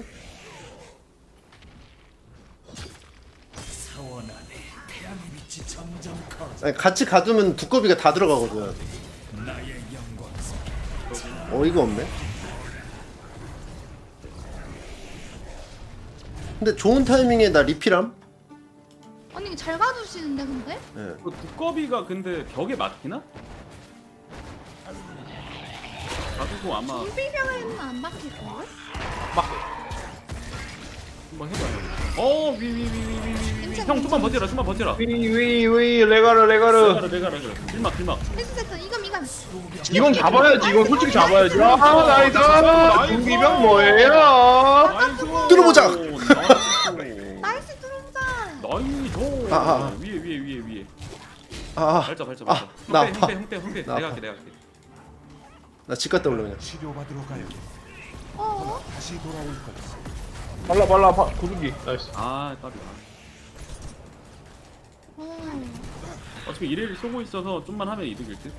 아니 같이 가두면 두꺼비가 다 들어가거든. 어이가 없네. 근데 좋은 타이밍에 나 리필함? 아니, 잘 가두시는데, 근데? 예. 그 두꺼비가 근데 벽에 막히나? 가두고 아마 좀비병에는 안 박힐걸? 한번 해봐요. 어, 위, 위, 위, 위, 위, 위, 위. 형 좀만 버텨라, 좀만 버텨라. 위위위 레가르 레가르. 레가라, 레가라, 레가라. 길막, 길막. 됐어, 됐어. 이건, 이건. 이건 잡아야지. 이건 솔직히 잡아야지. 아 나이스. 중기병 뭐예요? 나이스. 뚫어보자. 나이스. 나이스 들어오자. 나이스. 아, 아, 아. 위에, 위에, 위에, 위에. 아, 발자, 발자, 아, 발자. 나 형빼, 아파. 형빼, 형빼, 형빼. 나 내가 아파. 할게, 내가 할게. 나 집 갔다 올래 그냥. 치료받으러 가요. 어? 다시 돌아올 거야. 발라 발라 바, 고르기. 나이스. 아, 까비. 어. 어차피 이래를 쏘고 있어서 좀만 하면 이득일 듯.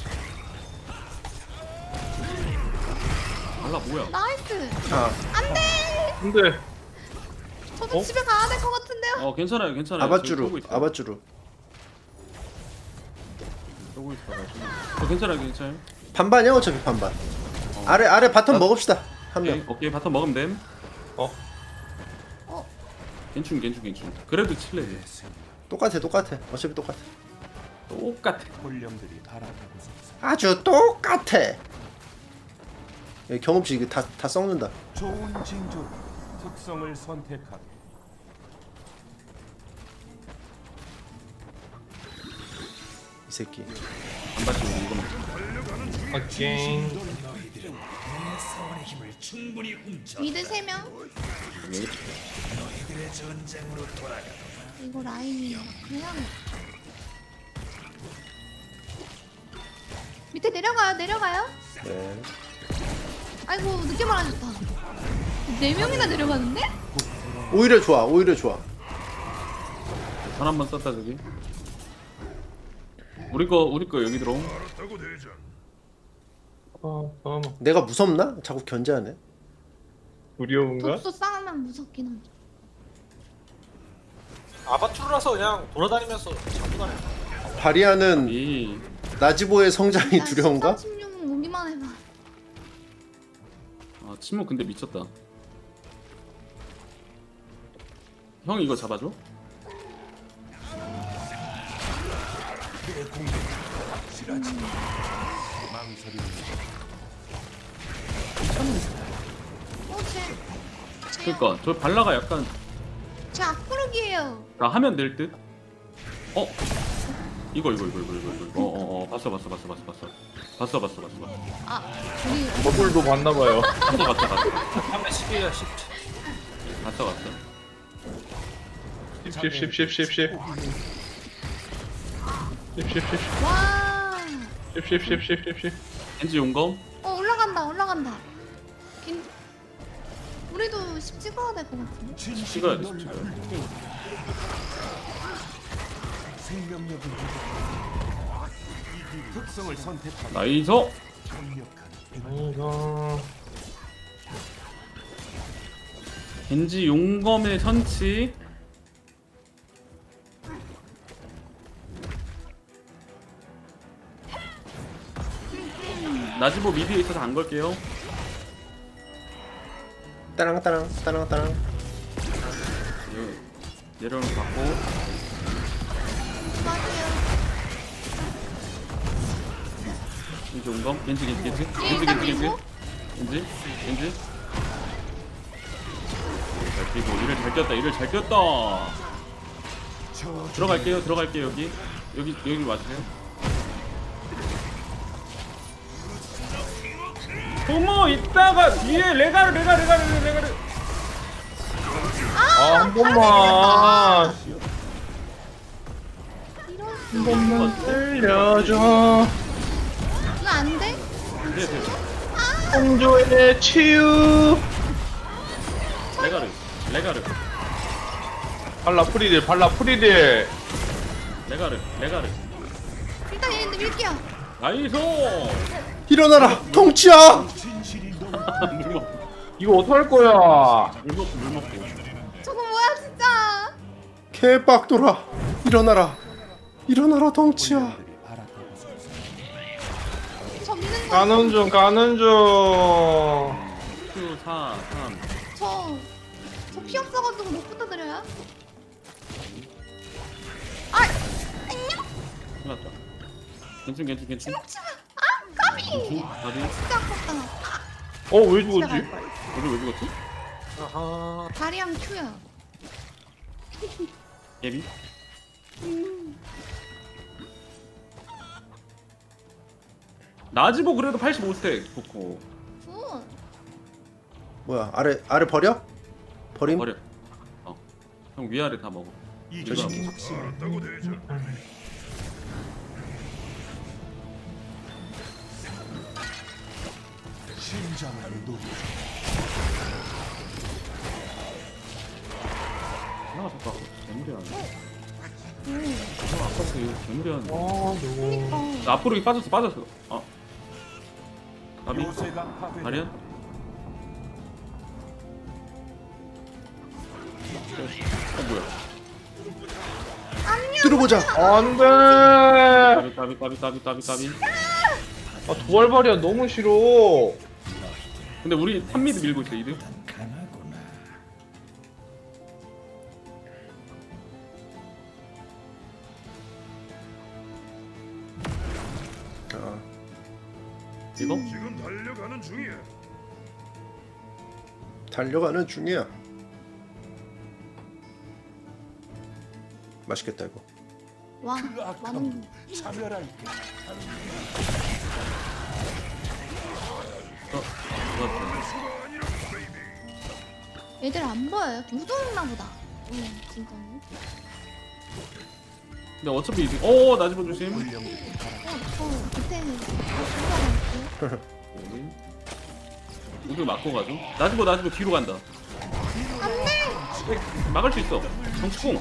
달라 뭐야? 나이스. 아, 안 돼. 근데 저도 어? 집에 가야 될 것 같은데요? 어, 괜찮아요, 괜찮아요. 지금 아바쭈루, 쏘고 있어. 아바쭈루. 쏘고 있어. 어, 괜찮아요, 괜찮아요. 반반이야 어차피 반반. 아래 아래 바텀 먹읍시다. 한 오케이, 명. 오케이, 바텀 먹으면 됨. 어 어. 괜춘, 괜춘, 괜춘. 그래도 칠레. 똑같아 똑같아. 어차피 똑같아. 똑같아. 혼령들이 달아나고서 아주 똑같아. 예, 경험치 이거 다 다 썩는다. 좋은 징조 특성을 선택하고 이 새끼. 안 받지 우리 이거 먹자. 오케이. 미드 세 명. 이거 라인이야. 그냥. 밑에 내려가요, 내려가요. 네. 아이고, 늦게 말하셨다. 네 명이나 내려가는데? 오히려 좋아. 오히려 좋아. 선 한번 썼다 저기. 우리 거 우리 거 여기 들어옴. 어 잠깐만. 내가 무섭나? 자꾸 견제하네. 두려운가? 독소 싸우면 무섭긴 하죠. 아바투르라서 그냥 돌아다니면서 잡고 다녀. 바리아는 이 나지보의 성장이 두려운가? 십육 오기만 해봐. 아, 침묵 근데 미쳤다. 형 이거 잡아줘? 그의 공격 실하지 망설이는 어, 쟤. 쟤, 그니까 저 발라가 약간 쟤 앞구르기예요. 나 하면 될 듯? 어? 이거 이거 이거 이거 이거 이거 어어어 어, 봤어 봤어 봤어 봤어 봤어 봤어 봤어 봤어 봤어 아, 우리 버블도 봤나봐요. 봤어 봤어 봤어 삼백 십이야 십. 봤어 봤어 십 십 십 십 십 십 십 십. 와. 십십십십십십. 겐지 용검. 어 올라간다 올라간다. 긴... 우리도 십 찍어야 될 것 같은데. 찍어야 돼. 찍어야 돼. 생명력을 특성을 선택하라. 나이스. 아이고. 겐지 용검의 선치. 나지보 미드에 있어서 안 걸게요. 따랑 따랑 따랑 따랑. 내려오는 거 받고. 겐지 용검. 겐지 겐지 겐지. 겐지 겐지 겐지. 겐지 겐지. 자, 그리고 이를 잘 꼈다. 이를 잘 꼈다. 들어갈게요. 들어갈게요. 여기 여기 여기 와주세요. 도모 있다가 뒤에 레가르 레가르 레가르 레가르. 아, 한 번만. 한 번만 살려줘. 이거 안 돼? 네, 네. 공조의 치유. 레가르 레가르 발라 프리딜, 발라 프리딜. 레가르 레가르. 일단 얘네들 밀게요. 나이스. 일어나라 통치야. 물 먹고 이거 어떡할 거야? 물 먹고 물 먹고. 저거 뭐야 진짜. 개빡돌아. 일어나라. 일어나라 통치야. 저 미는 거. 가는 중, 가는 중. 큐 사 삼. 저. 저 피 없어가지고 못 붙어드려요? 아! 안녕? 큰일 났다. 괜찮 괜찮 괜찮. 먹지마! 아! 까비! 어디? 진짜 아깝다. 어, 왜 진짜 죽었지? 갈걸. 우리 왜 죽었지? 아하. 다리랑 큐야. 예비? 나지보 그래도 팔십오 스택 좋고. 굿. 뭐야 아래 아래 버려? 버림? 버려. 어. 형 위아래 다 먹어. 이 이거 자식이 알았다고 되죠. 심장을 녹여. 하나가 자꾸 아까 괴물이야. 어, 아까부터 이거 괴물이었는데. 아, 너무. 그니까. 앞으로 이게 빠졌어 빠졌어. 어. 가비. 요새가 파괴. 다리안. 어 뭐야? 들어보자. 안 돼. 까비 까비 까비 까비 까비. 아, 도발발이야 너무 싫어. 근데 우리 탑 미드 밀고 있어 이들. 어. 이거? 지금 달려가는 중이야. 달려가는 중이야. 맛있겠다 이거. 와. 그 악함 많은. 차별할게. 어, 좋았어. 애들 안 보여요. 누구 없나 보다. 응, 진짜. 근데 어차피 이제 어 나지보 조심. 어, 저 밑에 올라갈게요. 우드 맞고 가죠. 나지보 나지보 뒤로 간다. 안돼. 막을 수 있어. 정치공.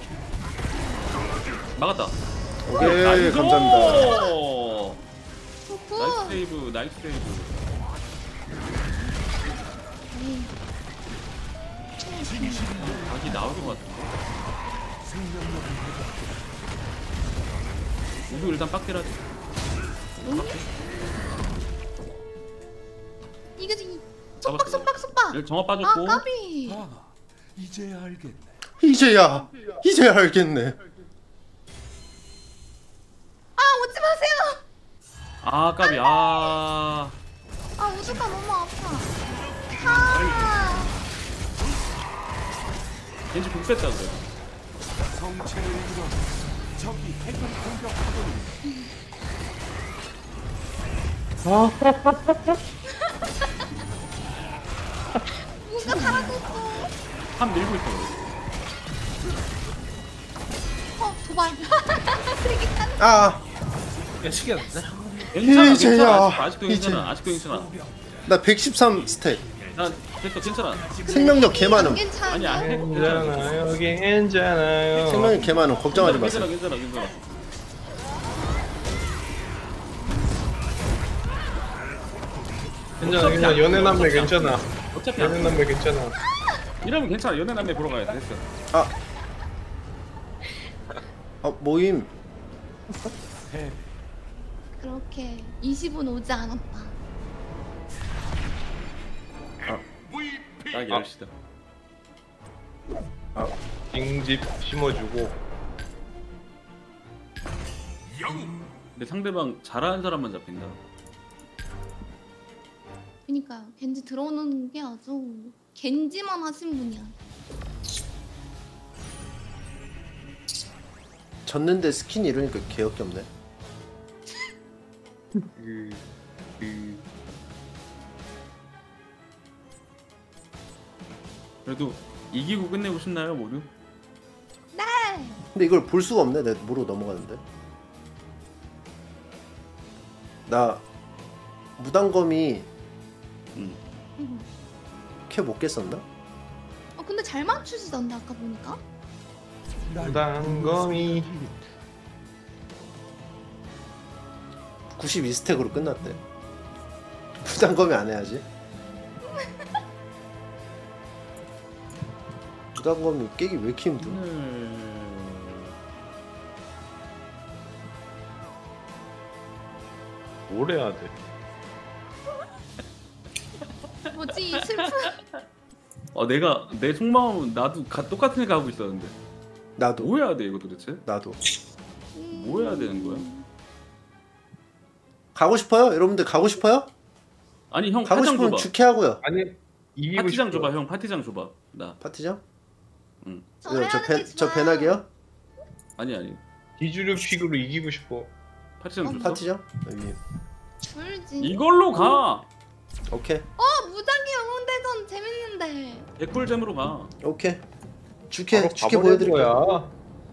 막았다. 오케이 나이스! 감사합니다. 좋고. 나이스 세이브, 나이스 세이브. 각이 나올 것 같은데. 우드 일단 빡대라지. 이거 이 잡았어. 속박 속박 속박. 여기 정화 아 빠졌고. 까비. 아, 이제야 알겠네. 이제야 이제야 알겠네. 아 오지 마세요. 아 까비. 아. 아 우주가 너무 아파. 아. 왠지 국 뺐다 그래. 성체를 이뤄 적이 핵을 공격하더니 뭔가 사라졌어. 한 밀고 있어. 어 도발. 쓰레기 탄. 아 야, 시계였는데? 괜찮아 이제야, 괜찮아 아직, 아직도 이제. 괜찮아 아직도 괜찮아. 나 백십삼 스택. 나 됐어 괜찮아. 생명력 개 많음. 아니 안 해. 괜찮아요 괜찮아요. 생명력 개 많음. 걱정하지 괜찮아 마세요. 괜찮아 괜찮아. 괜찮아 괜찮아. 연애 남매 괜찮아. 어차피 연애 안 남매 괜찮아. 이러면 괜찮아. 연애 남매 보러 가야 돼. 됐어. 아. 아 모임. 그렇게 이십 분 오지 않았다. 딱 열시다. 아 빙집 심어주고. 근데 상대방 잘하는 사람만 잡힌다. 그러니까 겐지 들어오는 게 아주 겐지만 하신 분이야. 졌는데 스킨 이러니까 개역겹네. 그, 그... 그래도 이기고 끝내고 싶나요 모두? 네. 근데 이걸 볼 수가 없네. 내가 모르고 넘어가는데. 나 무당검이 응. 음. 캐 못 깼었나? 어 근데 잘 맞추시던데 아까 보니까. 무당검이 구십이 스택으로 끝났대. 무당검이 안 해야지. 무당검이 깨기 왜 이렇게 힘들어? 뭘 해야 돼? 뭐지 이 슬픈. 어 내가 내 속마음은 나도 가, 똑같은 애 가고 있었는데 나도. 뭐 해야 돼 이거 도대체? 나도. 뭐 해야 되는 거야? 가고 싶어요? 여러분들 가고 싶어요? 아니 형 가고 파티장 싶으면 줘봐. 주캐하고요. 아니 이기고 파티장 싶어. 줘봐 형 파티장 줘봐 나. 파티장? 응. 저 저, 저, 해야 배, 되지 저 마. 배나게요? 아니 아니 기주력 픽으로 이기고 싶어. 파티장 어, 줬어? 파티장? 여기. 줄지. 이걸로 가. 오케이. 어 무작위 영웅대전 재밌는데. 백골잼으로 가. 오케이. 주캐 바로 주캐 가버릴 보여드릴게요. 거야.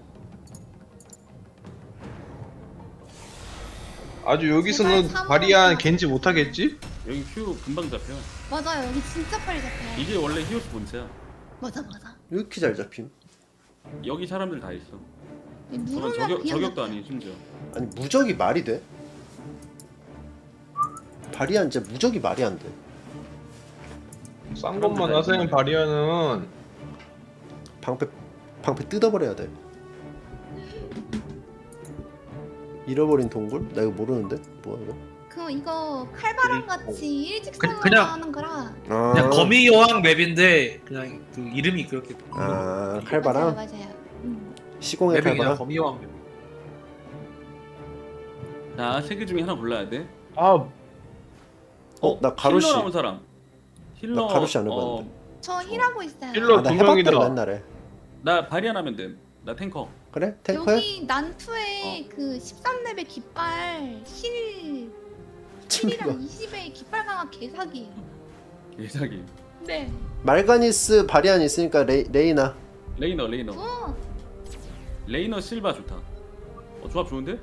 아주 여기서는 제발 바리안 사망. 겐지 못하겠지? 여기 큐 금방 잡혀. 맞아요 여기 진짜 빨리 잡혀요. 이게 원래 히오스 본체야. 맞아 맞아. 왜 이렇게 잘 잡힘? 여기 사람들 다 있어. 저건 누르면 저격 그냥 저격도 잡혀요. 아니 심지어. 아니 무적이 말이 돼? 바리안 진짜 무적이 말이 안 돼. 싼 것만 하세요 바리안은. 방패 방패 뜯어버려야 돼. 잃어버린 동굴? 나 이거 모르는데 뭐야 이거? 그 이거 칼바람 같이 일직선으로 그냥- 하는 거라. 아, 그냥 거미 여왕 맵인데 그냥 그 이름이 그렇게 아 맞아요 칼바람? 맞아요. 음. 시공의 맵이 그냥 칼바람? 거미 여왕 맵. 자 세 개 중에 하나 골라야 돼. 아 어, 나 가루씨. 힐러 남은 사람. 힐러. 나 가루씨 안 어, 해봤는데. 저 힐하고 있어요. 힐러 아, 나 두 해봤거든 명이다. 옛날에. 나 바리안 하면 돼. 나 탱커. 그래? 탱커야? 여기 난투에 그 십삼 렙의 깃발 힐 친구가. 힐이랑 이십의 깃발 강화 개사기예요. 예사기. 네. 말가니스 바리안 있으니까 레, 레이나. 레이너 레이너. 어. 레이너 실바 좋다. 어 조합 좋은데?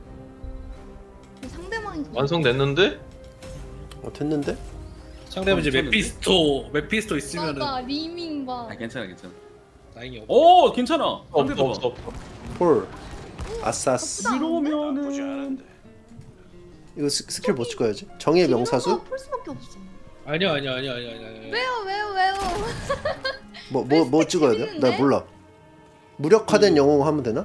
상대방이 완성됐는데? 어 됐는데? 상대면 이제 괜찮은데? 메피스토 메피스토 있으면은 맞아 리밍 봐. 아 괜찮아 괜찮아. 다행히 없. 오 괜찮아. 없어 상대도 봐. 없어 없어. 폴. 아싸스. 이러면은 이거 스, 스킬 뭐 찍어야지? 정의의 명사수? 폴스밖에 없어. 아니야 아니야 아니야 아니야 아니야. 왜요 왜요 왜요? 뭐 뭐 뭐 스택 찍어야 돼? 재밌는데? 나 몰라. 무력화된 영웅 하면 되나?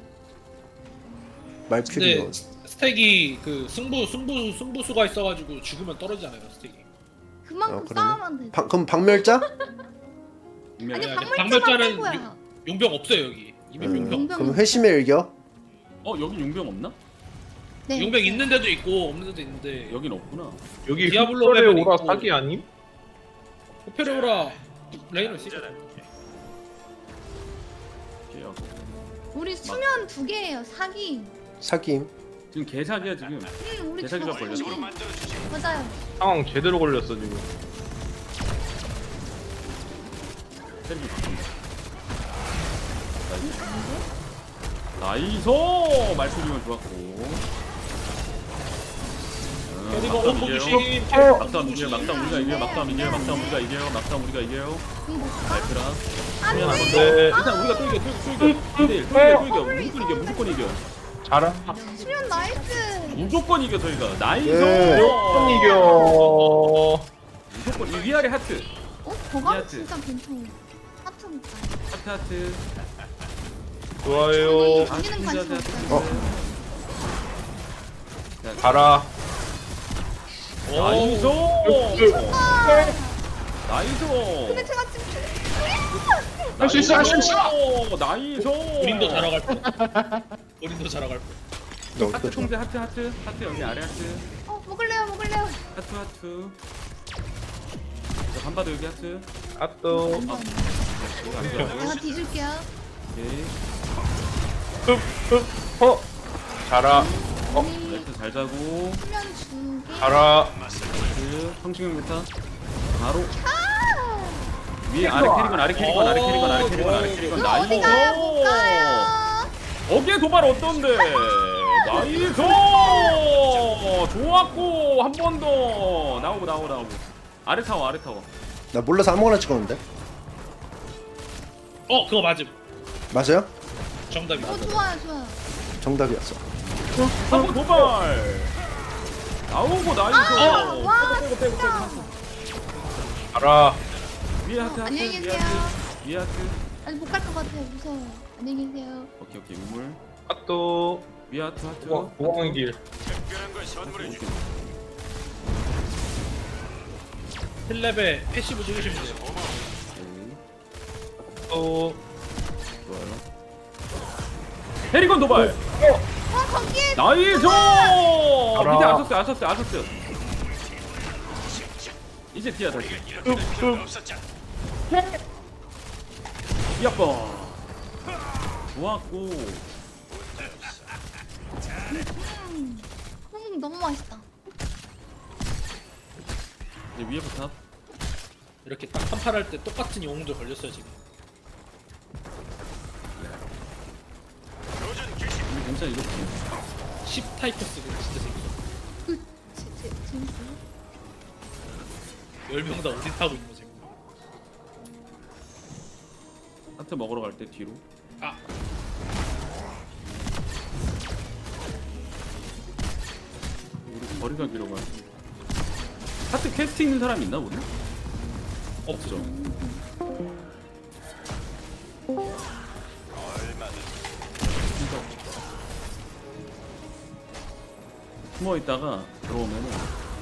말퓨리 근데 영웅. 스택이 그 승부 승부 승부수가 있어가지고 죽으면 떨어지잖아요 스택이. 그만큼 어, 그러네. 싸우면 돼. 방, 그럼 박멸자? 아니 아니, 박물자만 박물자는 빼고야. 용병 없어요 여기. 이미 음, 용병. 용병 그럼 회심의 일격? 어 여기 용병 없나? 네. 용병 있는 데도 있고 없는 데도 있는데 여긴 없구나. 여기 디아블로 흑설의 맵은 오라 있고. 사기 아님? 호페르오라 레이너 있어. 개야. 우리 수면 두 개예요. 사기. 사기임. 지금 개사기야 지금. 응 우리 개사기가 두 걸렸어. 개. 맞아요. 상황 제대로 걸렸어 지금. 때리기 바쁜데. 나이스. 말소리만 좋았고. 그리고 원부 귀신. 막상 이겨요. 막상 우리가 이겨요. 막상 이겨요. 막상 우리가 이겨요. 막상 우리가 이겨요. 알프라. 수면 한 번 더. 일단 우리가 또 이겨. 또 이겨. 또 이겨. 또 이겨. 무조건 이겨. 무조건 이겨. 잘하. 수면 나이스. 무조건 이겨 저희가. 나이스. 예. 무조건 이겨. 무조건 이 위아래 하트. 어? 저가 하트. 진짜 괜찮아. 하트니까. 하트 하트. 좋아요. 아, 우리는 관심 하트, 없어요. 하트. 자, 가라. 나이스. 아, 나이스. 근데 제가 지금 할 수 있어, 할 수 있어. 나이스. 우린도 자러 갈 뻔. 우린도 자러 갈 뻔. 하트 통제 하트 하트 하트 여기 아래 하트 어 먹을래요 먹을래요. 하트 하트. 자, 반바도 여기 하트. 아또. 안 돼, 안 돼. 여기 안 내가 뒤줄게요. 오케이. 흡흡 허. 자라. 어. 나이스 잘 자고. 수면 두 개. 자라. 나이스. 성충형 메타. 바로 아! 위에 아래 캐리건 아래 캐리건 아래 캐리건 아래 캐리건 아래 캐리건 이거 나이스. 어디 가요? 못 가요. 어깨 도발 어떤데? 나이스. 좋았고 한 번 더 나오고 나오고 나오고. 아래 타워 아래 타워. 나 몰라서 아무거나 찍었는데. 어 그거 맞음. 맞아요? 정답이. 어 좋아요 좋아요. 정답이었어. 한 번 도발. 나오고 나이스. 아, 와, 빼고 빼고 빼고 진짜. 빼고. 자라. 위에 하트 하트 안녕히 위에 계세요. 하트 위에 하트. 아니 못 갈 것 같아요. 무서워요. 안녕히 계세요. 오케이 오케이 우물. 아또. 위에 하트 하트. 보강의 길. 특별한 걸 선물해 주. 힐렙에 패시브 찍으시면 돼요. 또. 좋아요. 헤리건 도발. 와 거기에 나이스. 알아. 밑에 아서스 아서스 아서스. 이제 뒤야 다시. 이아빠. 좋았고. 음, 음 너무 맛있다. 이제 위에부터. 이렇게 딱 한팔할 때 똑같은 영웅들 걸렸어요 지금. 우리 괜찮아 이렇게. 십 타이커스가 진짜 재밌어. 그 제, 제, 재밌어요? 열 명 다 어디 타고 있는 거 지금. 하트 먹으러 갈 때 뒤로. 아 우리 거리가 길어가. 하트 캐스트 있는 사람 있나 우리? 없죠. 숨어 있다가 들어오면은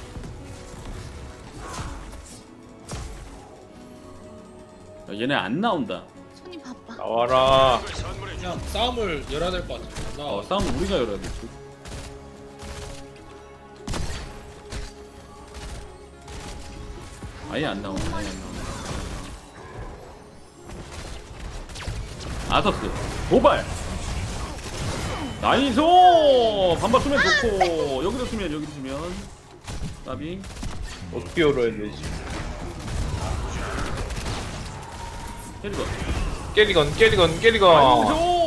야, 얘네 안 나온다. 손이 바빠. 나와라. 그냥 싸움을 열어야 될 것 같아. 나 어, 싸움 우리가 열어야 돼. 아예 안 나오네. 아예 안 나오네. 아서스 도발. 나이스. 반박 수면 좋고 여기도 수면 여기도 수면. 나비. 어떻게 열어야 되지? 캐리건. 깨리건 깨리건 깨리건. 나이스.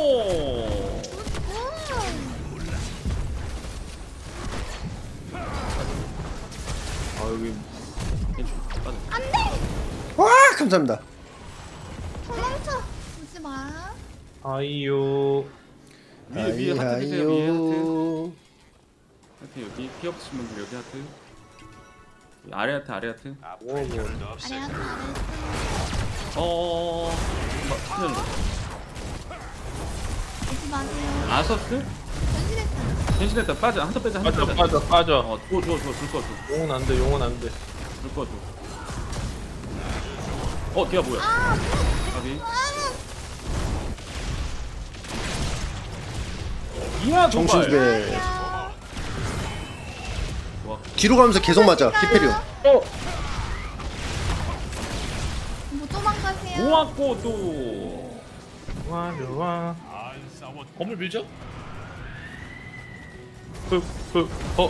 아 여기 괜찮. 안돼. 와 감사합니다. 도망쳐. 오지 마. 아이요. 위에 위에 하트 계세요. 위에 하트. 아이요. 하트 여기 피 없으신 분들 여기 하트. 아래 하트 아래 하트. 아래야 아래. 어. 수면. 오지 마세요. 아서스? 변신했다. 변신했다. 빠져. 한타 빼자. 한타 빠져 빼자. 빠져 빠져. 어, 줘, 줘, 줘, 줄 거 줘. 용은 안 돼, 용은 안 돼. 줄 거 줘. 어, 걔가 뭐야? 아, 가비. 아, 이야, 정신 정말. 수배. 야. 와, 뒤로 가면서 계속 맞아. 히페리온. 어. 뭐 도망가세요. 좋았고 또. 좋아 좋아. 건물 밀죠? 흑흑 어.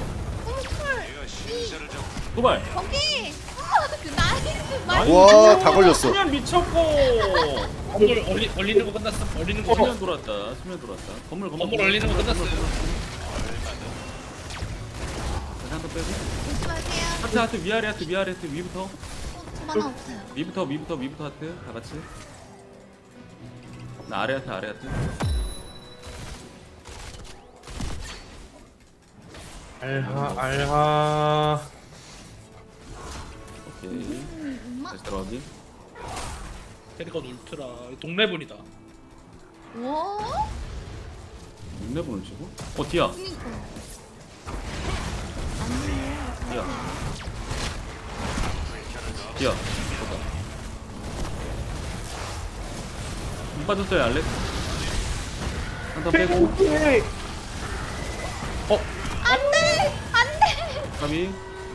도발. 거기. 아, 그 나이스 나이스. 와, 다 걸렸어. 수면 미쳤고. 건물 얼리, 얼리는 거 끝났어. 얼리는 거 수면 끝났어. 돌았다. 수면 돌았다. 건물 건물. 건물 얼리는 거 끝났어요. 한번 빼고. 조심하세요. 하트 하트 위아래 하트 위아래 하트 위부터. 어, 저 만화 없어요. 위부터 위부터 위부터 하트 다 같이. 나 아래 하트 아래 하트. 알하 알하. 오케이. 다시 들어가기. 캐리건 울트라 동네분이다. 와? 눈내보는 치고? 어 디야. 그니까. 디야. 디야. 좋다. 못 빠졌어요 알렉. 한턴 빼고. 어? 안돼! 안돼! 감히.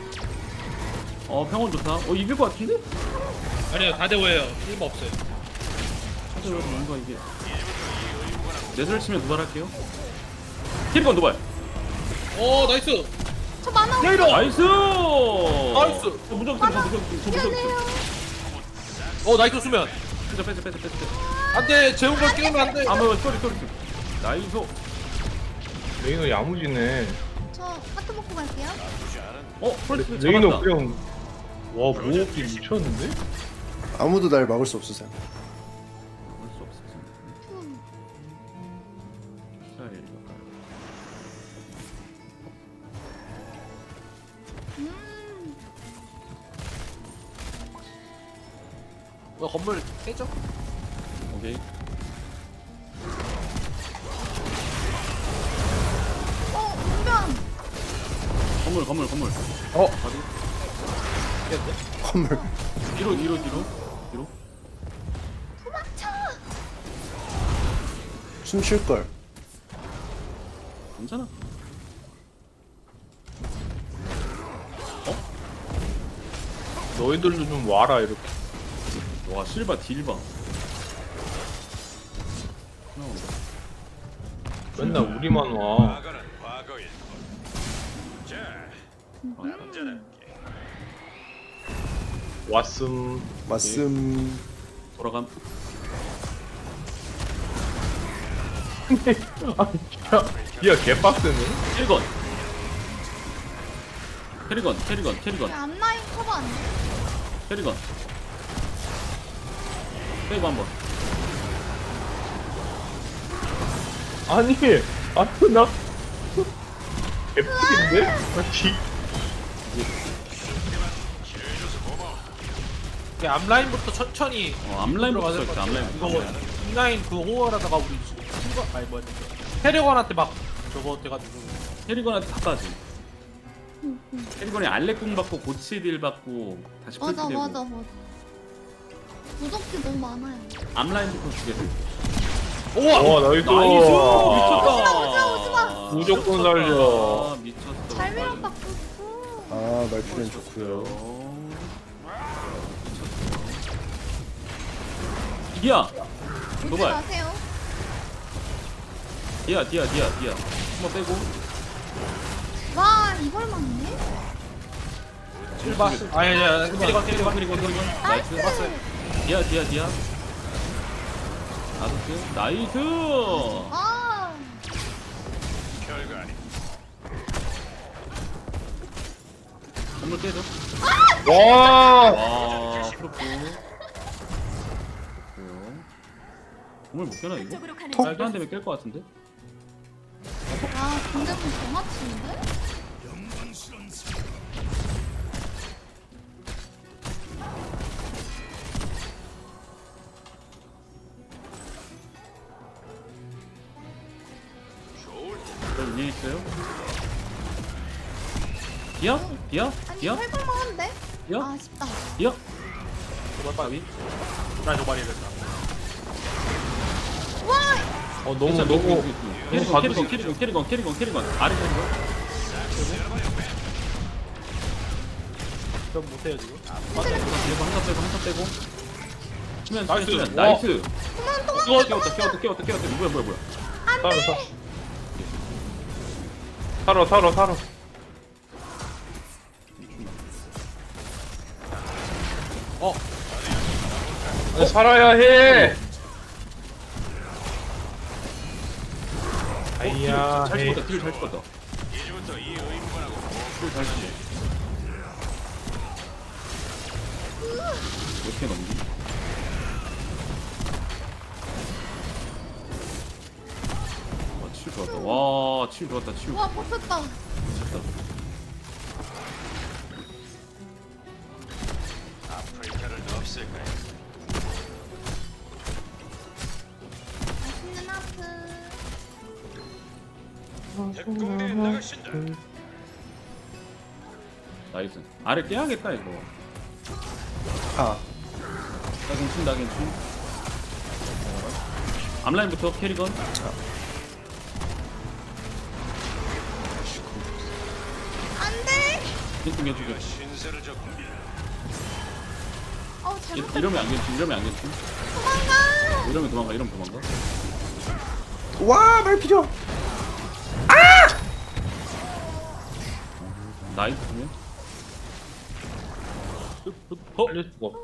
어 평온 좋다. 어 이길 것 같은데? 아니요 다 대오예요. 일바 없어요. 찾아봐도 뭔가 이게. 내설 치면 도발할게요. 캐리건 도발. 오 나이스. 저 만화 레이더. 나이스. 나이스. 저 무적 좀, 저 무적 좀, 저 무적 좀. 오 나이스 수면. 빼자 빼자 빼자 빼자 빼자. 안돼 재운 걸 깨우면 안돼. 아 뭐 쏘리 쏘리. 나이스. 레이너 야무지네. 저 하트 먹고 갈게요. 어 폴스 레이너 잡았다. 그냥 와 모험이 미쳤는데? 아무도 날 막을 수 없으세요. 막을 수 없어. 음. 스타일. 음. 뭐 건물 깨져? 오케이. 어, 운변. 건물 건물 건물. 어? 가비. 건물. 뒤로 뒤로 뒤로 뒤로. 도망쳐. 숨쉴 걸. 괜찮아. 너희들도 좀 와라 이렇게. 와 실바 딜바. 맨날 우리만 와. 과거는 과거일 뿐. 자, 남자답게. 왔음. 맞음. 돌아감. 야 개빡세네. 캐리건. 캐리건 캐리건 캐리건 야, 앞라인 커버 안 돼. 캐리건. 빼고 한번. 아니 아니 나 개빡인데? 아, 지- 이게 앞라인부터 천천히 어 앞라인부터 들어가야 쓸게 될것 같아. 앞라인. 이거 뒷라인 그 호월하다가 우리 친구 아니 뭐야 캐리건한테 막 저거 돼가지고 캐리건한테 다 빠지. 캐리건이 알렉궁 받고 고치 딜 받고 다시 풀피 맞아, 되고. 맞아, 맞아. 무적기 너무 많아요. 앞라인부터 주게 돼. 우와 나이스. 나이스 오지마, 오지마, 미쳤다. 무조건 살려. 아, 미쳤어. 잘 밀었다, 푸푸. 아 말투는 좋고요. 디야. 울지 도발. 마세요. 디야 디야 디야 디야. 한번 빼고. 와, 이걸 맞네? 실바 아니 아니 캐리건 캐리건 캐리건 캐리건. 나이스. 나이스. 디야 디야 디야. 나이스. 나이스. 아, 결과 아니. 건물 깨줘. 와. 와 프로포. 건물 못 깨나 이거? 날개 한 대면 깰 것 같은데? 아, 근데 좀 개맞추는데? 영광스러운 사. 저 위에 있어요? 디야? 디야? 아니, 디야? 해볼만한데? 디야? 아쉽다. 디야? 도발 빨리 나 도발이 됐다 와! 어 너무 괜찮아, 너무 너무 너무 캐리건 가두시. 캐리건 캐리건 캐리건 캐리건 아래 캐리건 좀 못해요 지금 빼고 한타 빼고 한타 빼고 수면 수면 나이스. 수면 와. 나이스 그만 또 깨웠다 깨웠다 깨웠다 깨웠다 깨웠다 뭐야 뭐야 뭐야 살아 살아 살아 살아. 어 아니, 살아야 해. 아이야. 잘 헤이. 죽었다 딜 잘 죽었다 이제부터 이 의무관하고 또 다시. 어떻게 넘기? 와, 치유 좋았다. 와, 치유 좋았다. 치유. 와 뽑혔다. 미쳤다. 아프리카를 없앨 거야. 맛있는 하프. 특공대 나가신다. 나이스. 아래 깨야겠다 이거. 아 나긴 친 나긴 친. 앞라인부터 캐리건. 안돼. 겐지 겐지 겐지. 신세를 졌군. 어 잘못. 이러면 안 겐지. 이러면 안 겐지. 도망가. 이러면 도망가. 이러면 도망가. 와 말피죠. 나이스면. 살릴 수가 없어.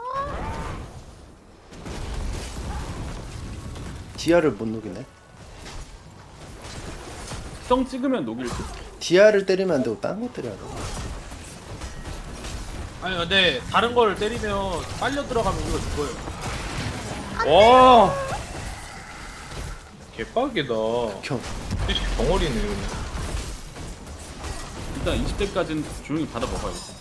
디아를 못 녹이네. 성 찍으면 녹일 듯. 디아를 때리면 안 되고 딴 거 때려야 돼. 아니 근데 다른 걸 때리면 빨려 들어가면 이거 죽어요. 와 개빡이다. 경. 덩어리네 그냥. 일단 이십 대까지는 조용히 받아 먹어야겠다.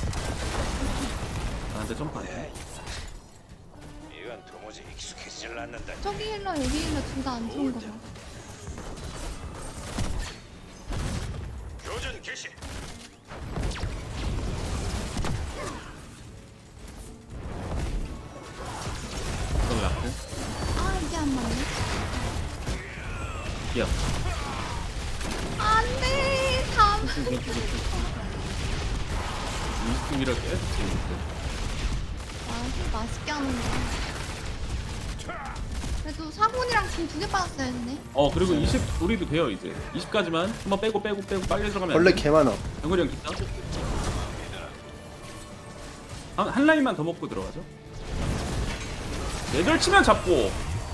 나한테 점프 안 돼. 이건 도무지 익숙해지질 않는다. 저기 힐러 여기 힐러 둘 다 안 좋은 거봐. 교전 개시. 그럼 약해. 아 이게 안 맞네. 야. 안돼. 다음. 이십 등이라 계속 재밌대. 아 맛있게 하는데. 그래도 사본이랑 지금 두 개 빠졌어야 했네. 어 그리고 이십 우리도 돼요 이제. 이십까지만 한번 빼고 빼고 빼고 빨리 들어가면. 원래 안 돼. 개 많아. 병거리 형 기타. 한, 한 라인만 더 먹고 들어가죠. 내절 치면 잡고.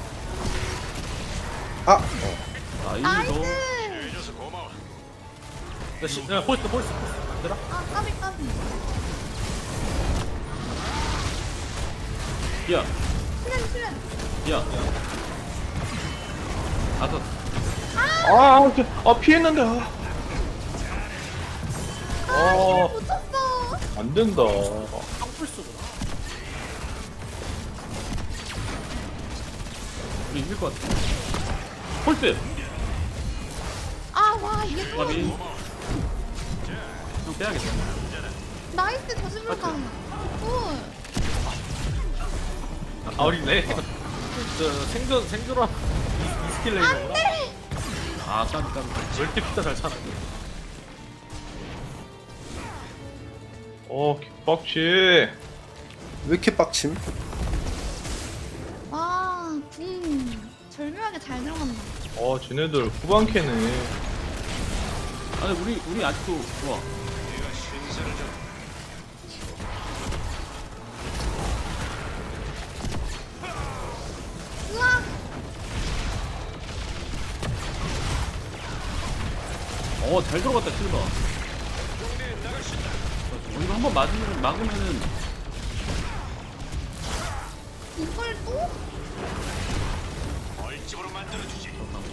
아 어. 나이스. 해줘서 고마워. 야 폴스 폴스 폴스 안 되나? 아 까비 까비. 야. 실례 실례. 야. 아서. 아, 저, 아 피했는데. 아. 아, 붙었어. 안 된다. 폴스구나. 우리 이길 것 같아. 폴스. 아 와 이게 또. 까비. 형 빼야겠다. 나이스 저승물가. 오. 아 어리네. 저 생존 생존한 이 스킬 레이저구나. 안돼. 아 까비 까비. 왜 이렇게 피타 잘 차는 거야? 어, 개빡치. 왜 이렇게 빡침? 와, 궁 절묘하게 잘 들어간다. 어, 쟤네들 후반 캐네. 아니 우리 우리 아직도 좋아. 네가 신세를 졌. 우와. 어 잘 들어갔다 실바. 이거 한번 맞으면 막으면은 이걸 또? 벌집으로 만들어주지.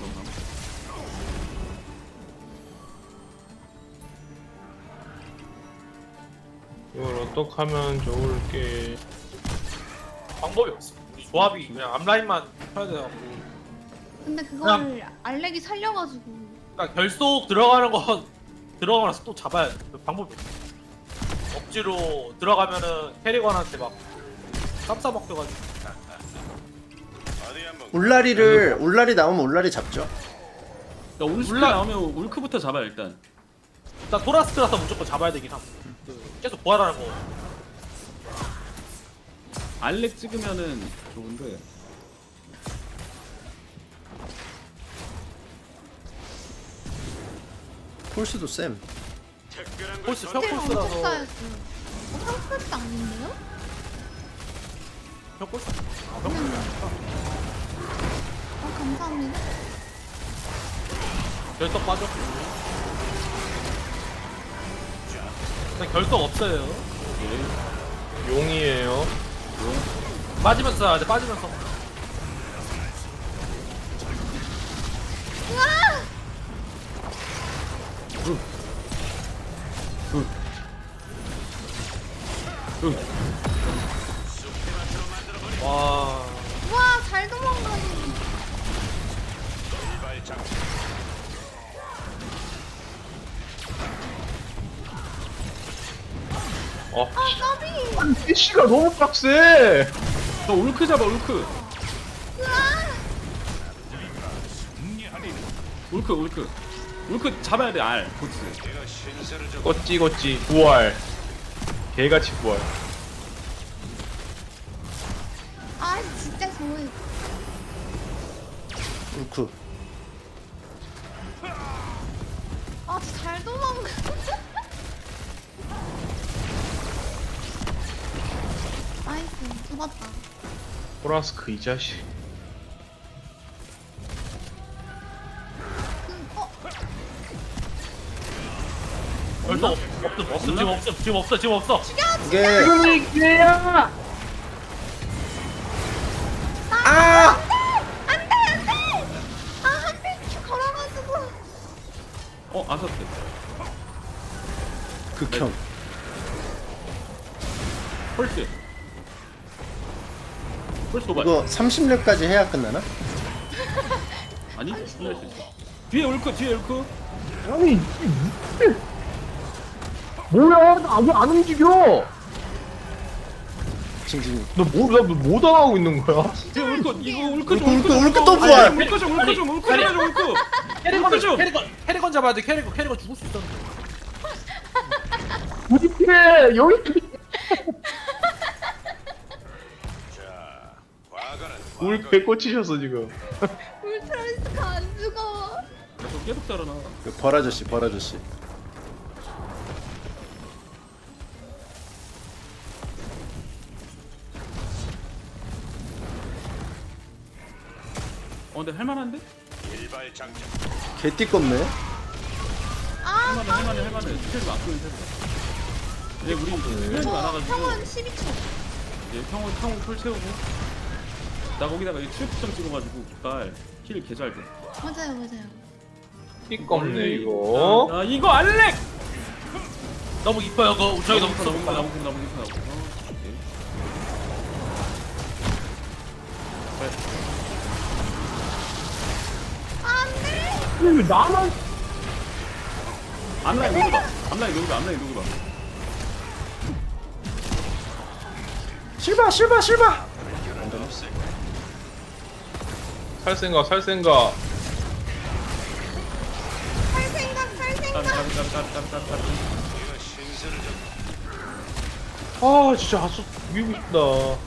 이걸 어떻게 하면 좋을게. 방법이 없어. 우리 조합이 그냥 앞라인만 펴야 돼갖고. 근데 그걸 알렉이 살려가지고. 그러니까 결속 들어가는 건 들어가고 나서 또 잡아야 돼. 그 방법이 없어. 억지로 들어가면은 캐리건한테 막 쌈싸 먹혀가지고. 어디 한번. 울라리를 울라리 나오면 울라리 잡죠. 그러니까 울스크 울라- 나오면 울크부터 잡아 일단. 일단 토라스트라서 무조건 잡아야 되긴 함. 그 계속 부활하는 거. 알렉 찍으면은 좋은데. 폴스도 쌤. 특별한 걸 폴스 선- 스틸 엄청 펴폴스라서 쌓였어. 어, 평소도 아닌데요? 펴폴스. 어, 감사합니다. 결석 빠졌고. 그냥 결속 없어요. 용이에요. 빠지면서 써야 돼. 빠지면서. 와. 와, 잘 도망가네. 어. 아, 까비. 아니 피씨가 너무 빡세. 저 울크 잡아 울크. 울크 울크. 울크 잡아야 돼 알. 보스. 껐지 껐지 부활. 개같이 부활. 아, 진짜 좋아해. 울크. 아, 잘 도망가. 나이스, 잡았다. 호라스크 이 자식. 어, 결속 없- 없음. 없음. 지금 없음. 지금 없어. 지금 없어. 이게 지금이 기회야. 아! 안 돼, 안 돼! 아, 한 필 걸어가지고. 어 아서트. 극혐. 폴스. 폴스 도발. 이거 삼십 렙까지 해야 끝나나? 아니 끝날 수 있어. 뒤에 울크 뒤에 울크. 아니 이게 무슨 뭐야? 나 왜 안 움직여? 징징. 너뭐나뭐 당하고 있는 거야? 뒤에 울크 이거 울크 울크, 좀 울크, 좀, 울크 또 아니, 부활. 울크 좀 울크 좀 울크 좀 해줘 울크. 캐리건 좀. 캐리건 캐리건 잡아야 돼. 캐리건 캐리건 죽을 수 있었는데. 우리 팀에 여기 울 배 꽂히셨어 지금. 울트라리스가 안 죽어. 계속 계속 자라나. 그 벌 아저씨, 벌 아저씨. 어 근데 할만한데? 개띠 껍네. 아, 할만해 할만해 할만해. 스킬도 안 끄는 세서. 이제 우리 시간이 저 많아가지고 평원 십이 초. 이제 평온 평온 풀 채우고 나 거기다가 이 칠점 찍어가지고 깃발 킬 개잘 돼. 맞아요, 맞아요. 띠껍네 이거. 아 이거 알렉! 너무 이뻐요. 그거 우정이 너무 너무 커. 너무 너무 너무 너무 너무. 안 돼! 왜 나만 앞라인 누구 봐. 앞라인 누구 봐. 앞라인 누구 봐. 실바, 실바, 실바. 살 생각 살 생각. 살 생각, 살 생각. 따따따따따따따. 아 진짜 아수 이기고 싶다.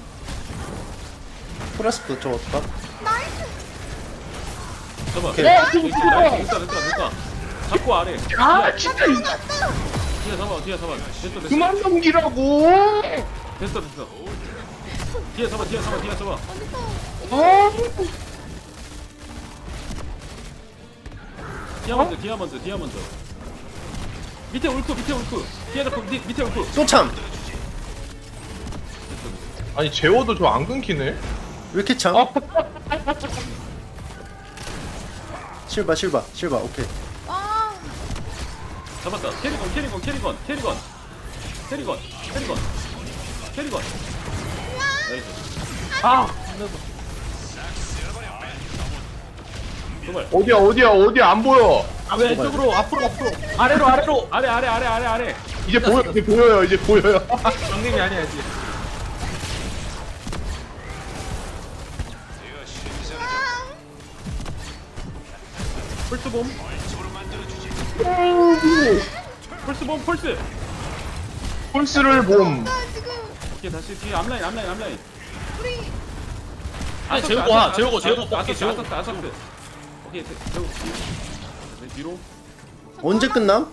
프라스크 저거 어떡하? 나이스. 잡아. 오케이. 됐다 됐다 됐다 됐다. 잡고 아래. 아 진짜 이 뒤에 잡아 뒤에 잡아. 됐어 됐어. 그만 넘기라고. 됐어 됐어. 뒤에 잡아 뒤에 잡아 뒤에 잡아. 아 디아몬드 디아몬드 디아몬드. 밑에 울크 밑에 울크. 뒤에 잡고 밑 밑에 울크. 소참. 아니 제워도 저 안 끊기네. 왜 이렇게 참? 아 실바, 실바, 실바. 오케이. 와, 잡았다. 캐리건 캐리건 캐리건 캐리건 캐리건 캐리건 캐리건. 나이스. 아. 도발. 어디야 어디야 어디야 안 보여. 아 왼쪽으로 앞으로 앞으로 아래로 아래로. 아래 아래 아래 아래 아래. 이제 보여 이제 보여요 이제 보여요. 장님이 아니야 이제. 폴스봄. 폴스봄 폴스. 폴스를 봄. 나 지금 뒤에 다시 뒤에 앞라인 앞라인 앞라인. 우리 아니 재우고 와. 재우고 재우고 아서트 오케이 재우고. 아서트 아서트. 오케이 재우고. 네, 뒤로. 언제 끝남?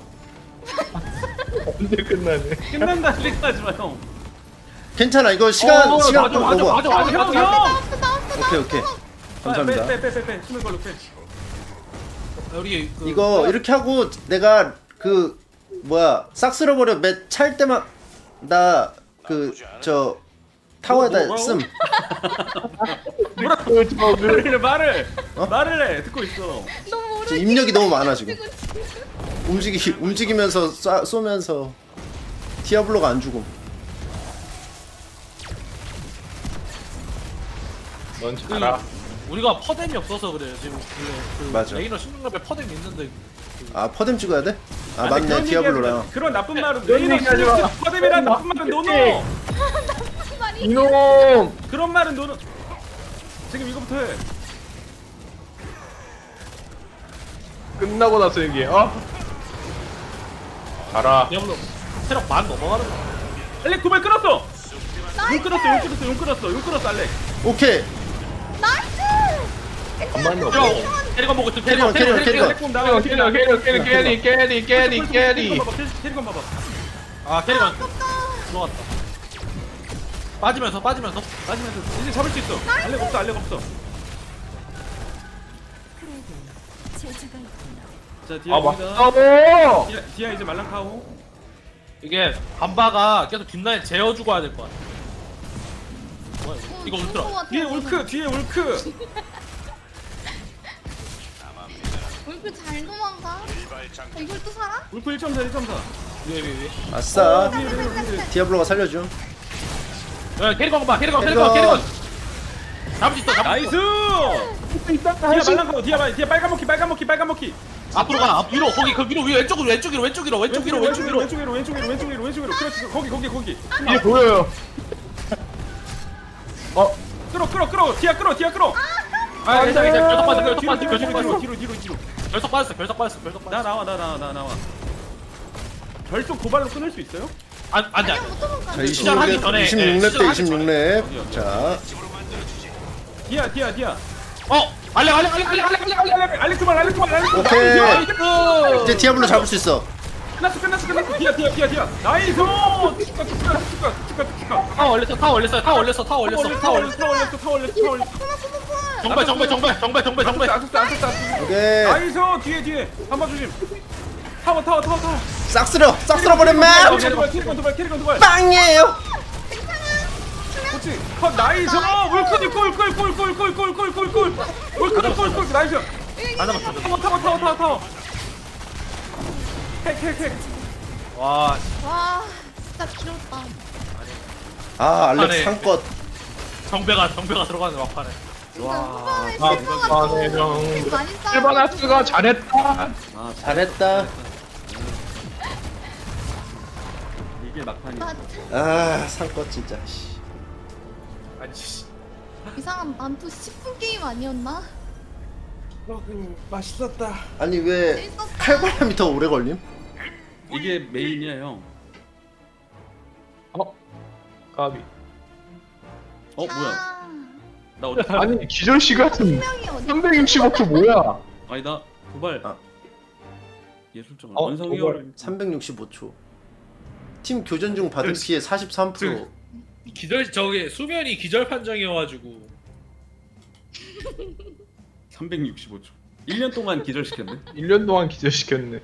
언제 끝나네. 끝난다 생각하지 마 형. 괜찮아. 이거 시간 어, 시간 맞아, 좀 맞아, 먹어. 맞아, 맞아, 형 맞아. 형. 나왔어, 나왔어, 오케이, 오케이. 감사합니다. 빼빼빼빼빼 숨을 걸로 빼. 우리 그 이거 이렇게 하고 내가 그 뭐야 싹 쓸어버려. 매 찰 때만 나 그 저 타워에다 뭐라고? 씀. 뭐라고? 말을 말을 어? 말을 해. 듣고 있어. 너무 지금 오래 입력이 너무 많아 지금. 움직이 움직이면서 쏴, 쏘면서 디아블로가 안 죽음. 넌 자라. 우리가 퍼뎀이 없어서 그래요. 지금 그, 그 맞아. 레이너 십육 레벨 퍼뎀이 있는데 아 퍼뎀 찍어야 돼? 아 아니, 맞네 그런 디아블로랑. 얘기하지 마. 그런 나쁜 말은 그런 레이너 얘기하지 마. 퍼뎀이란 나쁜 말은 노노. 이놈. 그런 말은 노노. 지금 이거부터 해. 끝나고 나서 얘기해. 어? 자라. 디아블로 체력 만 넘어가는 거. 알렉 도발 끊었어. 용 끊었어. 용 끊었어. 용 끊었어. 용 끊었어. 알렉. 오케이. 간만 넣어. 캐리건 보고 있어. 캐리건, 캐리건, 캐리건. 알렉 공 나가. 캐리 캐리 캐리 캐리 캐리 캐리 캐리. 캐리건 봐봐. 캐리건 봐봐. 아 캐리건 들어갔다. 빠지면서 빠지면서. 마지막에 이제 잡을 수 있어. 알렉 없어. 알렉 없어. 자 디아 아 보이다. 맞다고. 디아, 디아 이제 말랑카오. 이게 반바가 계속 뒷라인 재워 주고 해야 될 것 같아. 뭐야 이거? 이거 울트라. 뒤에 울크. 뒤에 울크. 울프 잘 도망가. 어, 이걸 또 살아? 울크 일 점 사. 일 점 사. 위에 위에 위에. 아싸. 디아블로가 살려줘. 야 캐리건 봐. 캐리건 캐리건. 캐리건 캐리건. 잡을 수 있어. 잡을 수 나이스. 있어. 디아 말랑카오. 디아 말. 디아 빨간 먹기. 빨간 먹기. 빨간 먹기. 앞으로 가. 앞 위로 거기 그 위로 위로 왼쪽으로 왼쪽 위로 왼쪽 위로 왼쪽 위로 왼쪽 위로. 왼쪽 위로 왼쪽 위로 왼쪽 위로 왼쪽 위로. 그렇지. 거기 거기 거기. 이게 보여요. 어? 끌어 끌어 끌어. 디아 끌어. 디아 끌어. 아 괜찮아 괜찮아. 결석 빠졌어. 결석 뒤로 빠졌어. 뒤로 결석 뒤로 빠졌어. 뒤로 뒤로 뒤로. 결석 빠졌어. 결석 빠졌어. 결석 나 빠졌어. 나와 나 나와 나 나와. 별쪽 도발로 끊을 수 있어요? 안 안돼. 그냥 못 도망가. 자 시작하기 이십육 렙 전에, 이십육 예, 렙 대 시작하기 이십육 렙. 자 디아 디아 디아. 어 알렉 알렉 알렉 알렉 알렉 알렉 알렉. 알렉 도발 알렉 도발 알렉 도발. 오케이. 나이스. 이제 디아블로 잡을 수 있어. 끝났어 끝났어 끝났어. 디아 디아 디아 디아. 나이스. 축하 축하 축하 축하 축하. 타 올렸어. 타 올렸어. 타 올렸어. 타 올렸어. 타 올렸어. 타 올렸어 타 올렸어 타 올렸어. 정배 정배 정배 정배 정배 정배. 아sus다 아sus다 아sus다. 오케이. 나이스. 뒤에 뒤에. 한번 조심. 타워 타워 타워 타워. 싹 쓸어. 싹 쓸어버린 매. 캐리건 도발 캐리건 도발 캐리건 도발. 빵이에요. 그렇지. 컷 나이스. 울크니 꿀꿀꿀꿀꿀꿀꿀꿀꿀꿀. 울크니 꿀꿀 나이스. 다 잡았어. 타워 타워 타워 타워 타워. 핵핵핵. 와 와, 진짜 길었다. 아 알렉 아네. 상껏. 정배가 정배가 들어가는 막판에. 진짜 후반에 아, 실버가 아, 네, 형. 좀 많이 쌓여. 일반아스가 잘했다. 아 잘했다. 이게 막판이. 나 아 상껏 진짜. 씨. 아니 씨. 이상한 난투 십 분 게임 아니었나? 맛있었다. 아니 왜 재밌었다. 칼바람이 더 오래 걸림? 이게 메인이야 형. 어? 까비. 어 뭐야? 아, 나 어디? 아니 기절 시간은 분명히 어디? 삼백육십오 초 뭐야? 아니 나 도발. 아. 예술적 어, 원성이 도발. 어려. 삼백육십오 초. 팀 교전 중 받은 피해 사십삼 퍼센트. 기절 저게 수면이 기절 판정이어가지고. 삼백육십오 초. 일 년 동안 기절시켰네. 일 년 동안 기절시켰네.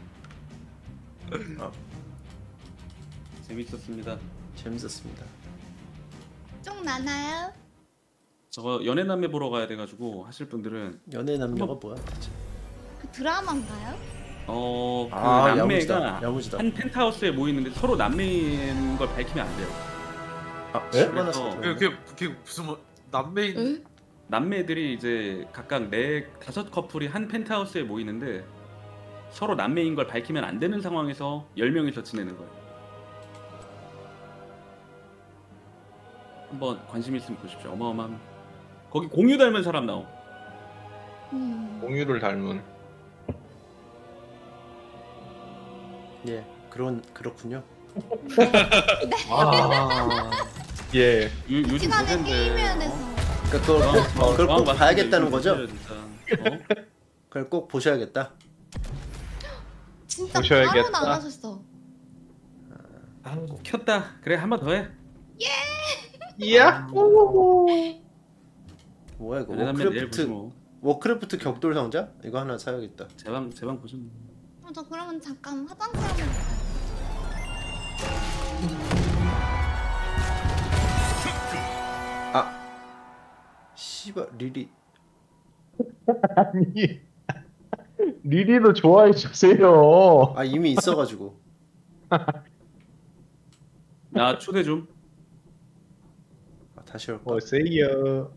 재밌었습니다. 재밌었습니다. 좀 나나요? 저거 연애남매 보러 가야 돼가지고 하실 분들은 연애 남녀가 뭐야 대체? 그 드라마인가요? 어그 아, 남매가 야무지다. 야무지다. 한 펜트하우스에 모이는데 서로 남매인 걸 밝히면 안 돼요. 아, 네? 얼마나 그래서 썼어? 그게 그게 무슨 뭐 남매인. 응? 남매들이 이제 각각 네 다섯 커플이 한 펜트하우스에 모이는데 서로 남매인 걸 밝히면 안 되는 상황에서 열 명이서 지내는 거예요. 한번 관심 있으면 보십시오. 어마어마합니다. 거기 공유 닮은 사람 나오. 음. 공유를 닮은. 예, 그런 그렇군요. 아. 예. 요, 요즘 시간에 대세인데. 게임해야 돼서. 그러니까 그걸 꼭, 어, 그걸 꼭 어, 봐야겠다는 요즘 거죠? 대세예요, 진짜. 어? 그걸 꼭 보셔야겠다. 진짜 보셔야겠다. 바로 나가셨어. 아, 켰다. 그래 한 번 더 해. 이야. 뭐야 이거? 연애남매 내일 워크래프트 보지 뭐. 워크래프트 격돌 상자? 이거 하나 사야겠다. 제방 제방 보시면. 어, 저 그러면 잠깐 화장실 한번 갈까요? 씨발 리리. 아니 리리도 좋아해 주세요. 아 이미 있어가지고. 나 초대 좀. 아, 다시 올까? 어 세이야.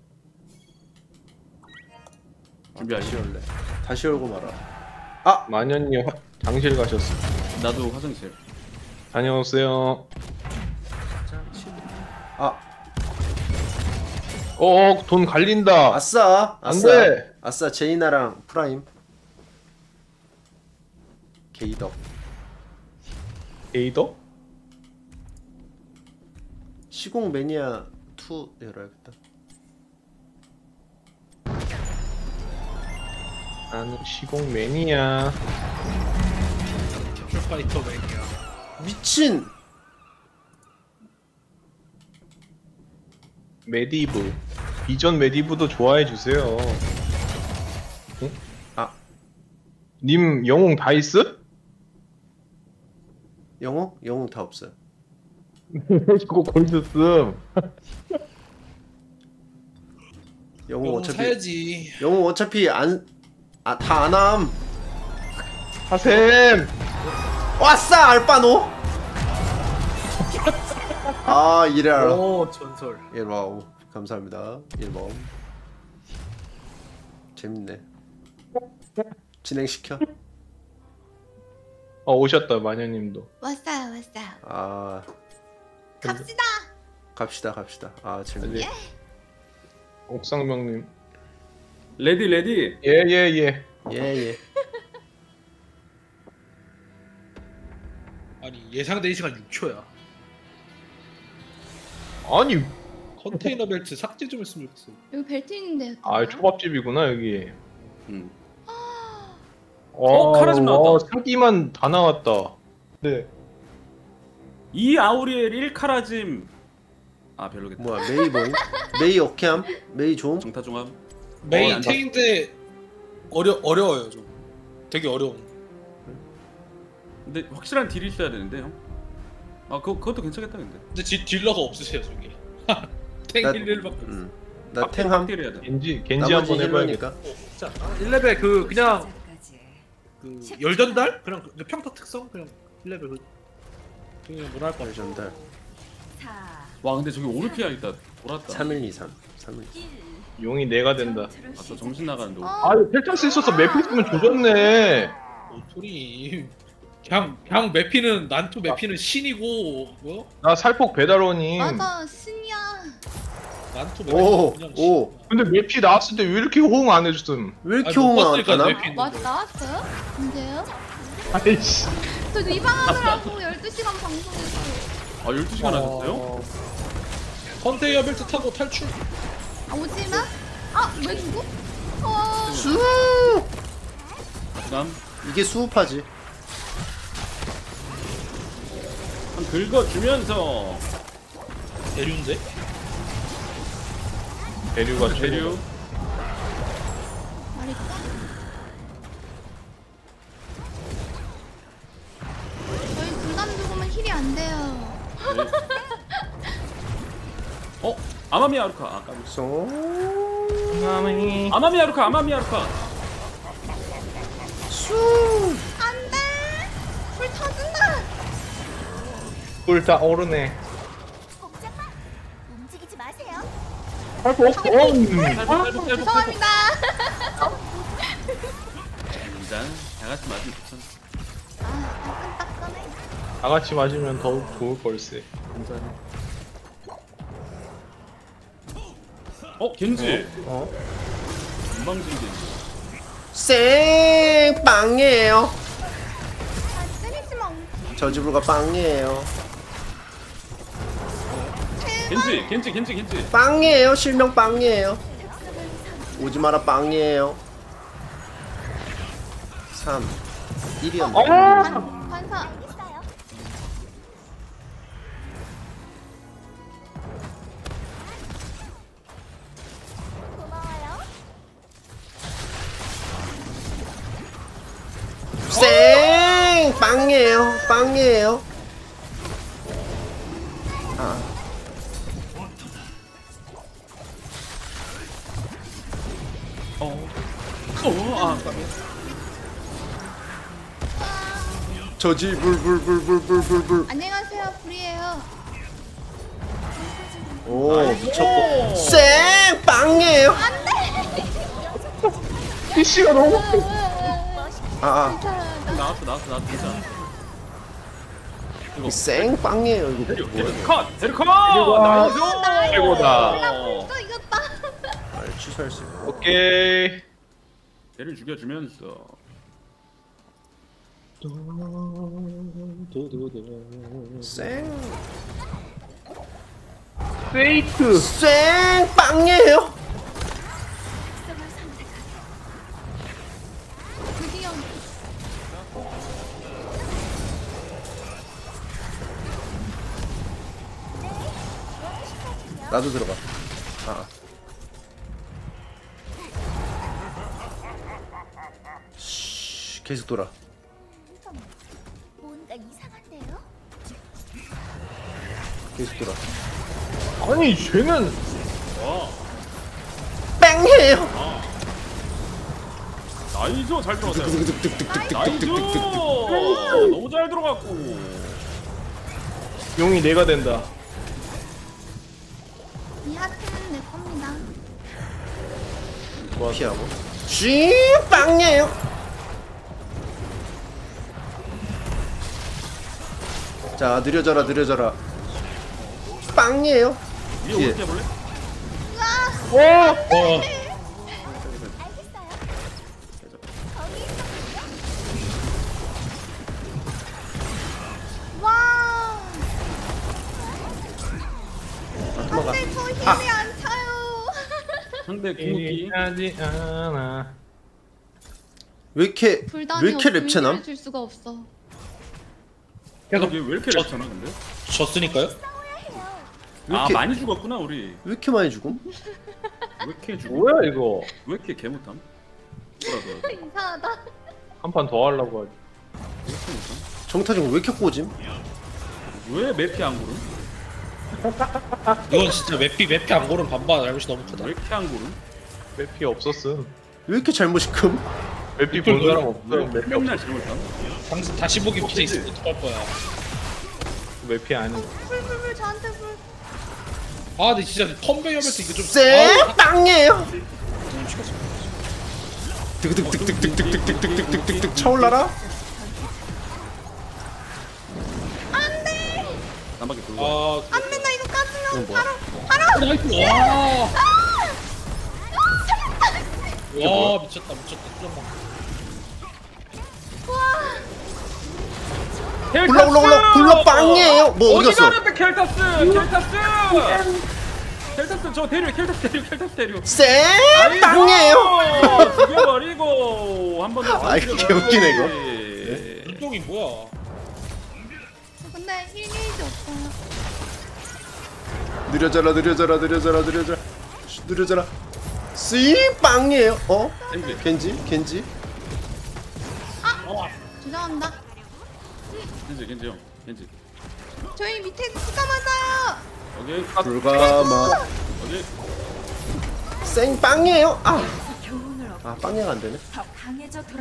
준비하시. 다시 올래. 다시 올고 말아. 아 마녀님 화- 장실 가셨어. 나도 화장실. 다녀오세요. 아 어어 돈 갈린다. 아싸 안 아싸 돼. 아싸 제이나랑 프라임. 게이덕. 에이더? 시공 매니아 투 열어야겠다. 나는 시공 매니아. 캡슐파이터 매니아. 미친. 메디브. 비전 메디브도 좋아해 주세요. 응? 아. 님 영웅 다 있어? 영웅? 영웅 다 없어요. 이거 골드 씀. 영웅 영웅 어차피 사야지. 영웅 어차피 안 아 다 안함. 하셈. 왔싸 알바노. 아 이래라. 오 전설. 일와우 감사합니다. 일범 재밌네. 진행시켜. 어 오셨다 마녀님도. 왔어요 왔어요. 아 갑시다. 갑시다 갑시다. 아 재밌네. 예. 옥상명님. 레디 레디. 예예예. 예예. 아니 예상된 시간 육 초야. 아니 컨테이너 벨트 삭제 좀 했으면 좋겠어. 여기 벨트 있는데요. 아 초밥집이구나 여기. 음. 어 카라짐 나왔다. 와, 사기만 다 나왔다. 네. 이 아우리엘 일 카라짐. 아 별로겠다. 뭐야 메이 뭐임? 메이 오케함? 메이 좀? 정타 종합. 메인 어, 안 탱인데 어려 어려워요 좀. 되게 어려운. 근데 확실한 딜이 있어야 되는데 형. 아 그거 그것도 괜찮겠다 근데. 근데 지, 딜러가 없으세요 저기. 나- 탱 일 레벨밖에 없어. 음. 나 탱함. 딜해야 돼. 겐지 겐지 나머지 한번 해봐야겠다. 힐러니까. 자, 일 레벨 그 그냥 그 열전달 그냥 그 평타 특성 그냥 일 레벨 그 그냥 뭐랄까 전달. 와 근데 저기 오르피아 있다. 돌았다. 삼일이삼. 삼일. 용이 내가 된다. 아저 정신 나가는데. 아 이거 펠타스 있어서 맵 있으면 조졌네. 뭔 소리. 그냥 그냥 매피는 난투 매피는 신이고 뭐 나 살폭 배달원님. 맞아 신이야. 난투 오, 매피는 그냥 오. 근데 맵이 나왔을 때 왜 이렇게 호응 안 해줬음? 왜 이렇게 아니, 못 호응 안 봤으니까 하나? 맵피는 맞아 나왔어요? 언제요? 아이씨. 저도 이방하느라고 열두 시간 방송했어요. 아 열두 시간 하셨어요? 컨테이너 벨트 타고 탈출. 아 오지마? 아왜 죽어? 어. 수. 그다음 이게 수우파지. 한 긁어주면서 대류인데? 대류가 대류. 말했다. 저희 둘다 죽으면 힐이 안 돼요. 어 아마미 아루카. 아 깜. 송. 아마미 아루카 아마미 아루카. 수. 안돼. 불 터진다. 꿀다 오르네. 움직이지 마세요. 살폭. 어. 죄송합니다. 일단 다 같이 맞으면 좋잖아. 아 따끈따끈해. 다 같이 맞으면 더욱 좋을 걸세. 어 겐지. 어? 건방진 겐지. 쌩 빵이에요. 아 때리지 마. 저 집으로가 빵이에요. 겐지 겐지 겐지 겐지. 빵이에요. 실명 빵이에요. 오지 마라 빵이에요. 삼. 일이었네. 관- 관사. 쌩 빵이에요. 빵이에요. 아. 아, 저지 불불불불불불불. 안녕하세요, 불이에요. 오 미쳤고. 쌩 빵이에요. 피씨가 너무. 아 아. 나왔어 나왔어 나왔어 괜찮아. 이거 쌩 빵이에요 이거 데려 뭐야? 데려 컷 데려 컷. 나이스. 나이스. 최고다. 또 이겼다. 아 취소할 수 있고. 오케이. 데려 죽여주면서. 쌩. 페이크. 쌩 빵이에요. 드디어. 나도 들어가. 아. 쉬, 계속 돌아. 뭔가 이상한데요? 계속 돌아. 아니 쟤는 뺑해요. 나이스 잘 들어갔어요. 나이스 너무 잘 들어갔고. 용이 내가 된다. 이 하트는 내 겁니다. 피하고. 쉬 빵이에요. 자 느려져라 느려져라. 빵이에요. 위에 뒤에. 어떻게 해볼래? 오. 어. 와. 도망가. 근데 저 힘이 아. 안 차요. 상대 궁극기. 하지 않아. 왜 이렇게 불담이 왜 이렇게 없으면 랩체남? 힘을 줄 수가 없어. 계속 왜 이렇게 랩잖아 근데? 졌으니까요? 왜 아 이렇게 많이 죽었구나 우리. 왜 이렇게 많이 죽음? 왜 이렇게 죽어? 뭐야 이거? 왜 이렇게 개못함? 뭐라고? 이상하다. 한 판 더 하려고 하지. 왜 이렇게 못함? 정타중 왜 이렇게 꽂임? 왜 맵이 안 고름? 이건 진짜 맵피 맵피 안 고른 반반 잘못이 너무 크다. 왜 이렇게 안 고름? 맵피 없었음. 왜 이렇게 잘못이 큼? 맵피 본 사람 왜 없어요. 맵피 없. 맨날 잘못함? 당신 다시 보기 피자 있으면 어떡할 거야. 맵피 아니. 불불불 저한테 불. 아 근데 진짜 컴베이어벨트 이거 좀. 쎄 아, 빵이에요. 좀 시켰어. 득득득득득득득득득득득득 차올라라. 남밖에 돌고. 아 안 된다 이거 까지면 뭐야? 바로 바로. 나이스. 와. 아! 와 미쳤다 미쳤다. 잠깐만. 굴러 굴러 굴러 굴러 빵이에요. 뭐 어디 갔어? 가는데 켈타스! 켈타스! 켈타스 저 데려 켈타스 데려 켈타스 데려. 쎄 아이고, 빵이에요. 죽여버리고 한 번 더. 아, 이거 개웃기네, 이거. 네. 눈동이 뭐야? 근데 힐 게이지 없어요. 느려져라 느려져라 느려져라 느려져라 쉬, 느려져라. 씨 빵이에요. 어? 겐지. 겐지 겐지. 죄송합니다. 겐지 겐지 형 겐지. 저희 밑에 수가 맞아요. 오케이 불가마. 오케이. 생 빵이에요. 아. 교훈을 얻고 아 빵이가 안 되네. 더 강해져 돌아와.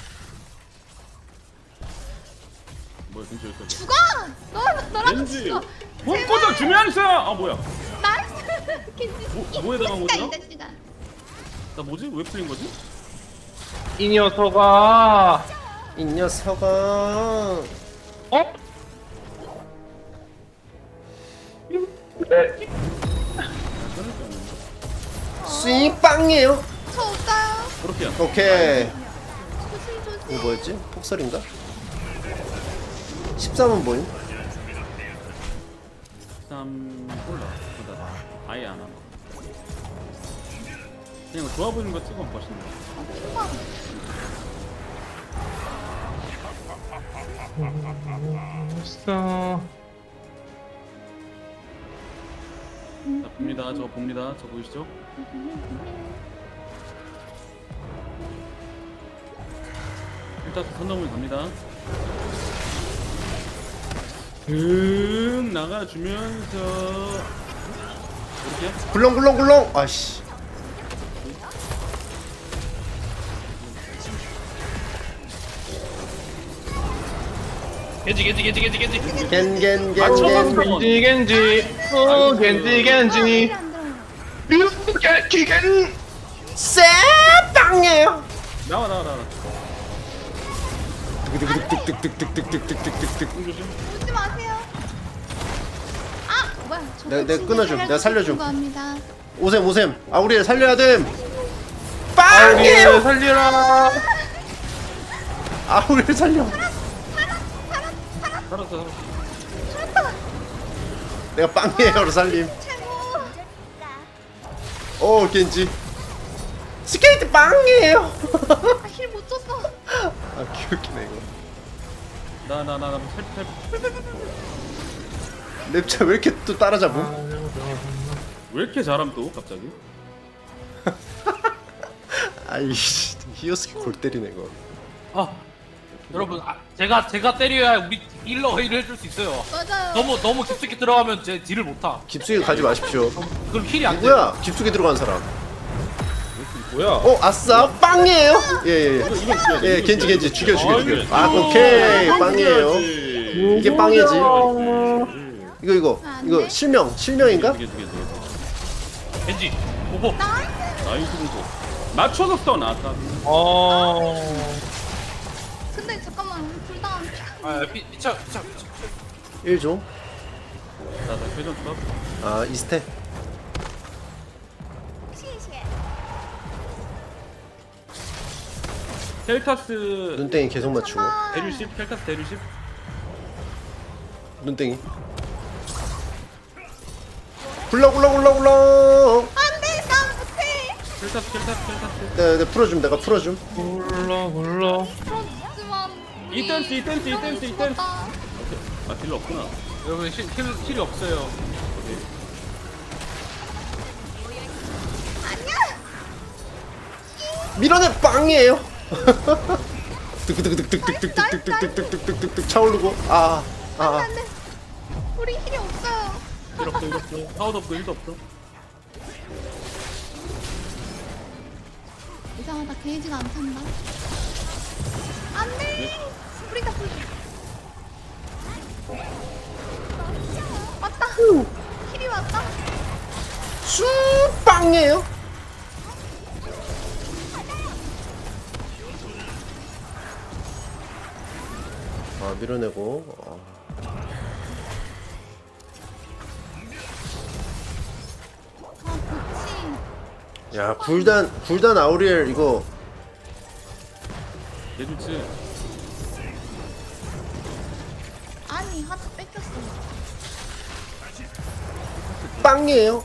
뭐야 겐지 여기까지. 죽어! 너 너랑 겐지. 죽어. 문 꽂아 주면서. 아 뭐야? 나이스. 겐지. 뭐, 뭐에 당한 이겼다, 거죠? 이 자식아. 나 뭐지? 왜 풀린 거지? 이 녀석아. 이 녀석아. 어? 씨 빵이에요. 저 없어요. 그렇게야. 오케이. 조심 조심. 이거 뭐였지? 폭설인가? 십삼은 뭐임? 삼 몰라. 보다 아예 안 하고. 그냥 좋아 보이는 거 찍으면 멋있는 거. 있어. 자 봅니다. 저 봅니다. 저 보이시죠? 일단 선정물 갑니다. 음 나가주면서 이렇게 굴렁굴렁굴렁. 아씨. 겐지 겐지 겐지 겐지 겐지. 겐겐겐겐. 겐지 겐지. 오 겐지 겐지. 뮤 겐지 겐. 쎄 빵이에요. 나와 나와 나와. 득득득득득득득득득득득득. 웃지 마세요. 아 뭐야? 저 내가- 내가 진짜 끊어줌. 잘할 내가 수 살려줌. 있는 거 합니다. 오셈 오셈. 아우리엘 살려야 됨. 아우리엘 빵이에요. 살려라. 아우리엘 살려. 살았어. 내가 빵이에요로 살림. 최고. 오 겐지. 스케이트 빵이에요. 아, 힐 못 줬어. 아 귀엽기네 이거. 나나나나 랩차 왜 이렇게 또 따라잡음? 왜 이렇게 잘함 또 갑자기? 아이씨 히오스키 골 때리네 이거. 아 여러분 아, 제가 제가 때려야 우리 힐러가 힐을 해줄 수 있어요. 맞아요. 너무 너무 깊숙이 들어가면 제 딜을 못하. 깊숙이 가지 마십시오. 그럼 힐이 안 돼. 누구야? 깊숙이 들어간 사람. 뭐야? 어 아싸 빵이에요. 예예예. 이거 이거 죽여야 돼. 예 이거 겐지 죽여야 겐지 돼. 죽여 죽여 죽여. 이거 아 오케이 빵이에요. 죽여야지. 이게 빵이지. 이거 이거 아, 안 이거 돼? 실명 실명인가? 죽여 죽여 죽여. 겐지 오고. 나이스 공소. 맞춰서 써 나왔다. 어. 근데 잠깐만 둘다 아 미, 미쳐 미쳐 미쳐. 일 조. 나나 회전 쳐. 아 이스테. 켈타스 눈땡이 계속 맞추고. 대류십 켈타스 대류십. 눈땡이. 굴러 굴러 굴러 굴러. 안돼 난 못해. 켈타스 켈타스 켈타스. 내가, 내가 풀어줌 내가 풀어줌. 굴러 굴러. 그렇지만 이 댄스 이 댄스 이 댄스 이 댄스. 아, 아 딜러 없구나. 여러분 힐, 힐 힐이 없어요. 밀어내 빵이에요. 득득득득득득득득득득득득득득득 차오르고 아 아. 안돼. 우리 힐이 없어요. 힐 없어 힐 없어. 파워도 없고 힐도 없어. 이상하다 게이지가 안 찬다. 안돼. 우리가 불. 왔다. 힐이 왔다. 수 빵이에요. 아 밀어내고. 어. 아 그치. 야 굴단 굴단 아우리엘 이거 예주치. 아니 하트 뺏겼어. 빵이에요.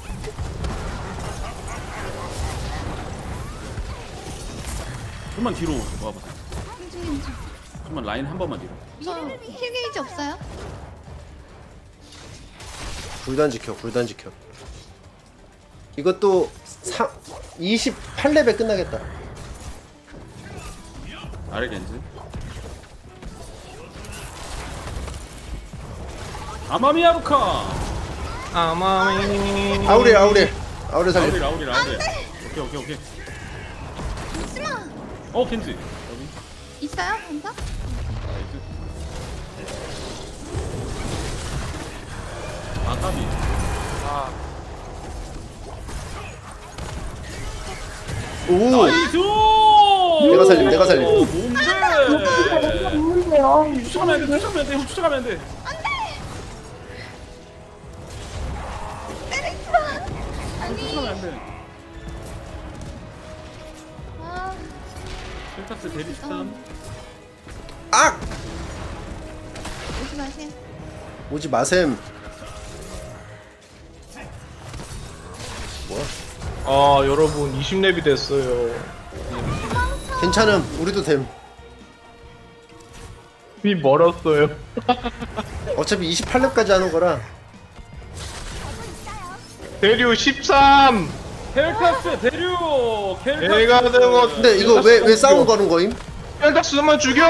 좀만 뒤로 와봐. 괜찮 괜찮. 좀만 라인 한 번만 뒤로. 저힐 게이지 없어요? 굴단 지켜 굴단 지켜. 이것도 사, 이십팔 레벨 끝나겠다. 아래 겐지. 아마미야루카. 아마미. 아우리엘 아우리엘 아우리엘 살려. 아우리 아우리 아우리. 오케이 오케이 오케이. 잠시만. 어 겐지. 여기. 있어요? 혼자? 나이스. 아 까비. 아 오. 나이스. 내가 살림, 내가 살림. 오, 뭔데? 쫓아가면 안 돼, 쫓아가면 안 돼, 형 쫓아가면 안 돼. 쫓아가면 안 돼. 아, 켈타스 대리 십삼. 악! 오지 마세요. 오지 마셈. 뭐야? 아 여러분 이십 렙이 됐어요. 괜찮음. 우리도 됨. 이 멀었어요. 어차피 이십팔 렙까지 하는 거라. 대류 십삼. 켈타스 대류. 켈타스. 내가 든 거. 근데 이거 왜 왜 싸움 거는 거임? 켈타스만 죽여.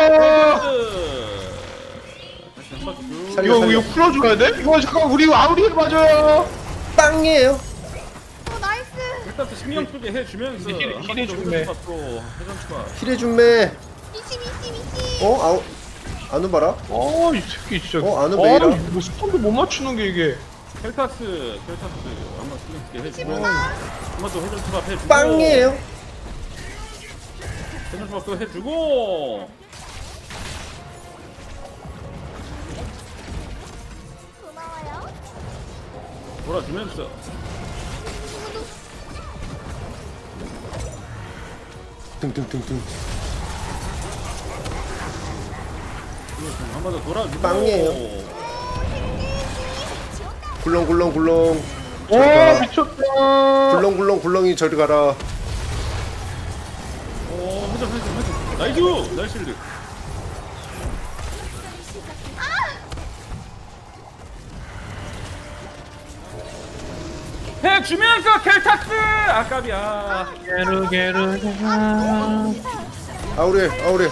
다시 한번 쭉. 살려, 이거 살려. 이거 풀어줘야 돼? 이거 잠깐 우리 아우리엘 맞아요. 빵이에요. 어, 나이스. 켈타스 신경 쓰게 해주면서 힐- 힐 한번 해주네. 더 회전 추가. 힐해 준매. 이십, 이십, 이십. 어? 아우. 아누바라? 아, 이 새끼 진짜. 어, 아는 메이라? 아, 뭐 스턴도 못 맞추는 게 이게. 켈타스 켈타스 한번 신경 쓰게 해주고 한번 또 회전 투합 해주고 빵이에요. 회전 투합도 해주고 고마워요. 돌아주면서 등등등등. 한 번 더 돌아주고 빵이에요. 굴렁굴렁 굴렁. 와, 미쳤다. 굴렁굴렁 굴렁이 저리 가라. 오 회전 회전 회전 나이스 나이스 실드 해주면서 켈타스 아깝이야 게르 게르 게르. 아우레 아우레.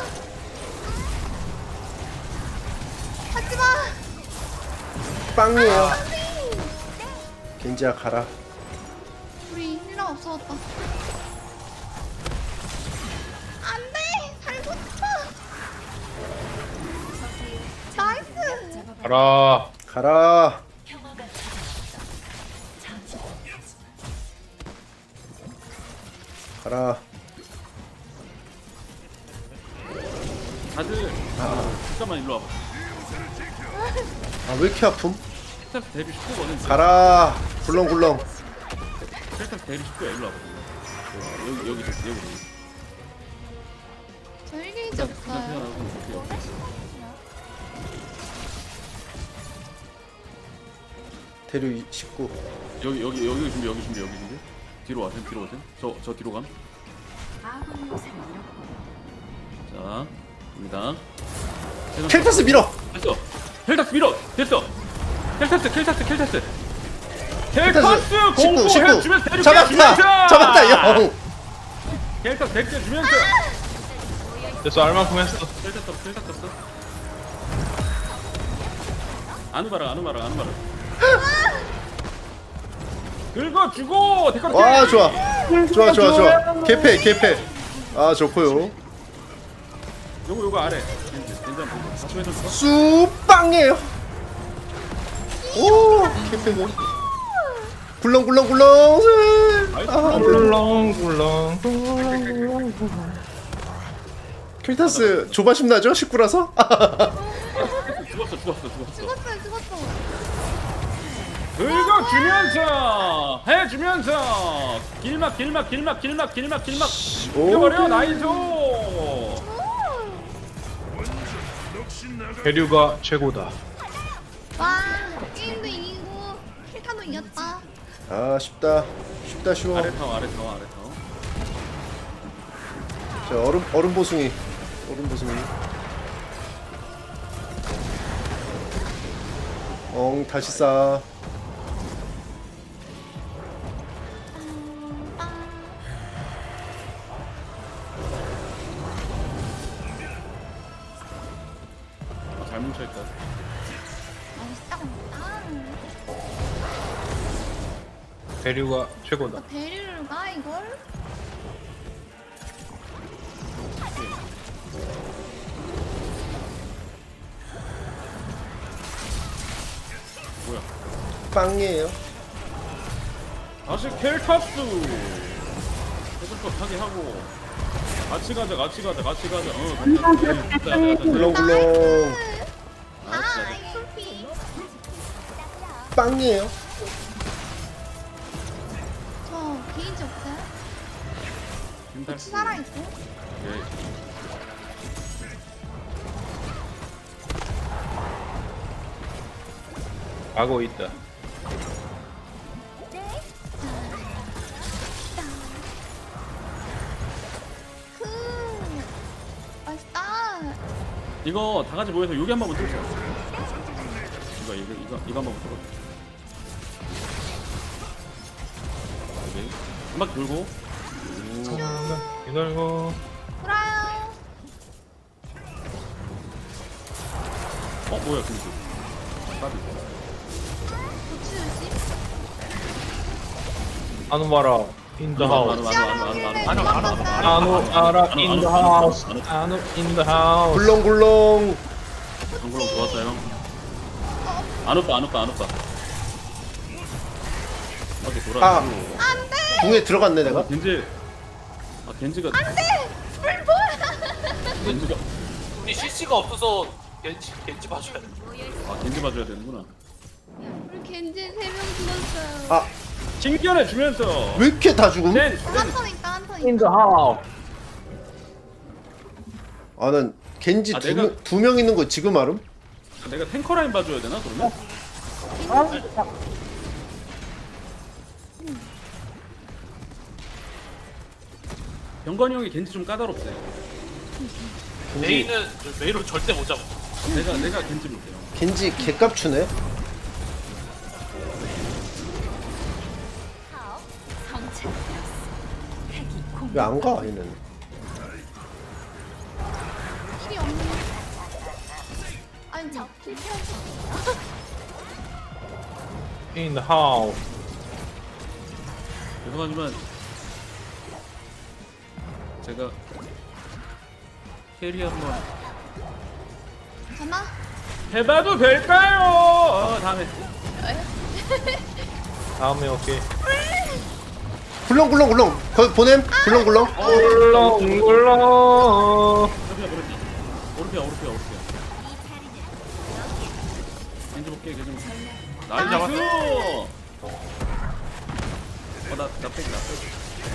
하지마. 빵이에요. 겐지야 가라. 우리 힐러 없어졌다. 안돼. 살고 싶어. 나이스. 가라. 가라. 가라. 다들 아, 잠깐만 일로 와봐 아 왜 이렇게 아픔? 켈타스 데뷔 십구거든 가라. 굴렁굴렁. 켈타스 데뷔 십구야 일로 와봐 여기 여기 여기 여기 저 일게이지 없어요. 대류 십구. 여기 여기 여기 준비 여기 준비 여기 준비 뒤로 와셈 뒤로 와셈 저 저 뒤로 감 자, 갑니다. 켈타스 밀어. 됐어. 켈타스 밀어. 됐어. 켈타스, 켈타스, 켈타스. 켈타스 켈타스 십구, 공포 십구. 해주면 대륙 잡았다. 잡았다. 영. 켈타스 백 개 주면서. 됐어, 알만큼 했어. 켈타스 없어, 켈타스 없어. 아누바라, 아누바라, 아누바라. 긁어주고 데카르. 와 좋아. 좋아 좋아 좋아. 개패 개패. 아 좋고요. 요거 요거 아래. 된장 보고. 다시 회전 쳐. 수빵이에요. 오 개패네. 굴렁굴렁굴렁. 아, 굴렁굴렁. 켈타스 조바심 나죠? 십구라서? 죽었어, 죽었어, 죽었어. 죽었어요. 죽었어. 긁어주면서 해주면서 길막 길막 길막 길막 길막 길막 오. 죽여버려 나이스. 대류가 최고다. 와 게임도 이기고 힐타도 이겼다. 아 쉽다. 쉽다 쉬워. 아래 타워 아래 타워 아래 타워. 자 얼음 얼음 보숭이. 얼음 보숭이. 엉 다시 쌓아. 아, 잘 뭉쳐있다. 맛있다. 대류가 최고다. 대류를 가 이걸? 뭐야? 빵이에요. 다시 켈타스. 해줄거 타게 하고. 같이 가자 같이 가자 같이 가자. 어 가자. 가자, 가자. 굴렁굴렁. 아, 아 진짜. 이소피. 빵이에요. 저 게이지 없어요? 켄타스. 살아있고. 네. 가고 있다. 그 맛있다. 이거 다 같이 모여서 여기 한 번만 뚫자. 이거 이거 이거 이거 한 번만 뚫어. 오케이. 한 바퀴 돌고. 기다리고. 돌아요. 어 뭐야 근데. 까비. 고추 조심. 아누마라 in the house. 아누 아누 아누 아누 아누 아누 아누 아누 아라 in the house. 아누 in the house. 굴렁굴렁. 방금 좋았어요. 안 오빠 안 오빠 안 오빠. 어디 돌아. 아 궁에 들어갔네 내가. 겐지. 아 겐지가. 안돼. 물 뭐야? 겐지가. 우리 씨씨가 없어서 겐지 겐지 봐줘야 돼. 아 겐지 봐줘야 되는구나. 우리 겐지 세 명 죽었어요. 아 칭견해 주면서. 왜 이렇게 다 죽음? 네. 한턴 있다 한턴 있다. 인더 하우. 아 난 겐지 아, 두, 내가- 명, 두 명 있는 거 지금 알음? 내가 탱커 라인 봐줘야 되나 그러면? 병건이 형이 겐지 좀 까다롭대. 메인은 메인으로 절대 못 잡아. 내가 내가 겐지 볼게요. 겐지 개값 추네. 왜 안 가 얘는? 힐이 없네. 아니 힐 펴서. 인더 하우. 죄송하지만 제가 캐리 한번 괜찮아? 해봐도 될까요? 어, 다음에. 다음에 오케이. 굴렁굴렁굴렁 거 보냄? 굴렁굴렁. 굴렁굴렁. 오르피아 오르피아 오르피아 오르피아 오르피아. 겐지 볼게 겐지 볼게. 나이스 잡았어. 어나나 뺄게 나 뺄게.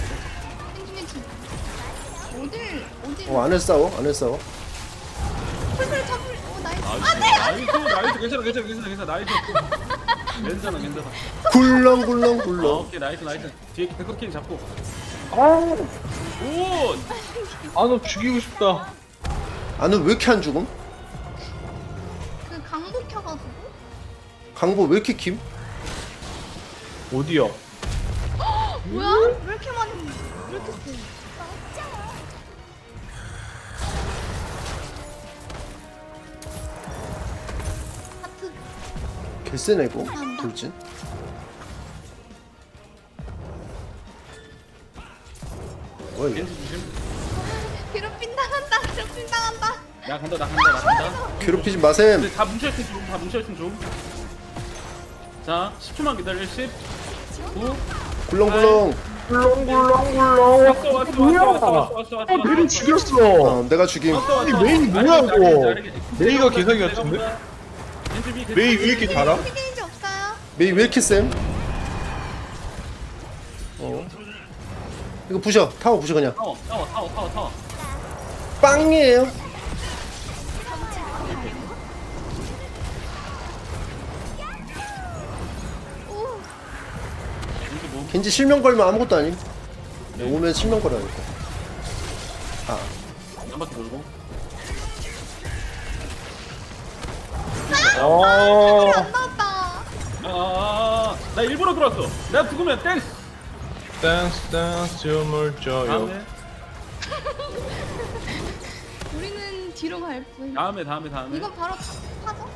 어딜 어딜. 어 안에 싸워 안에 싸워. 풀풀 잡을. 오 나이스. 나이스 나이스 나이스 괜찮아 괜찮아 괜찮아 괜찮아 나이스. 괜찮아 괜찮아. 굴렁굴렁 어, 굴렁. 오케이 나이스 나이스. 뒤에 백커킹 잡고. 아우. 오. 아너 죽이고 싶다. 아는 왜 이렇게 안 죽음? 그 강도 켜가지고. 강보 왜 이렇게 킴? 어디야? 뭐야? 왜 이렇게 많이 왜 이렇게 세? 하트. 개쎄네 이거 돌진. 뭐야 이게? 겐지 조심. 괴롭힌 당한다. 괴롭힌 당한다. 나 간다 나 간다 나 간다. 괴롭히지 마셈. 근데 다 뭉쳐있으면 좀, 다 뭉쳐있으면 좀. 자, 십 초만 기다려. 십, 구, 굴렁굴렁. 굴렁굴렁굴렁. 왔어, 왔어, 뭐야? 왔어, 왔어, 왔어, 왔어. 아 메리 죽였어. 어 내가 죽임. 왔어, 왔어. 아니, 메인 뭐야, 알겠지, 이거? 알겠지, 알겠지. 메이가 내가 개사기 보다, 같은데? 내가 보다. 겐지 비, 겐지 메이 비. 왜 이렇게 달아? 피게인지 없어요? 메이 왜 이렇게 쌤? 어 이거 부셔 타워 부셔 그냥. 타워, 타워, 타워, 타워, 타워. 빵이에요. 오. 겐지 뭐? 겐지 실명 걸면 아무것도 아님. 오면 실명 걸어야겠다. 아 한 바퀴 돌고. 어. 안 나왔다. 아, 아, 아, 나 일부러 들어왔어. 내가 죽으면 땡스. 댄스 댄스 춤을 춰요. 다음에, 우리는 뒤로 갈 뿐. 다음에, 다음에, 다음에. 이건 바로 타죠?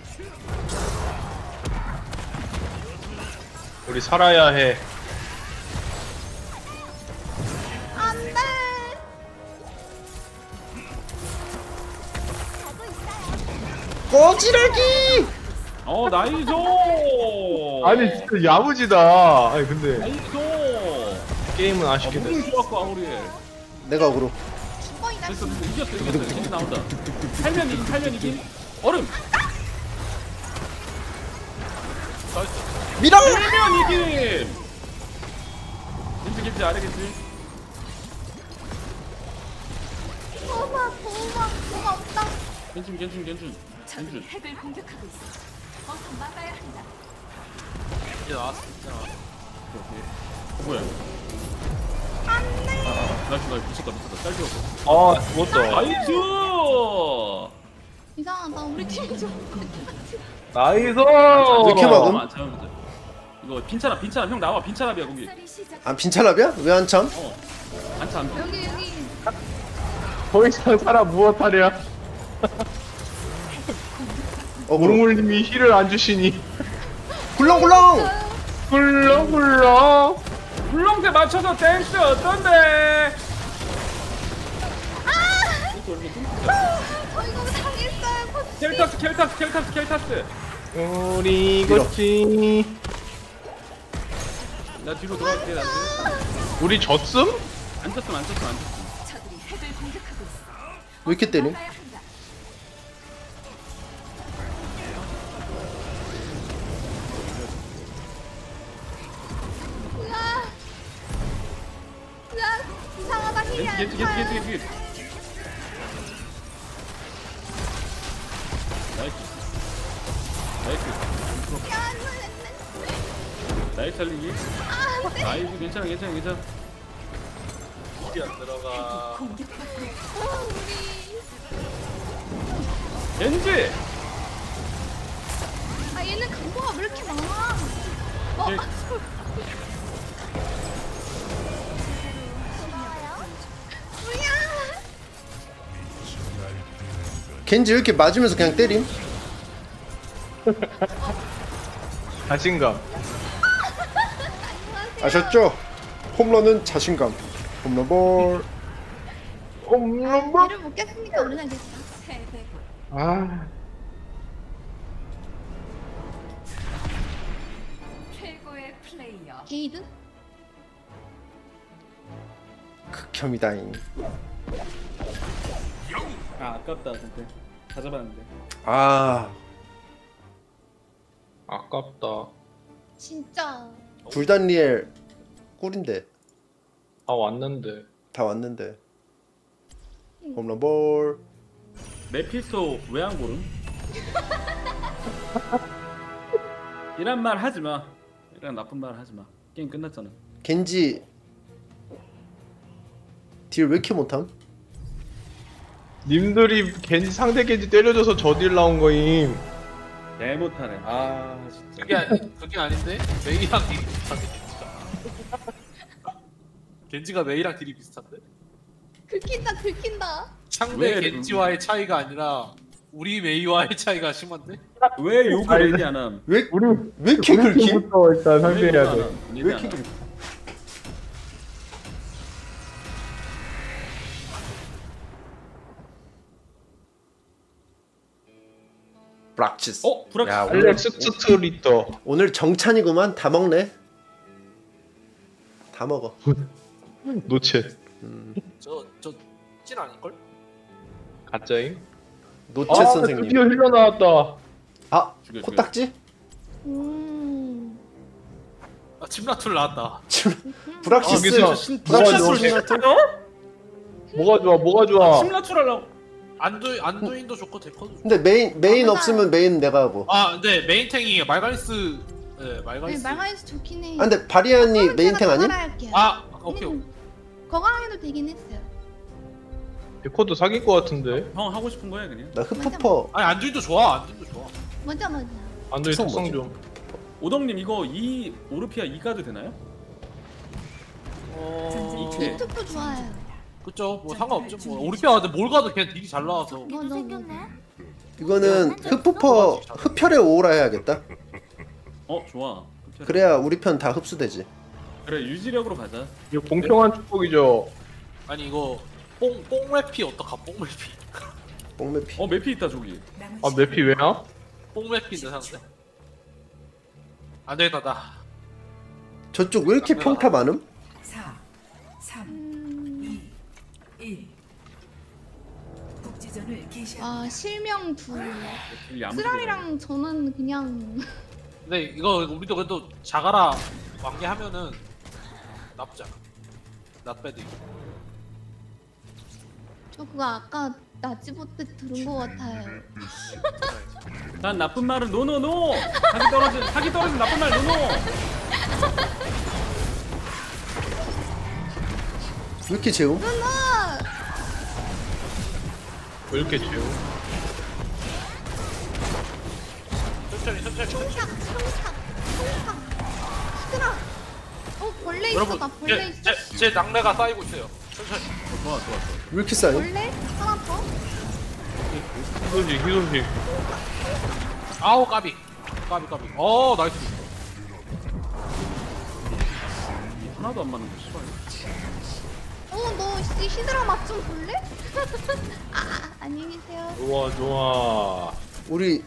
우리 살아야 해. 안 돼. 꺼지라기. 어, 나이스. 아니 진짜 야무지다. 아니 근데 나이스. 게임은 아, 아쉽게 몸이 됐어. 좋았고 아무리. 내가 어그로. 주먹이 나. 됐어, 됐어. 이겼어, 이겼어. 겐지 나온다. 살면 이긴, 살면 이긴. 얼음. 미랑. 살면 이긴. 겐지, 겐지 아래 겐지. 도마 도마 도마 없다. 겐지, 겐지, 겐지. 겐지. 핵을 공격하고 있어. 어서 막아야 한다. 이제 나왔어. 이제 나왔어. 오케이, 오케이. 뭐야? 안돼. 나이스, 나이스. 미쳤다, 미쳤다. 짤 지웠어. 아 죽었다. 나이스. 이상하다. 우리 팀이 좀. 나이스. 왜 이렇게 막음? 안 참으면 돼. 이거 빈차랍, 빈차랍. 형 나와. 빈차랍이야 거기. 아 빈차랍이야? 왜 안 참? 어. 안 참. 여기 여기. 더 이상 살아 무엇하랴. 어그로. 우물님이 힐을 안 주시니. 굴렁굴렁. 굴렁굴렁. 굴렁대 맞춰서 댄스 어떤데? 저 이거 당했어요. 켈타스 켈타스 켈타스 켈타스. 우리 이거지. 나 뒤로 돌아갈게 나. 우리 졌음? 안 쳤음 안 쳤음 안 쳤음. 저들이 핵을 공격하고 있어. 왜 이렇게 때림? 막아야 한다. 으아. 으아. 이상하다 힐이 안 겐지 겐지 겐지 차요. 겐지 겐지. 나이스. 나이스. 나이스 살리기. 아이고 괜찮아 괜찮아 괜찮아. 일이 안 들어가. 어, 우리. 겐지. 아 얘는 강도가 왜 이렇게 많아? 어. 예. 뭐야? 겐지 이렇게 맞으면서 그냥 때림? 자신감. 아셨죠? 홈런은 자신감. 홈런볼. 홈런볼. 얘를 못 깼으니까 우리는 됐어. 아. 최고의 플레이어. 게이드? 극혐이다잉. 아 아깝다 근데 다 잡았는데. 아, 아깝다. 진짜. 불단리엘 꿀인데 다 왔는데. 다 왔는데. 홈런볼. 메피스토 왜 안 고름? 이런 말 하지 마. 이런 나쁜 말 하지 마. 게임 끝났잖아. 겐지 딜 왜 이렇게 못함? 님들이 겐지 상대 겐지 때려줘서 저 딜 나온 거임. 개 못하네. 아 진짜. 그게 아니 그게 아닌데 메이랑 딜이 비슷한데 겐지가. 겐지가 메이랑 딜이 비슷한데? 긁힌다 긁힌다. 상대 왜 겐지와의 차이가 아니라 우리 메이와의 차이가 심한데? 왜 욕을 얘기 안 함? 왜, 우리 왜 이렇게 긁힘? 부터 일단 왜 상대해야 욕을 돼. 안 함? 얘기 왜 안 이렇게 함? 긁힘? 브락치스. 어? 브락치스. 야, 오늘, 알렉스 스트리터. 오늘 정찬이구만. 다 먹네. 다 먹어. 노체. 저저찐 아닐걸? 가짜임? 노체 아, 선생님. 드디어 힐러 나왔다. 아, 죽여, 죽여. 코딱지? 음. 아 침라툴 나왔다. 브락시스. 아, 신- 뭐가 브락시스 좋아? 신화통? 뭐가 좋아? 뭐가 좋아? 심라출 하려고. 안두 안두인도 좋고 데커도 좋고. 근데 메인 메인 아, 없으면 메인 내가 하고. 아 근데 메인탱이 말가리스 네 네, 말가리스. 말가이스 좋긴 해. 아 근데 바리안이 메인탱 아니? 할게요. 아 오케이. 오케이. 거강 해도 되긴 했어요. 데코도 사귈 것 같은데. 형 하고 싶은 거야 그냥. 나 흡퍼퍼. 아니 안두인도 좋아. 안두인도 좋아. 맞아 맞아. 안도의 특성 특성 뭐지? 좀. 오덕님 이거 이 오르피아 이 가드 되나요? 어. 이케. 이특도 좋아요. 그쵸 뭐 상관없죠. 뭐 오리피아 근데 뭘 가도 그냥 딜이 잘 나와서. 뭐 너. 이거는 흡퍼퍼 흡혈의 오라 해야겠다. 어 좋아. 그래야 우리 편 다 흡수되지. 그래 유지력으로 가자. 이거 공평한 축복이죠. 아니 이거 뽕 뽕래피 어떡하 뽕래피. 뽕매피. 어 매피 있다 저기. 아 맵이 왜요? 뽕래피인데 상대. 안 되겠다 나. 저쪽 왜 이렇게 평타 많음? 사, 삼, 음. 이, 일. 국지전을 개시합니다. 아 실명 두. 딜이 아무리 쓰라리랑 저는 그냥. 근데 이거 우리도 그래도 자가라 왕래하면은 나쁘지 않아. 낫배드. 저 그거 아까 나치보 때 들은 거 같아요. 난 나쁜 말은 노노노. 사기 떨어진 사기 떨어진 나쁜 말 노노. 왜 이렇게 재움? 누나. 왜 이렇게 재우? 천천히 천천히. 총착 총착 총착. 시들아. 어 벌레 있어 여러분 나 벌레 있어. 제, 제, 제 낙뢰가 쌓이고 있어요. 천천히. 어, 좋아 좋아 좋아. 왜 이렇게 쌓여? 벌레 하나 더. 희소식 희소식. 아우 까비. 까비 까비. 어 나이스. 하나도 안 맞는 거 싫어해. 어너 시드라 맛 좀 볼래? 아 안녕히 계세요. 좋아 좋아. 우리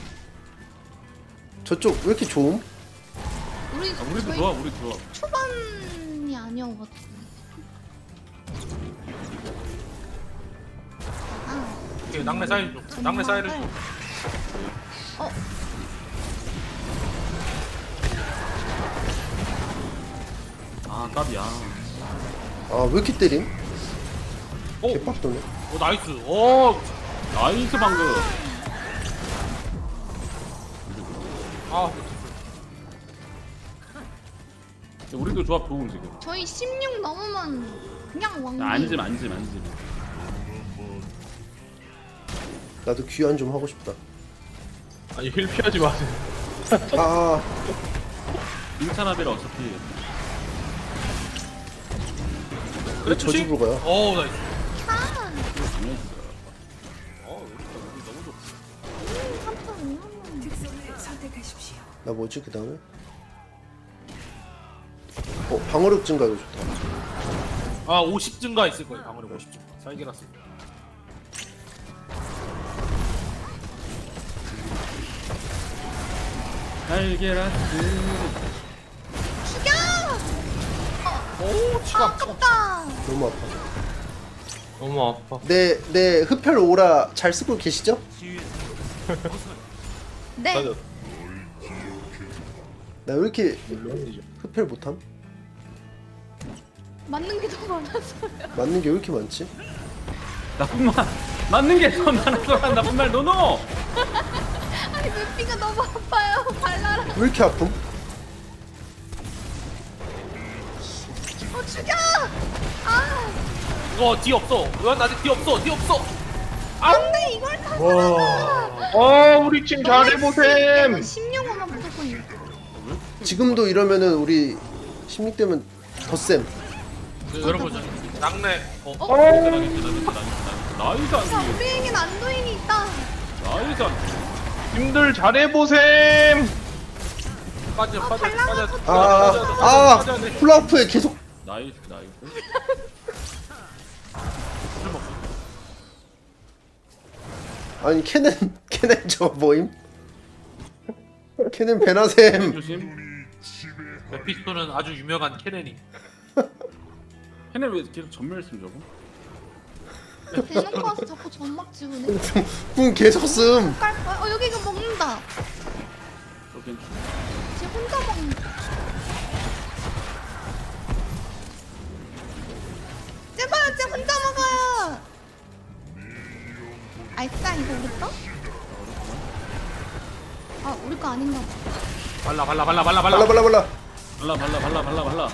저쪽 왜 이렇게 좋음? 우리 아, 우리도 저희 좋아, 우리 좋아. 초반이 아니어가지고. 아 오케이, 낙내 사이를 줘. 낙내 사이를 줘. 어 아, 깝이야. 아 왜 이렇게 때림? 오, 개빡도네. 오 나이스. 오, 나이스 방금. 아, 우리도 조합 좋은 지금. 저희 십육 넘으면 그냥 왕비. 안심, 안심, 안심. 나도 귀환 좀 하고 싶다. 아니 힐 피하지 마세요. 아 인차나베라 어차피. 왜 저 집으로 가요? 오 나이스. 아, 어, 우리 너무 좋다. 음, 삼성 음. 특성을 선택하십시오. 나 뭐지 그 다음에? 어 방어력 증가 이거 좋다. 아, 오십 증가 있을 거예요. 방어력 오십 증가. 살기라서. 달걀라스. 죽여! 오, 아, 치가 아깝다. 너무 아파. 너무 아파. 내 내 흡혈 오라 잘 쓰고 계시죠? 네. 맞아. 나 왜 이렇게 물론이죠. 흡혈 못함? 맞는 게 더 많아서요. 맞는 게 왜 이렇게 많지? 나쁜 말. 맞는 게 더 많아서 한 나쁜 말 노노. 아니 눈피가 너무 아파요. 발라라. 왜 이렇게 아픔? 어 죽여! 아 이거 뒤 없어. 왜 아직 뒤 없어? 뒤 없어. 안돼 이걸 다 살아가. 어 우리 팀 잘해보셈. 십육 원만 무조건 이겨. 지금도 이러면은 우리 십육 대면 더 쌤. 네, 여러분, 저 낙내. 어, 어? 나이스 자 안심. 우리에겐 안도인이 있다. 나이스 안심. 님들 잘해보셈. 빠져, 아, 빠져, 발라가 빠져. 터뜨려. 아아 아, 훌라후프에 계속. 나이스, 나이스. 아니 캐넨 캐넨 저 뭐임? 캐넨 베나셈. 조심. 에피소는 아주 유명한 케넨이. 걔네 왜 계속 전멸했음 저거? 대놓고 와서 자꾸 점막 지우네. 궁 계속 씀. 깔 거야? 어 여기 이거 먹는다. 여긴 쟤 혼자 먹는다. 제발 쟤 혼자 먹어요. 알싸 이거 우리 거? 아 우리 거 아닌가 봐. 발라, 발라, 발라, 발라, 발라. 발라 발라 발라. 발라 발라 발라 발라 발라.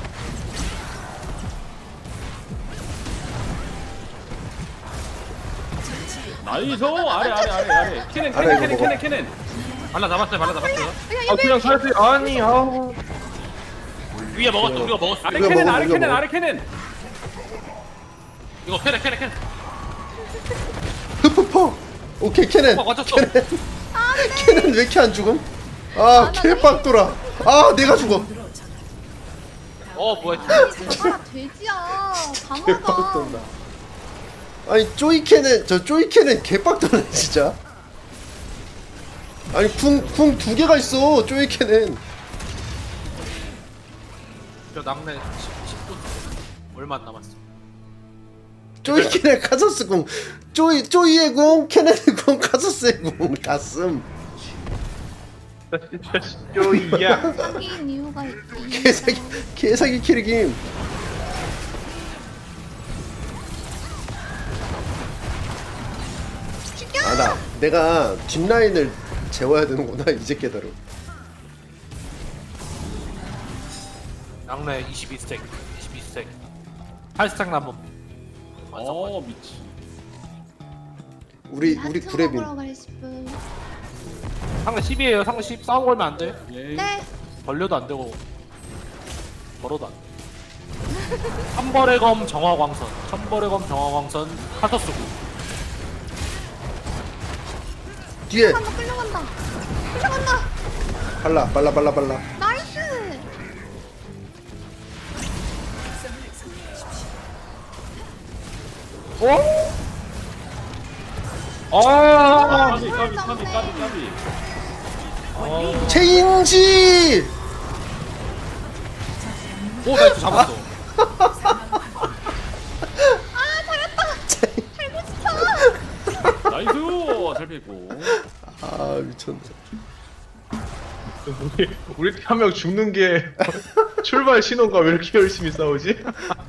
나이스 아래 아래 아래 아래. 캐넨 아래 캐넨 이거 캐넨 먹어. 캐넨 캐넨. 발라 잡았어요, 발라 잡았어요. 야 아 이거 그냥 살지. 아니 아. 위에 먹었어, 우리가 먹었어. 아래 이거 캐넨 먹어, 아래 이거 캐넨 먹어. 아래 캐넨. 이거 캐넨, 캐넨, 캐넨. 흡흡퍼. 오케이 캐넨. 어, 맞췄어. 캐넨. 캐넨 왜 이렇게 안 죽음? 아 개빡돌아. 아 내가 죽어. 어, 뭐야. 잡아라 돼지야. 방어가. 개빡돌다. 아니 쪼이 캐넨 저 쪼이 캐넨 개빡돌네 진짜. 아니 궁궁 두 개가 있어 쪼이 캐넨. 저 낙내 십 분 얼마 안 남았어. 쪼이 캐넨 카서스 궁. 쪼이 쪼이의 궁 캐넨의 궁 카서스의 궁 다 쓴. 쪼이야. 사기인 이유가 있지. 개사기 개사기 캐릭임. 죽여! 아 나 내가 뒷라인을 재워야 되는구나 이제 깨달아. 낙내 이십이 스택, 이십이 스택. 팔 스택 남음. 어 미치. 우리 우리 야채 구레빈. 먹으러 갈 싶음. 상대 십이에요. 상대 십 싸우고 걸면 안 돼. 예. 네. 벌려도 안 되고 벌어도 안 돼. 천벌의 검 정화광선, 천벌의 검 정화광선 카서스구. 뒤에 끌려간다 끌려간다. 끌려간다. 발라 발라 발라 발라. 나이스. 어? 아, 까비 까비 까비 까비 까비. 아. 체인지. 오 나이스 잡았어. 나이스 잘 피했고. 아 미쳤네. 우리 우리 팀 한 명 죽는 게 출발 신호가 왜 이렇게 열심히 싸우지?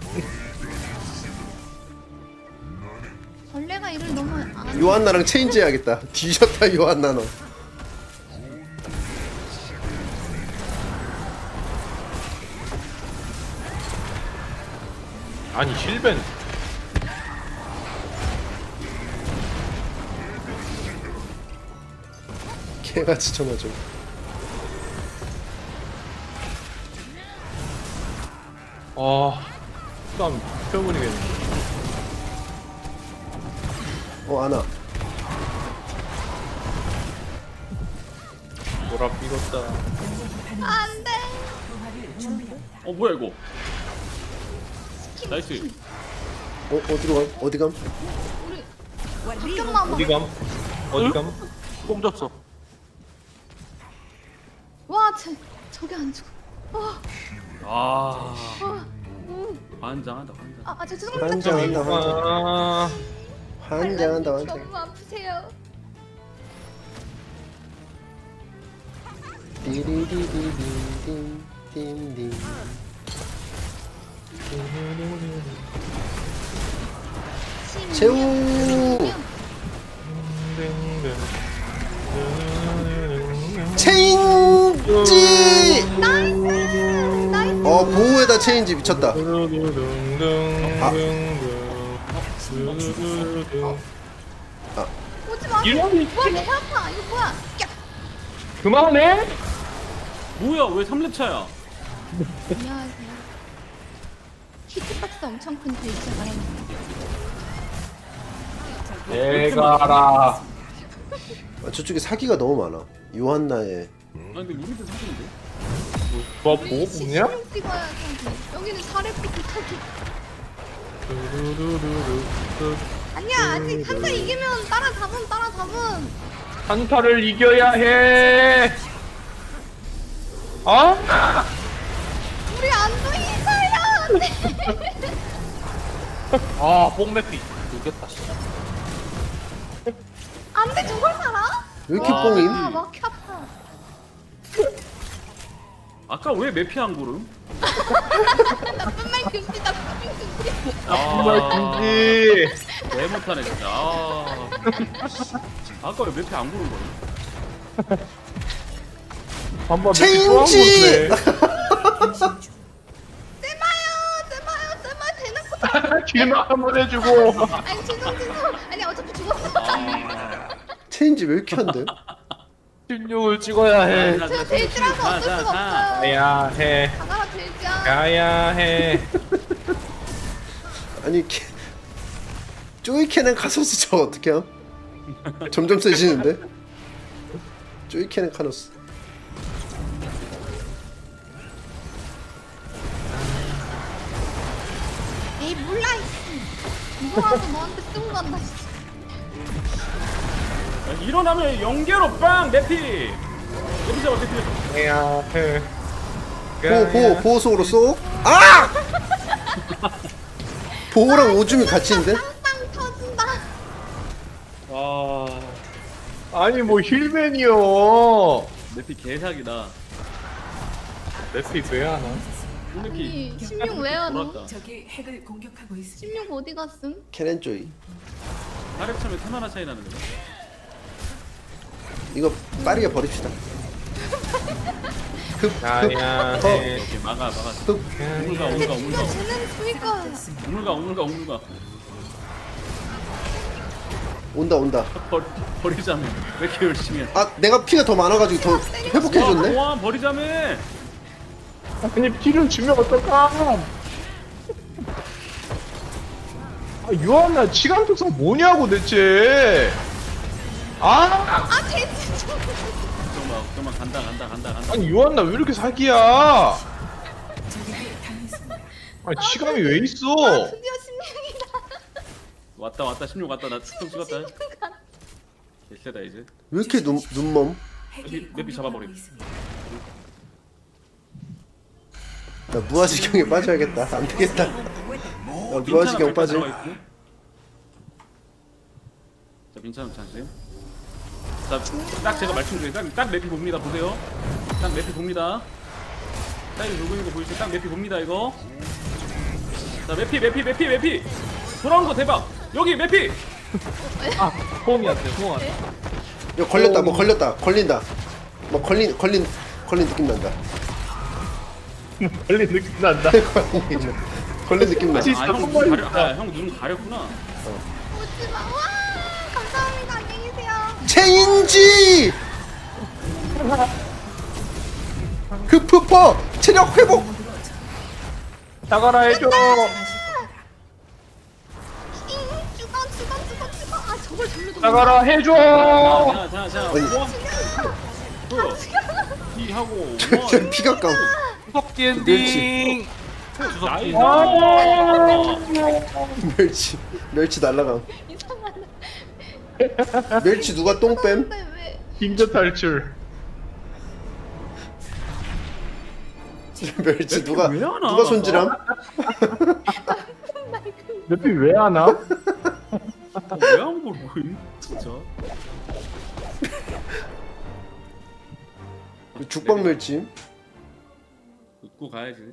벌레가 이를 너무 안. 요한나랑 체인지 해야겠다. 뒤졌다 요한나 너. 아니 힐벤 개같이 쳐맞아. 아 싸움 펴버리겠네. 어 아나. 돌아 삐었다. 안돼. 어 뭐야 이거? 나이스. 어 어디로 가? 어디 감? 잠깐만. 어디 감? 어디 감? 꽁 졌어. 와, 쟤 저게 안 죽어. 와, 아 와, 음. 환장한다 환장. 아, 아, 저 죄송합니다. 환장한다 환장. 아, 환장한다 환장. 너무 아프세요. 띠리디디디딘딘딘. 제우. 체인지. 어 보호에다 체인지 미쳤다. 아. 아. 오지 마. 이런 와, 내 아파. 이거 뭐야? 야, 그만해? 뭐야 왜 삼 렙 차야? 안녕하세요. 히트박스 엄청 큰 돼지 말합니다. 내가라. 아, 저쪽에 사기가 너무 많아. 요한나의. 아 근데 우리도 사기인데? 뭐 보고 보냐? 찍어야 사기. 여기는 사례부터 사기. 아니야, 아직 한타 이기면 따라잡음, 따라잡음. 한타를 이겨야 해. 어? 우리 안동이 살려. 아 뽕매피 이겼다. 안돼, 저걸 살아? 왜 이렇게 뽕임? 아, 막 아파. 아까 왜 매피 안 고름? 나쁜 말 금지, 나쁜 말 금지. 아 김지. 왜 못하네 진짜. 아 아까 왜 매피 안 고른 거야? 한번 체인지. 제발요, 제발요, 제발 대놓고. 길막 한번 해주고. 아니, 죄송, 죄송. 아니, 어차피 죽었어. 아 체인지 왜 이렇게 한대? 십육을 찍어야 해. 저 돼지라서 어쩔 수가 없어요. 가야 해. 가가라, 돼지야. 가야 해. 아니 캐... 쪼이캐는 카소스 저 어떻게 함? 점점 세지는데? 쪼이캐는 카노스. 에이, 몰라, 이씨. 이거라도 너한테 쓰고 간다, 씨. 일어나면 연계로 빵 매피. 매피 잡아 매피 잡아. 가야 해. 보호 보호 보호 속으로 쏘. 아! 보호랑 오줌이 같이 있는데? 빵빵 터진다. 아 아니 뭐 힐맨이요. 매피 개사기다. 레피 왜 하나? 매피 아니, 십육 왜 하노? 돌았다. 적이 핵을 공격하고 있습니다. 십육 어디 갔음? 캐넨 쪼이. 사렙 차면 템 하나 차이 나는 거야. 이거 빠르게 버립시다. 흡, 가야 흡, 해. 이렇게 막아 막아. 흡. 우물가 근데 우물가 진짜 우물가 쟤는 죽일 거야. 우물가 우물가 우물가. 온다 온다. 버리 버리자며. 왜 이렇게 열심히 해? 아 내가 피가 더 많아가지고 더 회복해줬네. 와 버리자며. 아니 피를 주면 어떡하? 아 유한나 치간 특성 뭐냐고 대체? 아! 아, 돼지 좀. 잠깐만 잠깐만 간다 간다 간다 간다. 아니 유한나 왜 이렇게 사기야? 적에게 당했습니다. 아니 치감이 왜 있어? 아, 드디어 십육이다. 왔다 왔다 십육 왔다. 나 축성 찍었다. 개쎄다 이제. 왜 이렇게 눈 눈멈? 맵이 맵이 잡아버림. 나 무아지경에 빠져야겠다. 안 되겠다. 나 무아지경 빠짐. 자 민찬 찬스. 자딱 제가 말씀드린 딱, 딱 맵이 봅니다. 보세요. 딱 맵이 봅니다. 사이드 돌고 있는 거 보이시죠? 딱 맵이 봅니다 이거. 자 맵이 맵이 맵이 맵이 돌아온 거 대박. 여기 맵이. 아 호응이 안 돼. 호응 안 돼. 야 걸렸다. 뭐 걸렸다. 걸린다. 뭐 걸린 걸린 걸린 느낌 난다. 걸린 느낌 난다. 걸린 느낌 나. 아, 형 눈 가려. 아, 형 눈 가렸구나. 오지마. 와 감사합니다. 안녕히 계세요. 체인지. 흡흡퍼 체력 회복. 나가라 해줘. 죽어 죽어 죽어 죽어. 아 저걸 절로 돌려. 나가라 해줘. 자자자 이 하고 전 피각감. 무섭기 엔딩. 나이 멸치 멸치 날라감. 이상하네. 멸치 누가 똥 뺨? 근데 왜? 힘저 탈출. 멸치 누가 왜 하나? 누가 손질함? 맵이 왜 하나? 왜안 모르고 진짜. 죽방 멸치. 웃고 가야지.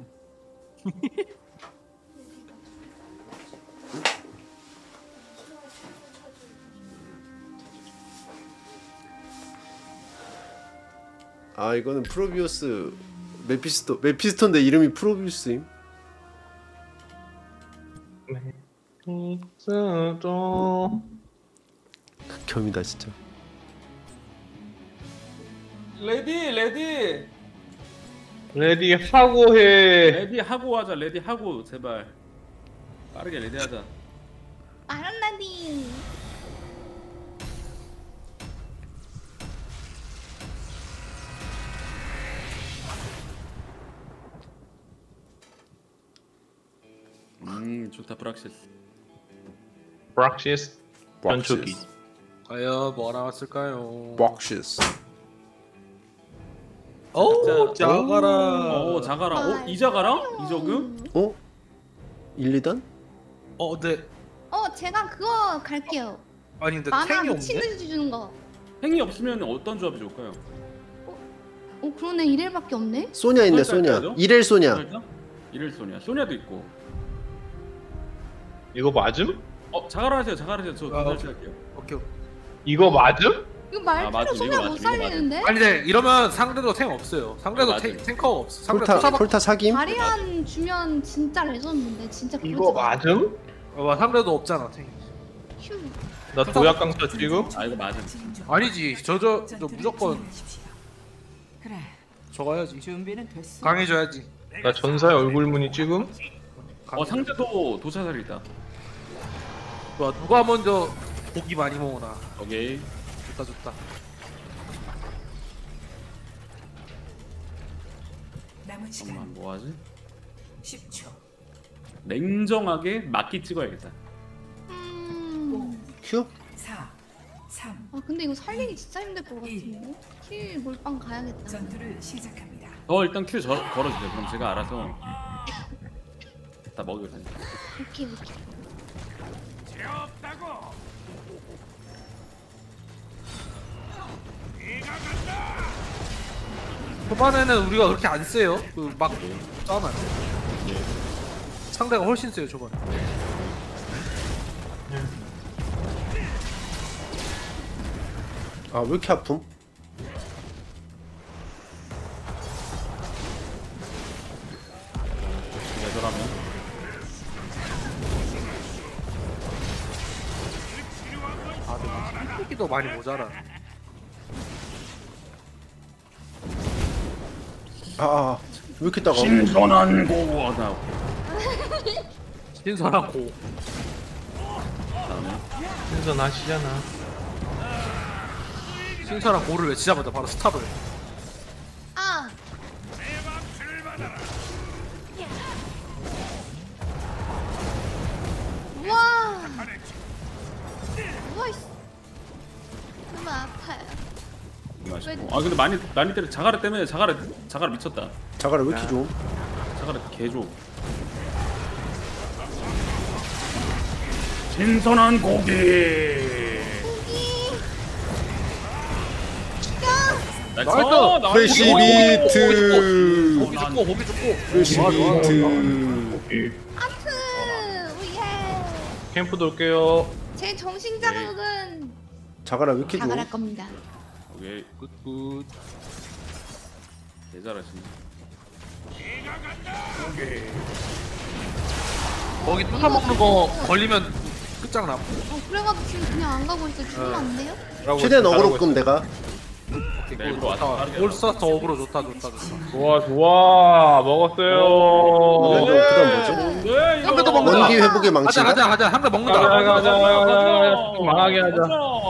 아 이거는 프로비우스 메피스토 메피스토인데 이름이 프로비우스임. 메피스토. 극혐이다 진짜. 레디 레디 레디 하고 해. 레디 하고 하자. 레디 하고 제발 빠르게 레디 하자. 아란나디. 음 좋다 브락시스. 브락시스. 전초기. 과연 뭐 나왔을까요? 박시스. 오 자가라. 오 자가라. 어 이자가라? 이저그? 어? 일, 이 단? 어 근데 어 제가 그거 갈게요. 아니 근데 만화 탱이 미친 없네. 듯이 주는 거. 행이 없으면 어떤 조합이 좋을까요? 어 그러네 이렐밖에 없네. 소냐 있네 그걸 소냐. 깔까요? 이렐 소냐. 일단 이를 소냐. 소냐도 있고. 이거 맞음? 어 자가라 하세요. 자가라 하세요. 저 아, 그날 할게요. 오케이. 이거 맞음? 이거 아, 말투로 맞지, 소냐 이거 못 맞지, 이거 살리는데? 아니 근데 이러면 상대도 탱 없어요. 상대도 맞아요. 탱, 탱커가 없어. 상대 폴타 투사밖에 폴타 사김? 바리안 주면 진짜 레전드인데 진짜 이거 그거지. 맞음? 어, 상대도 없잖아 탱. 휴. 나 도약 강사 지금? 아 이거 맞아. 아니지 저저 저 무조건 그래. 저거 해야지. 준비는 됐어. 강해져야지. 나 전사의 얼굴무늬 지금? 어 상대도 도차살이다. 좋아 누가 먼저 고기 많이 먹으나. 오케이. 좋다 좋다. 남은 시간 잠깐만 뭐하지? 십 초. 냉정하게 막기 찍어야겠다. 음. 큐? 사, 삼. 아 근데 이거 살리기 진짜 힘들 것 같은데. 킬 몰빵 가야겠다. 전투를 시작합니다. 어 일단 큐 저, 걸어주세요. 그럼 제가 알아서 다 먹여요. 오케이 오케이. 죄 없다고. 네가 간다. 초반에는 우리가 그렇게 안 세요. 그 막 싸우면 안 돼. 상대가 훨씬 세요 초반. 아 왜 이렇게 아픔? 내절하면 아 근데 힐기도 많이 모자라. 아왜 이렇게 따가워? 신선한 고하다. 신선한 고. 신선하시잖아. 신선한 고를 외치자마자 바로 스탑을. 아. 우와. 왜? 아 근데 많이 많이 때려 자가라 때문에 자가라 자가라 미쳤다. 자가라 왜 이렇게 좀? 자가라 개줘. 신선한 고기. 나이스! 프레시 비트. 고기 죽고 고기 죽고. 프레시 비트. 아트! 오예! 캠프 돌게요. 제 정신 자극은 자가라 왜 이렇게 좀? 자갈할 겁니다. 오케이 굿굿. 개 잘하시네. 거기 뚜타 먹는 거 걸리면 끝장나. 어, 그래가지고 지금 그냥 안 가고 있어. 죽으면 안 돼요? 최대한 어그로 끔 내가. 네, 이거 왔다. 올스타트 어그로 좋다 좋다 좋다. 좋아 좋아 먹었어요. 어, 그다음 뭐죠? 네, 이거. 한대도 먹는다. 원기 회복의 가자 망치가. 가자 가자 한 대 가자 먹는다. 가자 가자 가자. 망하게 하자.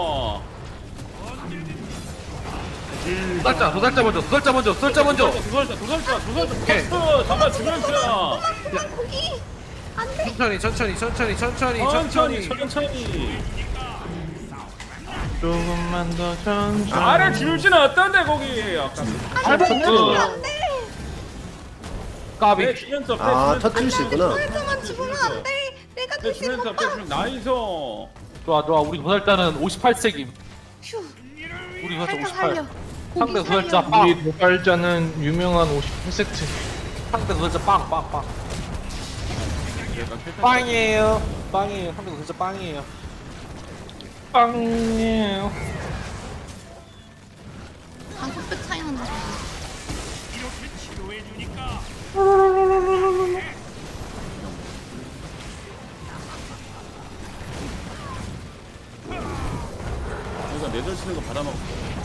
도살자 도살자 먼저 도살자 먼저 도살자 먼저. 도살자 도살자 도살자. 오케이. 잡아 주면서. 고기! 안 돼! 천천히 천천히 천천히 천천히 천천히 천천히. 천천히. 조금만 더 천천히. 아래 줄진 않던데 거기. 아까. 안 돼! 안 돼! 까비. 네, 주면서 빼. 아 터뜨릴 수 있구나. 그래서만 죽으면 안 돼! 내가 네, 조심 주면서 오빠! 빼. 주면 나이스. 좋아 좋아 우리 도살자는 오십팔 세김. 휴! 우리 도살자 살짝 오십팔. 살려. 상대 고기 도살자 살려. 빵. 우리 도살자는 유명한 오십팔 세트. 상대 도살자 빵 빵 빵. 빵이에요. 빵이에요. 상대 도살자 빵이에요. 빵이에요. 가격대 차이 난다. 이렇게 치료해 주니까 우리가 내절 치는 거 받아먹고.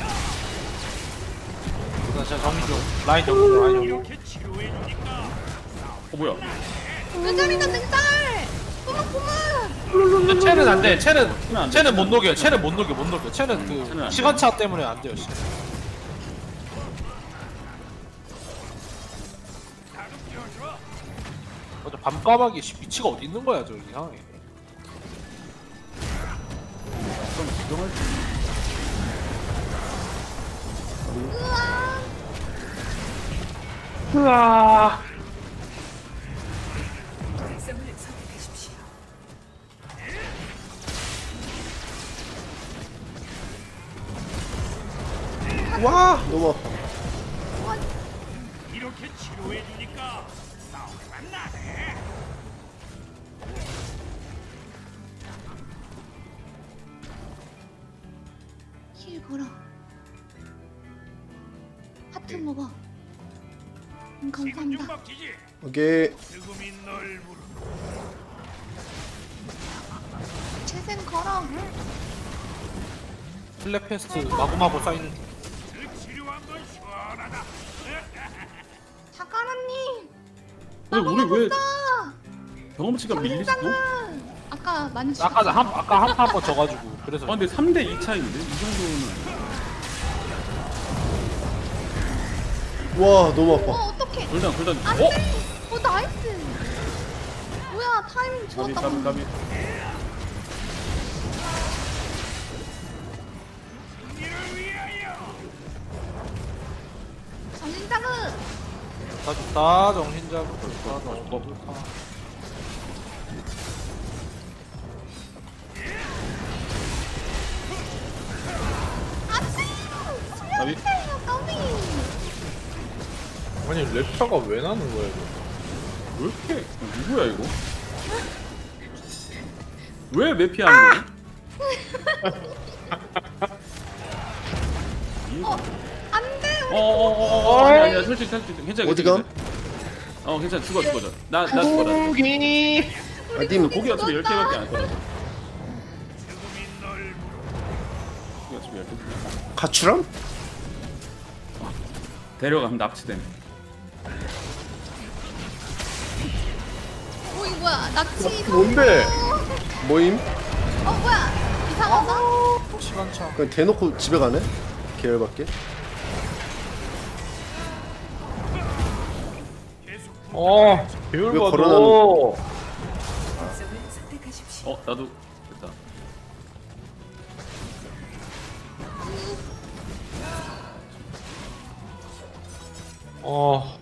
도살자 정리 중. 라인 정리 중. 라인 정리 중. 이렇게 치료해 주니까 어 뭐야? 능장이다 능장! 꼬막꼬막! 근데 채는 안 돼. 채는 안 돼. 채는 못 녹여. 채는 못 녹여. 못 녹여. 채는 채는 안 그 돼. 시간차 때문에 안 돼요. 씨. 맞아 밤까마귀 씨 위치가 어디 있는 거야 저 이상하게. 그럼 지정할 수 있는. 으아. 와 너무 아파. 이렇게 치료해 주니까 싸움만 나네. 힐 걸어. 하트 먹어. 음, 감사합니다. 박지지 오케이. 죽음이 널 부르. 재생 걸어. 플랫페스트 마구마구 쌓이는. 그 치료한 건 시원하다. 자가라님. 근데 우리 왜 나 경험치가 밀릴 수도? 정신장은 아까 많이 아까 한 아까 한 판 번 져가지고 그래서. 아 근데 삼 대 이 차인데 이 정도는. 와 너무 어 아파. 어떡해. 불단 불단. 안 어? 돼. 어 나이스. 뭐야 타이밍 가비 좋았다. 가비 가비. 정신장은 좋다 좋다 정신자고 좋다 좋다 좋다. 가비. 까비. 아니 랩차가 왜 나는 거야 이거? 왜 이렇게 누구야 이거? 왜 매피 하는 거지? 어 안돼. 어어어어 아니 아니야 솔직히 솔직히 괜찮아. 어디가? 괜찮아. 어 괜찮아 죽어 죽어. 나나 죽어 나. 고기. 아님 고기 어차피 열 개밖에 안 거라고. 고기 어차피 열 개. 가출함? 데려가면 납치되네. 어 이거 뭐야 납치. 뭔데? 모임? 어 뭐야 이상하다. 시간차. 그냥 대놓고 집에 가네? 계열받게? 어, 배울 왜 봐 걸어놨는- 너. 어 나도 됐다. 어.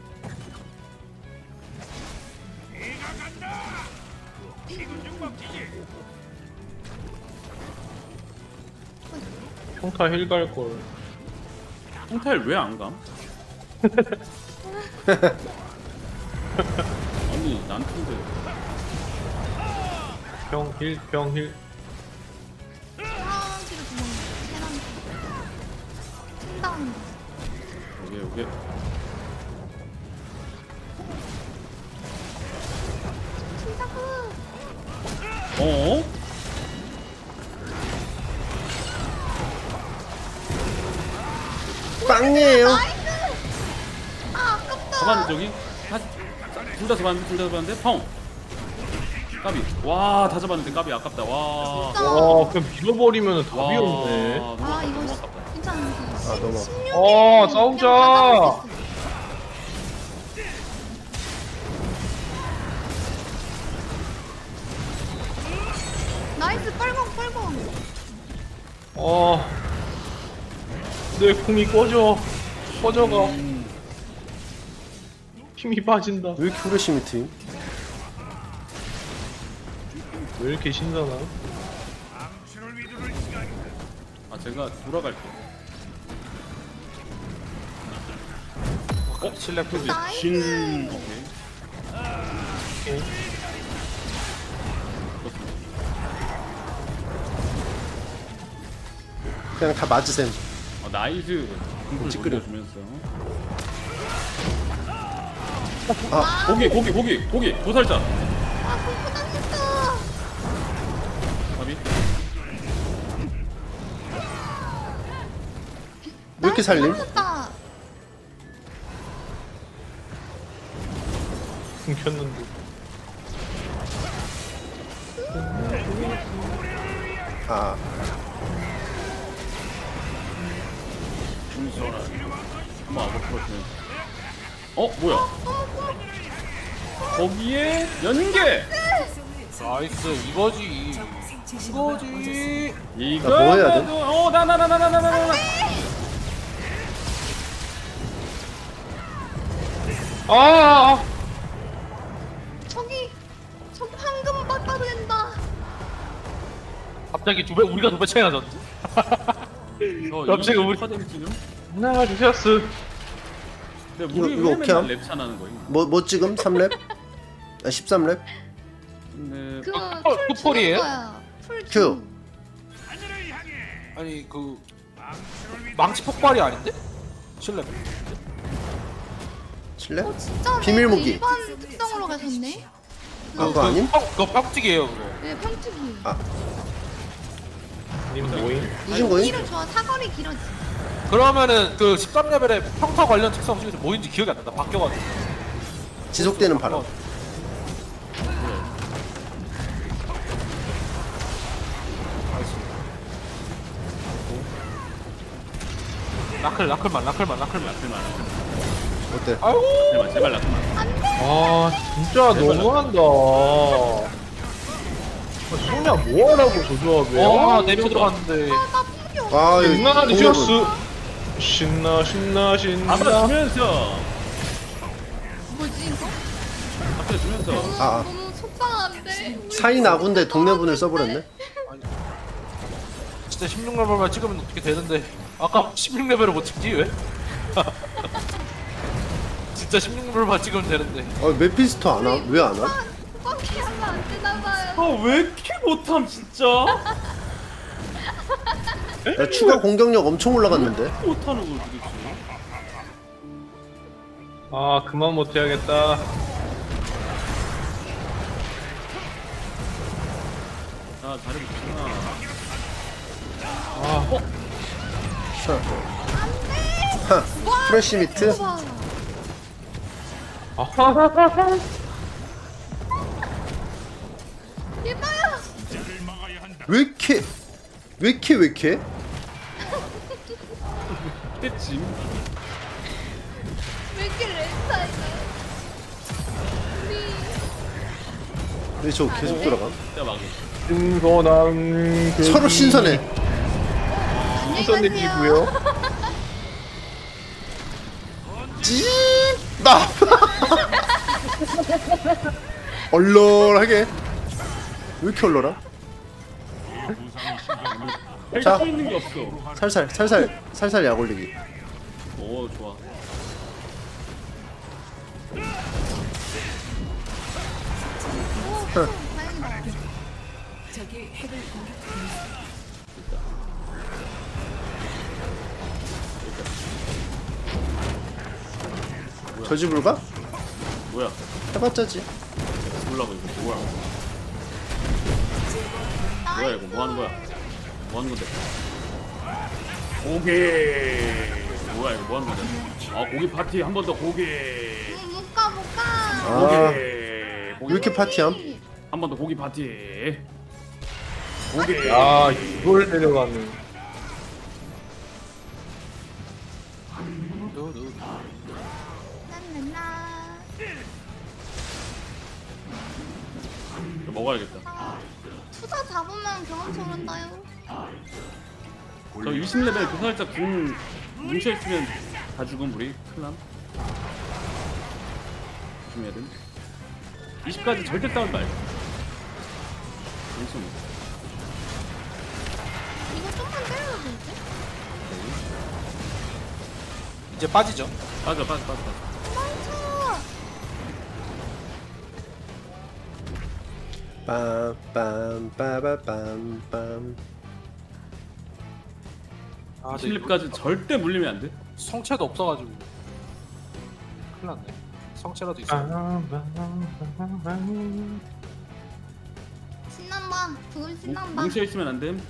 평타 힐 갈걸. 평타일 왜 안 감? 아니 난픈데 평힐 평힐. 아, 뒤로 도망가. 계단. 다운. 여기 여기 진짜 그. 어? 빵이에요. 나이스. 아, 아깝다. 잡았는데 저기? 둘 다 잡았는데 둘 다 잡았는데 펑! 까비 와 다 잡았는데 까비 아깝다 와 진짜. 와 그냥 밀어버리면 와, 답이 없네. 너무 아, 아깝다, 이거 너무 아깝다. 괜찮은데. 아, 너무 아깝다. 십육 어, 이면 싸우자. 그냥 다 잡을 수 있어. 나이스 빨강 빨강. 어. 내 궁이 꺼져. 꺼져가. 음, 힘이 빠진다. 왜 이렇게 후레쉬미 팀? 왜 이렇게 신선하? 아 제가 돌아갈게요 어? 실력 근데 나이스. 신... 오케이 오케이. 그냥 다 맞으셈. 어, 나이스 공을 찌끄려. 돌려주면서 아, 고기 고기 고기 고기 도살자 아 공포 당했어. 까비 왜 이렇게 살림? 당했다. 궁 켰는데. 아, 중시원아 한번 아버 풀어주면 어? 뭐야 거기에 연계! 나이스 이거지 이거지. 이거 나 뭐 해야 돼? 어 나 나 나 나 나 나 나 아, 아, 아. 저기 저기 황금 받아도 된다. 갑자기 두배 우리가 두 배 차이 나졌지. 어, 갑자기 이거 우리- 퍼데미지는? 나 주셨어. 근데 이거- 우리 이거 왜 어떻게 맨날 함? 랩차 나는 거임? 뭐, 뭐 지금? 삼 렙? 아, 십삼 렙? 근데 그 어, 풀 푸폴이에요? 주는 거야. 풀 큐. 주. 아니 그 망치 폭발이 아닌데? 실력. 칠 렙? 어 진짜 비밀 무기. 일반 특성으로 가셨네. 아, 그거 아님? 어, 그거 빡치기예요 그거. 네 평특이. 아, 님 모임. 무슨 거임? 길은 좋아. 사거리 길어지. 그러면은 그 십삼 레벨의 평타 관련 특성 중에서 뭐인지 기억이 안 난다. 바뀌어가지고. 지속되는 바람. 라클 라클만 라클만 라클만. 라클만 어때? 아이고. 제발 제발 라클만 아, 진짜 너무한다. 아, 소냐 뭐하라고 저 조합에. 와 내비 들어갔는데. 나 풀이 없어. 아, 이거 신나 동료분. 주셨어. 신나 신나 신나. 아버주면서 뭐지 이거? 아버주면서 너무 아, 아. 너무 속상한데. 우리 사이 나군데 동네분을 써버렸네? 진짜 십육 레벨만 찍으면 어떻게 되는데. 아까 십육 레벨을 못 찍지 왜? 진짜 십육 레벨만 찍으면 되는데. 어, 메피스토 안 와? 왜 안 와? 뻥키 하면 안 되나 봐요. 아왜 이렇게 못함 진짜 야, 추가 공격력 엄청 올라갔는데? 못하는 걸 도대체 아, 그만 못해야겠다. 자 잘해보시구나 아, 자. 하, 프레쉬 미트? 우와. 아하하하. 예봐요. 왜 이렇게, 왜 이렇게, 왜 이렇게? 떼찜 왜 이렇게 렌타이가? 우리 왜 저 계속 돌아가? 자 막이 신선한 그 서로 신선해. 안녕히 신선해지고요. 가세요. 찐나 얼얼하게 왜 이렇게 얼얼하? 자. 할 수 있는 게 없어. 살살 살살 살살 약 올리기. 오 좋아. 적이 핵을 공격하고 있습니다. 저지불가? 뭐야? 해봤자지. 몰라고 이거 뭐야? 뭐야 이거 뭐 하는 거야? 뭐 하는 건데? 고기. 뭐야 이거 뭐 하는 건데? 아 고기 파티 한 번 더 고기. 못 가, 못 가. 아, 고기. 왜 이렇게 파티함? 한 번 더 고기 파티. 고기. 야 이걸 데려가는. 란란라. 이거 먹어야겠다. 투자 잡으면 경험치 오른다요. 저 이십 레벨 그 살짝 궁 뭉쳐 있으면 다 죽음 우리 클람. 조심해야 돼. 이십까지 절대 싸우지 말자. 괜찮아. 이거 좀만 때려도 되지? 이제 빠지죠. 빠져 빠져 빠져 빠져. 도망쳐. 빰빰빠바빰빰. 아, 이십 렙까지 절대 물리면 안 돼. 성체도 없어가지고 큰일 났네. 성체라도 있어. 신난다. 그걸 신난다. 뭉쳐 있으면 안 돼.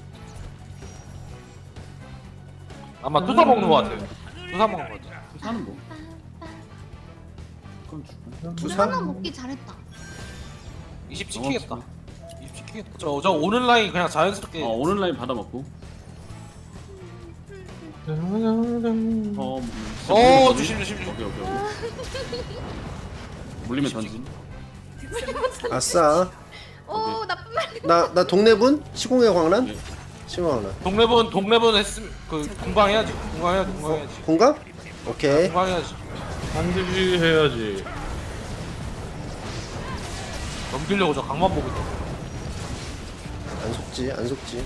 아마 투사 먹는 거 같아요. 투사 먹는 거 같아. 투사는 뭐? 그건 죽음. 투사? 하나 먹기 잘했다. 이십 찍히겠다. 이십 찍히겠다. 저, 저 오는 라인 그냥 자연스럽게. 어 오는 라인 받아 먹고. 어, 음, 진짜 어, 물리면 조심, 던지. 조심, 조심. 오케이 오케이 오케이. 물리면 던지. 아싸. 오, 나쁜 말. 나 나 동네분 시공의 광란? 예. 시공의 광란. 동네분 동네분 했으면 그 공방해야지. 공방해야지. 공방해야지. 공감? 오케이. 공방해야지. 반드시 해야지. 넘기려고 저 강만 보고 있다. 안 속지 안 속지.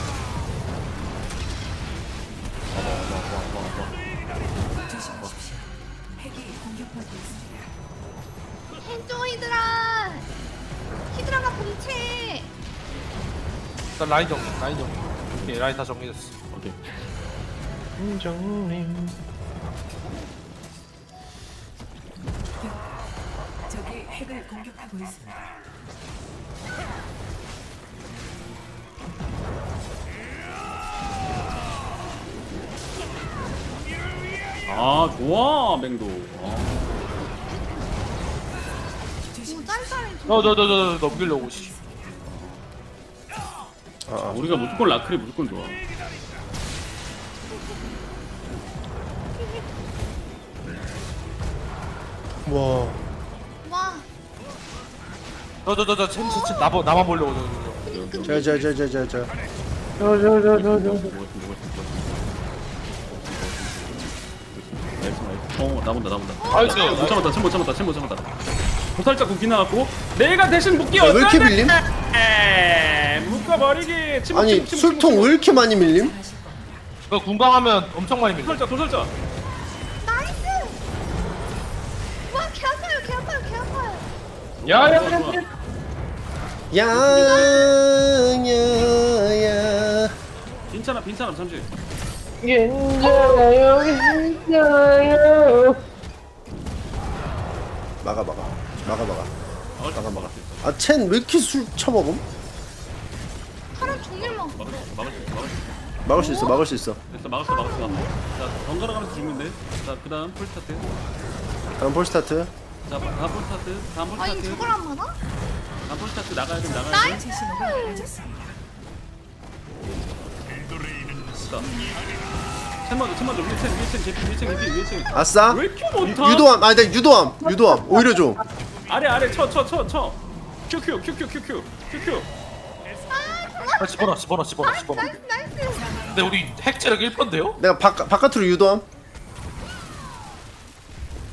조심하십시오. 핵이 공격받고 있습니다. 해줘, 히드라. 히드라가 본체. 일단 라인 정리. 라인 정리. 오케이 라인 다 정리됐어. 오케이. 정님. 적이 핵을 공격하고 있습니다. 아 좋아 맹도. 아. 오, 짤짤해. 너너너너 넘기려고 씨. 아, 아. 우리가 무조건 라클이 무조건 좋아. 와. 와. 너너너너 챔스 챔 나만 나만 보려고 저 저. 저 저 저 저 저 저. 어 나본다 나본다. 아이스. 못 참았다 챔못 참았다 챔못 참았다. 도살짝 굽기 나갔고 내가 대신 묶기 야, 왜 이렇게 밀림? 묶어버리기. 침묵, 아니 침묵, 침묵, 술통 침묵. 왜 이렇게 많이 밀림? 그 군강하면 엄청 많이 밀려. 도살짝 도살짝. 나이스. 와, 개 아파요, 개 아파요, 개 아파요. 야야야. 야야야. 괜찮아 괜찮아 잠시. 괜찮아요 괜찮아요. 막아 막아 막아 막아. 막아 막아. 아첸 왜 이렇게 술 처먹음? 하루 종일 먹어. 막을 수 막을 수 막을 수. 막을 수 있어 막을 수 있어. 됐어 막았어 막았어. 자 번갈아 가면서 죽는데. 자 그다음 풀 스타트. 다음 볼 스타트. 자 다음 풀 스타트. 다음 풀 아니, 스타트. 저걸 안 받아? 다음 풀 스타트 나가야 돼 나가야 돼. 나이스. 자. 챔 먼저 챔 먼저 위에 챔 위에 챔 제피 위에 챔 제피 위에 챔. 아싸. 왜 이렇게 많다? 유도함 아니 나 유도함 유도함 오히려 좀. 아래 아래 쳐 쳐 쳐 쳐. 큐큐 큐큐 큐큐 큐큐. 아, 집어넣어 집어넣어 집어넣어 집어넣어. 나이스, 나이스. 근데 우리 핵 체력 일 퍼인데요? 내가 바깥 바깥으로 유도함.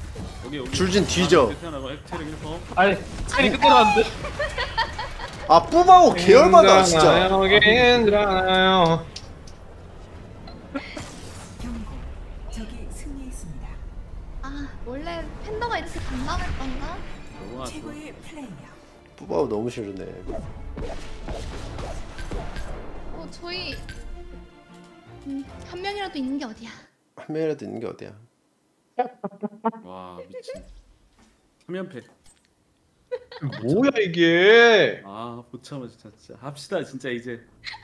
여기 여기. 줄진 뒤져. 태어나고 액체를 일퍼. 아니 차이 끝내놨는데. 아 뿌바오 계열마다 진짜. 괜찮아요. 경고. 적이 승리했습니다. 아 원래 팬더가 이렇게 단단했던가? 좋아 좋아. 최고의 플레이어. 뿌바오 너무 싫으네. 어 저희 음, 한 명이라도 있는 게 어디야? 한 명이라도 있는 게 어디야? 와 미친. 화면패. 뭐야 이게? 아 못 참아 진짜 진짜 합시다 진짜 이제.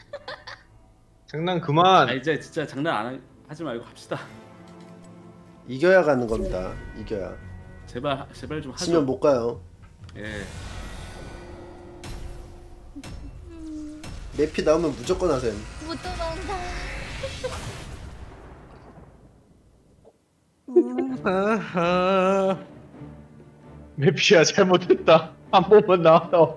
장난 그만. 아 이제 진짜 장난 안 하, 하지 말고 합시다. 이겨야 가는 겁니다. 이겨야. 제발 제발 좀 하죠. 지면 못 가요. 예. 맵피 나오면 무조건 하셈. 못 들어온다. 메피야 잘못했다. 한 번만 나와요.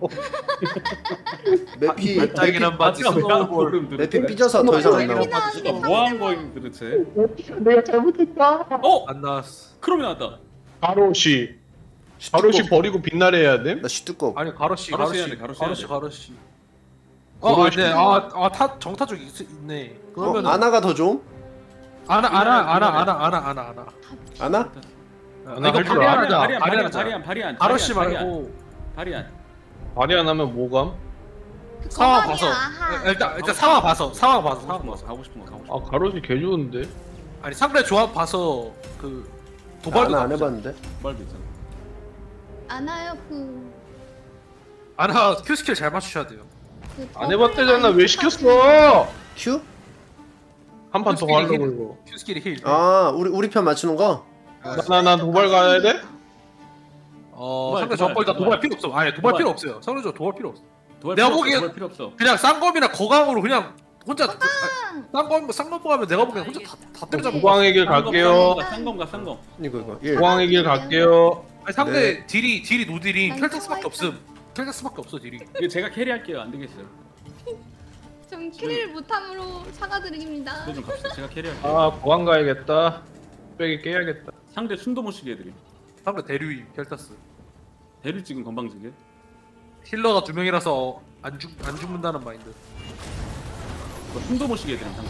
맵피 반짝이는 바지 스노우볼. 맵피 삐져서 더 이상 안 나와. 나왔네. 뭐한 거임 도대체? 내가 잘못했다. 어? 안 나왔어. 크롬이 나왔다. 가로시. 가로시 버리고 빛나래 해야 돼? 나 슈뚜껑. 아니 가로씨 가로씨 해야 가로씨 돼, 가로씨 가로씨 해야 돼. 가로씨. 어 가로씨. 안돼. 아아타 정타 쪽 있, 있네. 어? 그러면은 아나가 더 좀? 아나 아나 아나 아나 아나 아나 아나. 아나? 아나 이거 할 줄 바리안 알아. 하자. 바리안 바리안 바리안 하자. 바리안 바리안. 가로씨 바리안, 말고 바리안. 발이 안 하면 뭐감? 상황 거방이야, 봐서. 아하. 일단 일단 상황 봐서 상황 봐서 가고 상황 싶은 거 봐서. 가고 싶은 거 가고 싶은 거. 아 가로시 개 좋은데? 아니 상대 조합 봐서 그 도발도 아나 안 나쁘지 해봤는데? 말도 있잖아. 아나요 그. 아나 큐 스킬 잘 맞추셔야 돼요. 그 안 해봤대잖아. 왜 시켰어? 큐? 한 판 더 큐 스킬이 하려고 힐- 이거. 큐 스킬이 힐. 아 우리 우리 편 맞추는 거? 나 나 도발 가야 돼? 어 도발, 상대 도발, 저거 일단 도발. 도발 필요 없어. 아니 도발 도발. 필요 없어요. 상대 저 도발 필요 없어. 도발 내가 필요 없어, 보기엔- 도발 필요 없어. 그냥 쌍검이나 거강으로 그냥 혼자 그, 아, 쌍검 쌍검 하면 내가 보기엔 혼자 다, 다 때려잡고. 도광의 길 갈게요. 쌍검가 쌍검. 이거 이거 일. 도광의 길 갈게요. 아니 상대 네. 딜이 딜이 노딜이 난 켈텍스밖에 좋아했다. 없음. 켈텍스밖에 없어 딜이. 이거 제가 캐리할게요. 안 되겠어요. 좀 캐리를 못함으로 사과드립니다. 이거 좀 갑시다. 제가 캐리할게요. 아 보안 가야겠다. 빼기 깨야겠다. 상대 숨도 못 쉬게 해드림. 상대 대류임 켈타스. 대류 찍은 건방지게. 힐러가 두 명이라서 안 죽 안 죽는다는 마인드. 뭐 숨도 못 쉬게 해드림 상대.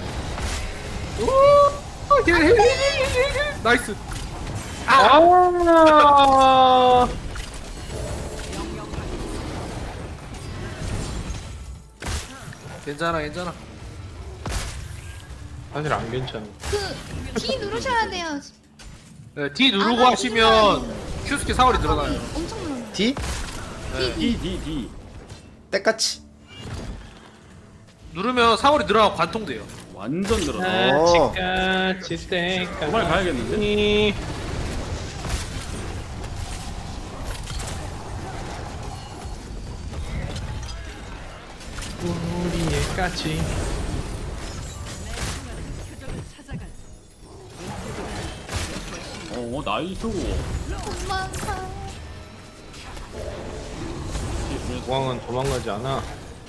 나이스. 아. 괜찮아 괜찮아. 사실 안 괜찮아. 그 D 누르셔야 돼요. 네, D 누르고 아, 하시면 큐스키 사거리 늘어나요. 엄청 늘어나. D? 네. D D D. 때까치. 누르면 사거리 늘어나고 관통돼요. 완전 늘어나. 어. 치까치 땡까. 정말 가야겠는데? 우리의 까치. 어 나이스. 엄마가. 공항은 도망가지 않아.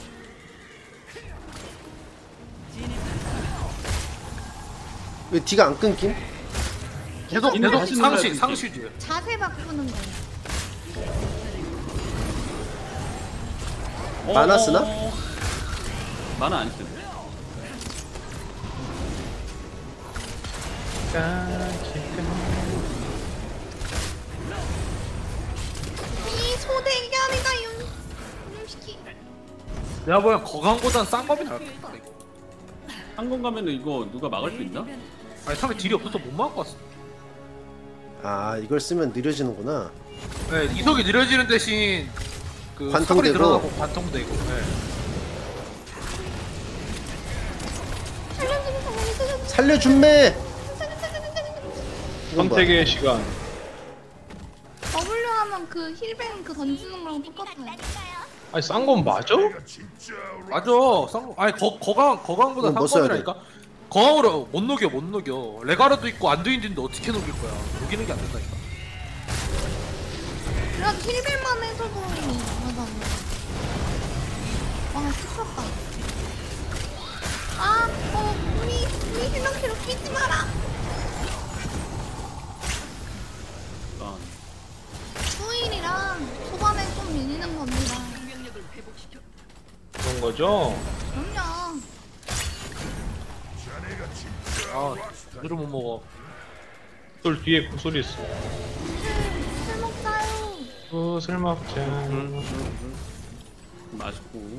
왜 D가 안 끊김? 계속 있는 계속 다시 상시 눌러야지. 상시돼요. 자세 바꾸는 거예요. 만화 쓰나? 어, 만화 안 쓰네. 이 소대결이다 윤. 윤식이. 내가 보기엔 거강보단 싼 겁이 낫겠다 이거. 한건 가면은 이거 누가 막을 수 있나? 아니 상대 딜이 없어서 못 막을 것 같아. 아 이걸 쓰면 느려지는구나. 네, 이속이 느려지는 대신 그 관통되고. 사거리 늘어나고 관통되고. 네. 살려주는 상황이 살려주는 살려준매. 선택의 시간. W 하면 그 힐뱅 그 던지는 거랑 똑같아요. 아니 싼 건 맞아? 맞아. 쌍 아니 거 거강 거강보다 그럼 뭐 써야 상검이라니까. 거강으로 못 녹여 못 녹여. 레가르도 있고 안드인진데 어떻게 녹일 거야? 녹이는 게 안 된다니까. 그냥 힐뱅만 해줘도 맞아. 와 스쳤다. 아, 어 우리 우리 힐렁키로 끼지 마라. 아, 거죠? 그럼요. 아 제대로 못 먹어. 술 뒤에 구슬이 있어. 술 먹자요. 구슬 먹자. 맛있고.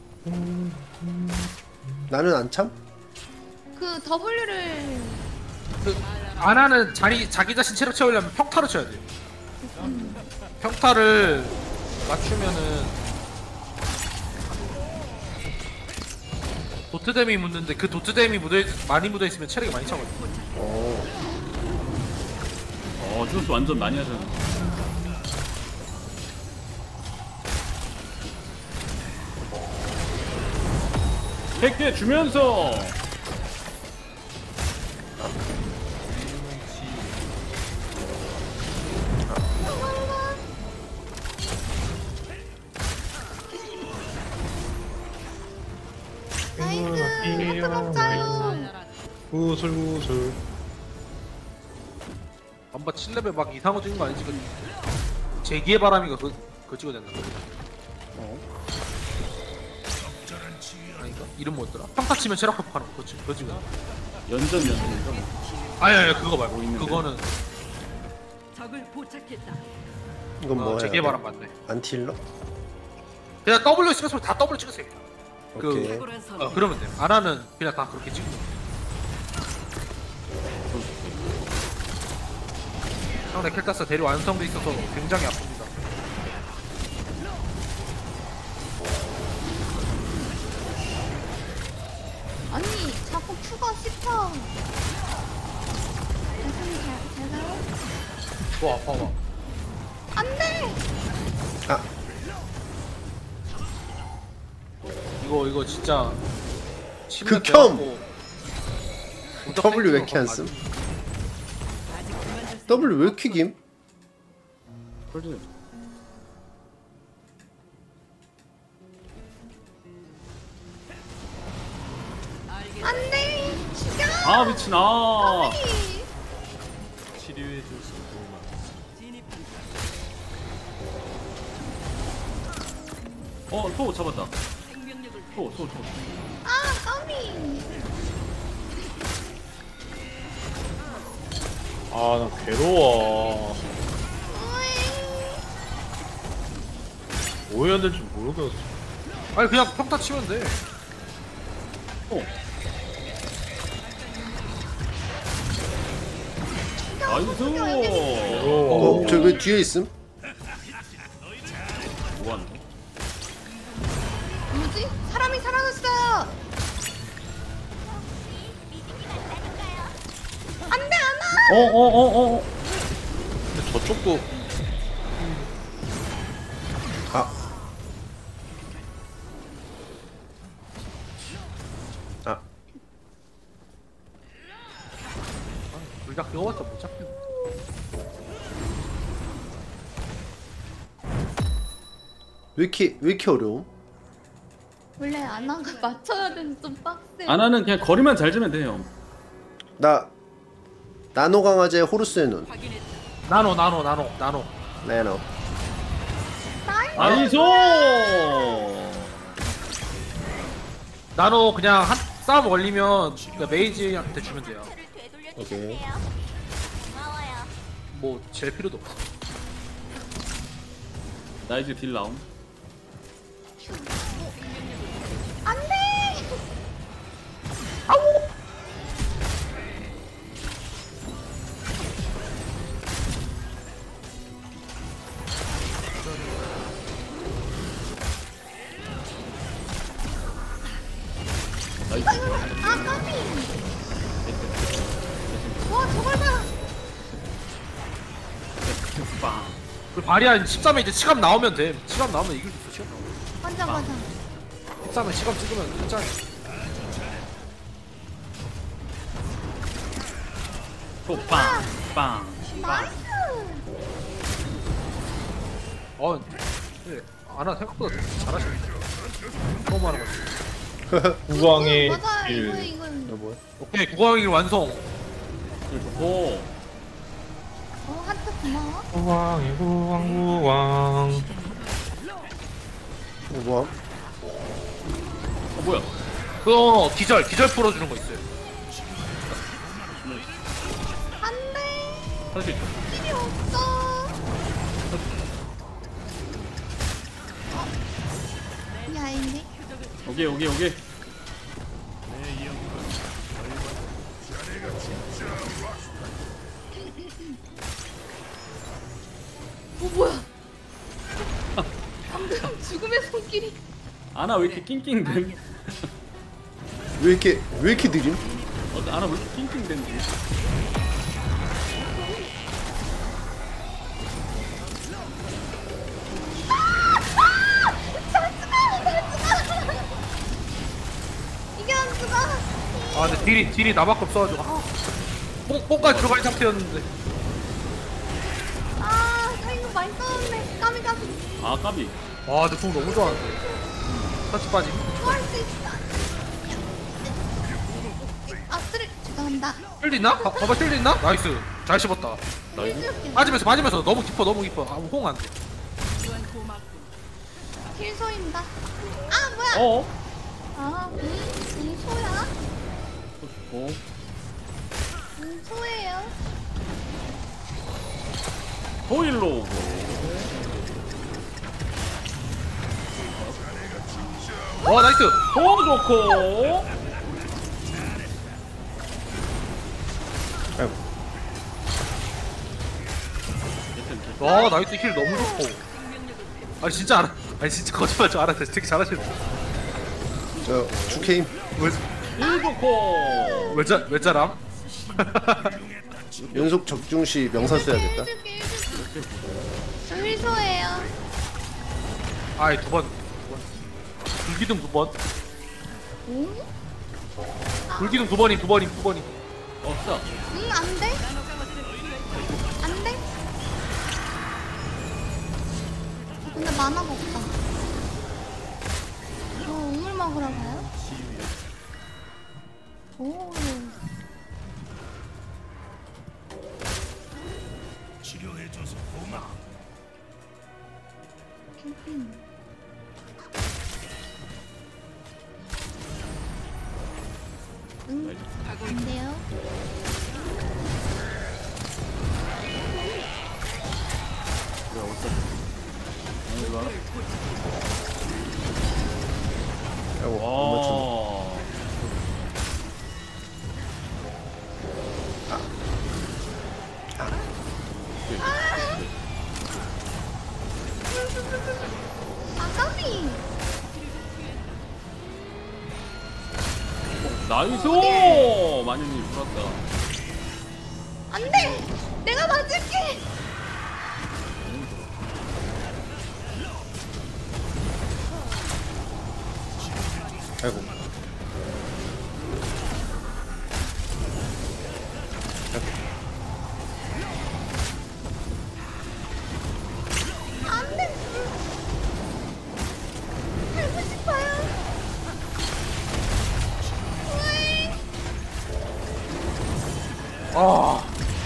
나는 안 참? 그 W를 그 아나는 자기 자기 자신 체력 채우려면 평타를 쳐야 돼. 평타를 맞추면은 도트댐이 묻는데 그 도트댐이 묻어 많이 묻어 있으면 체력이 많이 차거든. 어. 어, 주스 완전 많이 하잖아. 백 개 주면서 나이스. 하트 먹자요. 구슬 구슬. 안봐 칠 레벨 막 이상한 거 찍은 거 아니지? 그 제기의 바람이가 그, 그거 찍어냈나? 어? 아닌가? 이름 뭐였더라? 평타 치면 체력 회복하는 거 그거 찍- 그거 찍어냈나? 연전 연전인가? 아니 아니 그거 말고 있는데. 그거는 적을 포착했다. 이건 어, 뭐야? 제기의 바람 맞네. 안티일러? 그냥 W 찍었으면 다 W 찍으세요. 그 오케이. 탁월한 선택. 어, 그러면 돼. 안 하는 그냥 다 그렇게 찍고. 상대 켈타스 대리 완성돼 있어서 굉장히 아픕니다. 아니 자꾸 큐가 씹혀. 선생님 잘 잘가요? 뭐 아파 봐. 안돼. 아, 이거 이거 진짜 치면 극혐! 돼갖고 W 왜 이렇게 안 씀? W 왜 이렇게 김? 그러지. 안돼. 죽여. 아 미친 아. 아니. 어, 또 잡았다. 또, 또, 또. 아 까미. 아, 나 괴로워. 뭐 해야 될지 모르겠어. 아니 그냥 평타 치면 돼. 어. 나이스. 괴로워. 어, 저 왜 뒤에 있음? 뭐하는 거? 뭐지? 사람이 사라졌어요. 안돼 안아. 어, 어, 어, 어. 근데 저쪽도 아. 아, 둘 다 그거밖에 못 잡혀. 왜 이렇게 왜 이렇게 어려움? 원래 안아가 맞춰야 되는 좀 빡세. 아나는 그냥 거리만 잘 주면 돼요. 나 나노 강아지의 호루스의 눈. 나노 나노 나노 나노. 나노. 나이스. 나노 그냥 한 싸움 걸리면 그냥 메이지한테 주면 돼요. 오케이. 뭐 질 필요도 없어. 나 이제 딜 나옴. 안돼. 나이스. 아 까미. 와 저걸 봐. 빵. 그 바리안 십삼에 이제 시간 나오면 돼. 시간 나오면 이길 수 있어. 시간 나오면. 맞아 맞아. 십삼에 시간 찍으면 끝장이야. 또 빵, 빵. 나이스. 어, 네. 아나 생각보다 잘하시네. 처음 하는 거지. 구광의 맞아 일. 이거 이거. 뭐야? 오케이, 국왕일 완성. 좋고. 어 하트 고마워. 구광의 구광 구광. 어, 뭐야? 뭐야? 그거 기절 기절 풀어주는 거 있어요. 안돼. 할수 있어. 필요 없어. 이 아인데. 오케이 오케이 오케이. 어 뭐야? 방금 죽음의 손길이. 아나 왜 이렇게 낑낑댄? 왜 이렇게 왜 이렇게 느림? 어, 아나 왜 이렇게 낑낑댄지? 이게 안 죽어. 아 근데 딜이 딜이 나밖에 없어가지고 아, 뽕 뽕까지 들어갈 상태였는데. 아 타이밍 많이 썼는데. 까미 까미. 아 까비. 와 근데 공 너무 좋아하는데. 터치 빠짐. 뭐할 수 있어. 아 쓰리. 죄송합니다. 쉴드 있나? 봐- 봐봐 쉴드 있나? 나이스. 잘 씹었다. 힐 빠지면서 빠지면서 너무 깊어 너무 깊어. 아 홍 안 돼. 힐소입니다. 아 뭐야? 어? 아 음, 음 소야? 어? 음 소예요. 호일로 오고. 와 나이스. 호응 좋고. 아이고. 와 나이스 힐 너무 좋고. 아니 진짜 알아. 아니 진짜 거짓말 좀 알았어. 되게 잘하시네. 저 주케임. 일 좋고. 왜자 왜자람? 연속 적중시 명사 써야겠다. 해줄게 해줄게. 저 힐소예요. 아이 두 번. 두 번. 불기둥 두 번. 응? 불기둥 두 번이 두 번이 두 번이. 없어. 응 안돼? 안돼? 근데 만화가 없다. 저 우물 먹으러 가요? 오. 치료해줘서 고마워. 캠핑. 응? 안 돼요? 야 어디다? 아 이거 알아? 아이고 못 맞췄네. 와. 아까비. 나이스! 마녀님 좋았다. 안돼. 내가 맞을게. 아이고. 안돼. 살고 싶어요. 으이. 아.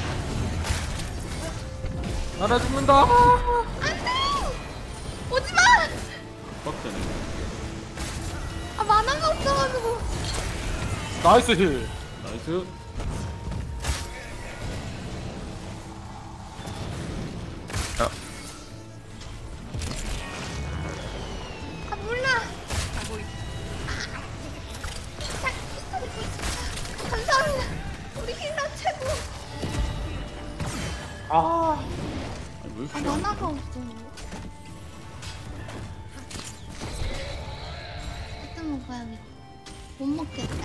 나나 죽는다. 안돼. 오지마. 빡세네. 아 만화가 없어가지고. 나이스 힐. 나이스. 아 몰라. 감사합니다. 우리 힐러 최고. 아. 아니, 왜 이렇게 아 만화가 없어. 이따 먹어야겠다. 못 먹겠다.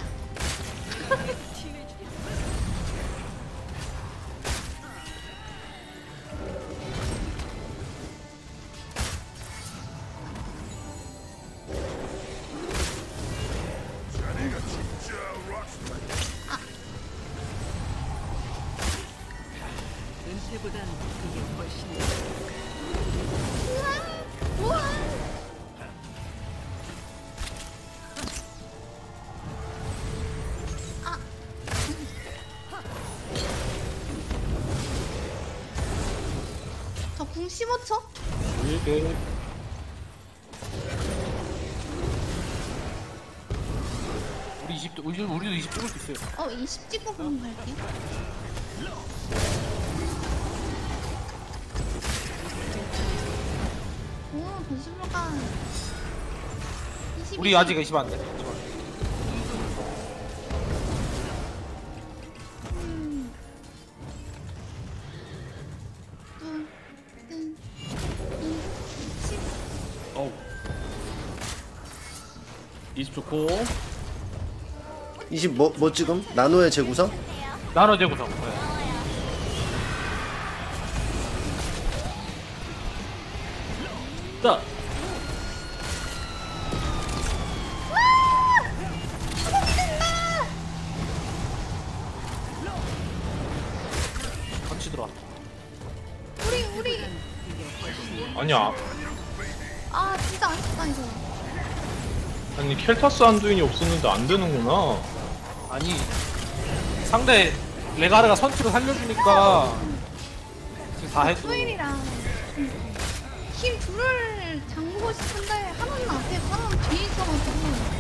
은퇴보단 그게 훨씬 우와. 우와. 아. 저궁 십오 초? 예. 이십 우리 우리도 이십 찍을 수 있어요. 어 이십 찍고 그럼 갈게요. 오 변신물가. 우리 아직 이십 안 돼. 음. 둘, 셋, 이십. 어우. 이십 좋고. 이십 뭐, 뭐 지금? 나노의 재구성? 나노 재구성. 네. 자. 같이 들어와. 우리 우리. 아니야. 아 진짜 아쉽다 이거. 아니 켈타스 안두인이 없었는데 안 되는구나. 아니 상대 레가르가 선수로 살려주니까 지금 다 했어. 소일이랑 힘 둘을 잠그고 싶은데 하나는 앞에 하나는 뒤에 있어가지고.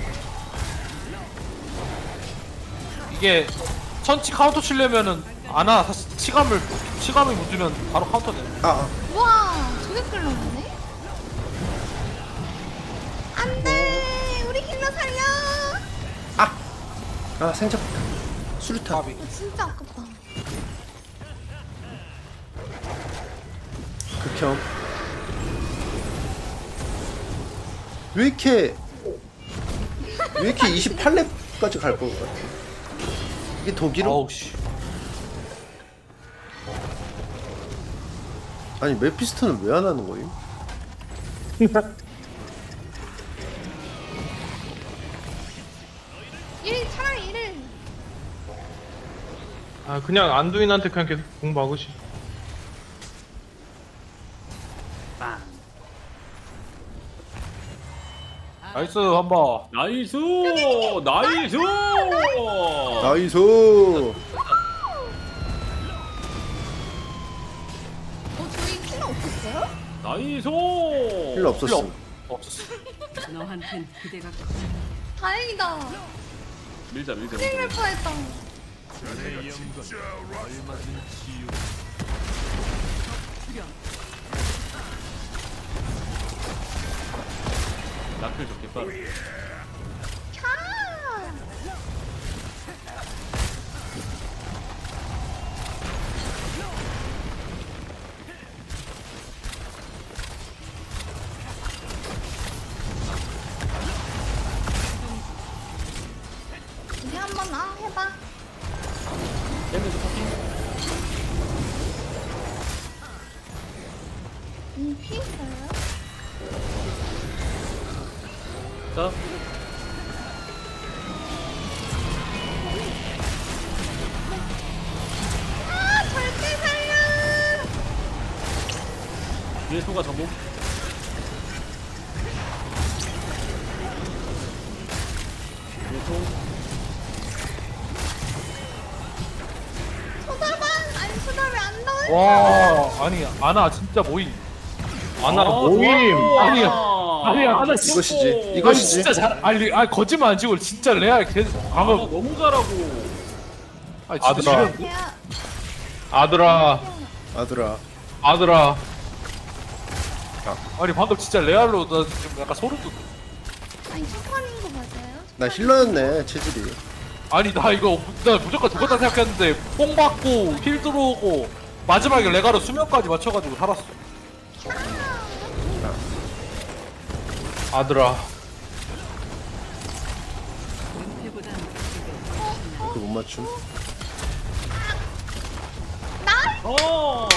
이게 천치 카운터 치려면은 아나 사실 치감을 치감을 못 주면 바로 카운터 돼. 아, 와 저게 끌려오네? 안돼 우리 힐러 살려. 아 생각. 수류탄. 어, 진짜 아깝다. 극혐. 왜 이렇게 왜 이렇게 이십팔 렙까지 갈 것 같아? 이게 독일어? 어우 씨. 아니 메피스토는 왜 안 하는 거임? 일 차라리 일을. 아 그냥 안두인한테 그냥 계속 공 막으시. 빵. 나이스 한번. 나이스! 나이스! 나이스. 어 저희 힐러 없었어요? 나이스! 필요 없었어. 없었어. 너한텐 기대가 다행이다. 밀자 밀자. 큰일 날 뻔했다. 나클 좋겠다. 캬. 우리 한번 아 해봐. 깨면서 포킹. 음 피했어요? 자. 아 절대 살려. 뒤에 소가 전복. 뒤에 소. 쳐다봐. 아니 쳐다봐 안 나와. 와 아니 아나 진짜 모임. 아나가 아, 모임. 좋아. 아니야. 아니야 하나 이것이지. 아니 이것이지. 진짜 잘 아니 아니 거짓말 안 치고 진짜 레알 계속 아, 방금 너무 잘하고. 아니 진짜 아들아. 지금 아들아. 아들아. 아들아. 아니 방금 진짜 레알로 나 지금 약간 소름 돋. 아니 첫판인 거 맞아요? 나 힐러였네 체질이. 아니 나 이거 나 무조건 죽었다 생각했는데 뽕 받고 힐 들어오고 마지막에 레가로 수면까지 맞춰가지고 살았어. 아들아. 이렇게 못 맞춤. 어.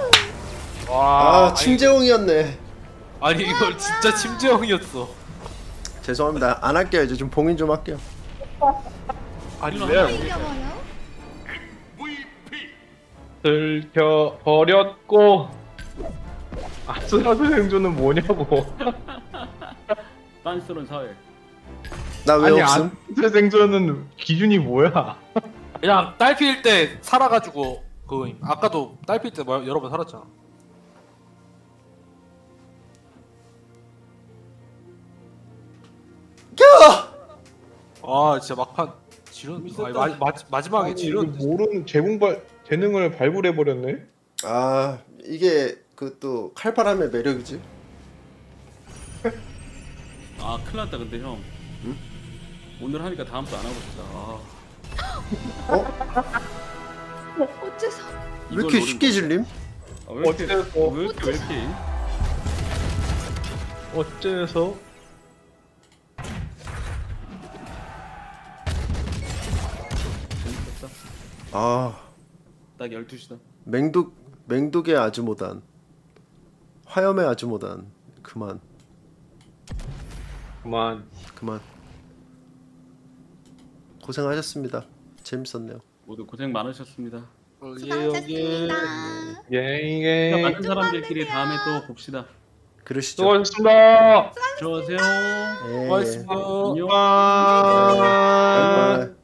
와 아 침재홍이었네. 아니 이걸 진짜 침재형이었어. 죄송합니다. 안 할게요. 이제 좀 봉인 좀 할게요. 아니 또 레알 이겨버려? 들켜 버렸고. 아슬아슬 생존은 뭐냐고. 딴스런 사회. 나 왜 아니 없음? 아슬아슬 생존은 기준이 뭐야? 그냥 딸피일 때 살아가지고 그 아까도 딸피일 때 뭐 여러 번 살았잖아. 야! 아 진짜 막판 지른. 아, 마, 마, 마지막에 아니, 지른. 이거 모르는 재능발 재능을 발굴해 버렸네. 아 이게 그 또 칼바람의 매력이지. 아 큰일 났다 근데 형. 응? 오늘 하니까 다음 주 안 하고 싶다. 아. 어째서? 왜 이렇게 쉽게 질림? 아, 왜 이렇게 어째서? 왜 이렇게 왜 이렇게? 어째서? 재밌었다. 아 딱 열두 시다. 맹독 맹독의 아주모단, 화염의 아주모단. 그만 그만. 그만. 고생하셨습니다. 재밌었네요. 모두 고생 많으셨습니다. 수고하셨습니다. 예, 예. 많은 사람들끼리 다음에 또 봅시다. 그러시죠. 수고하셨습니다. 들어가세요. 예. 고맙습니다. 안녕. 아. 바이바이.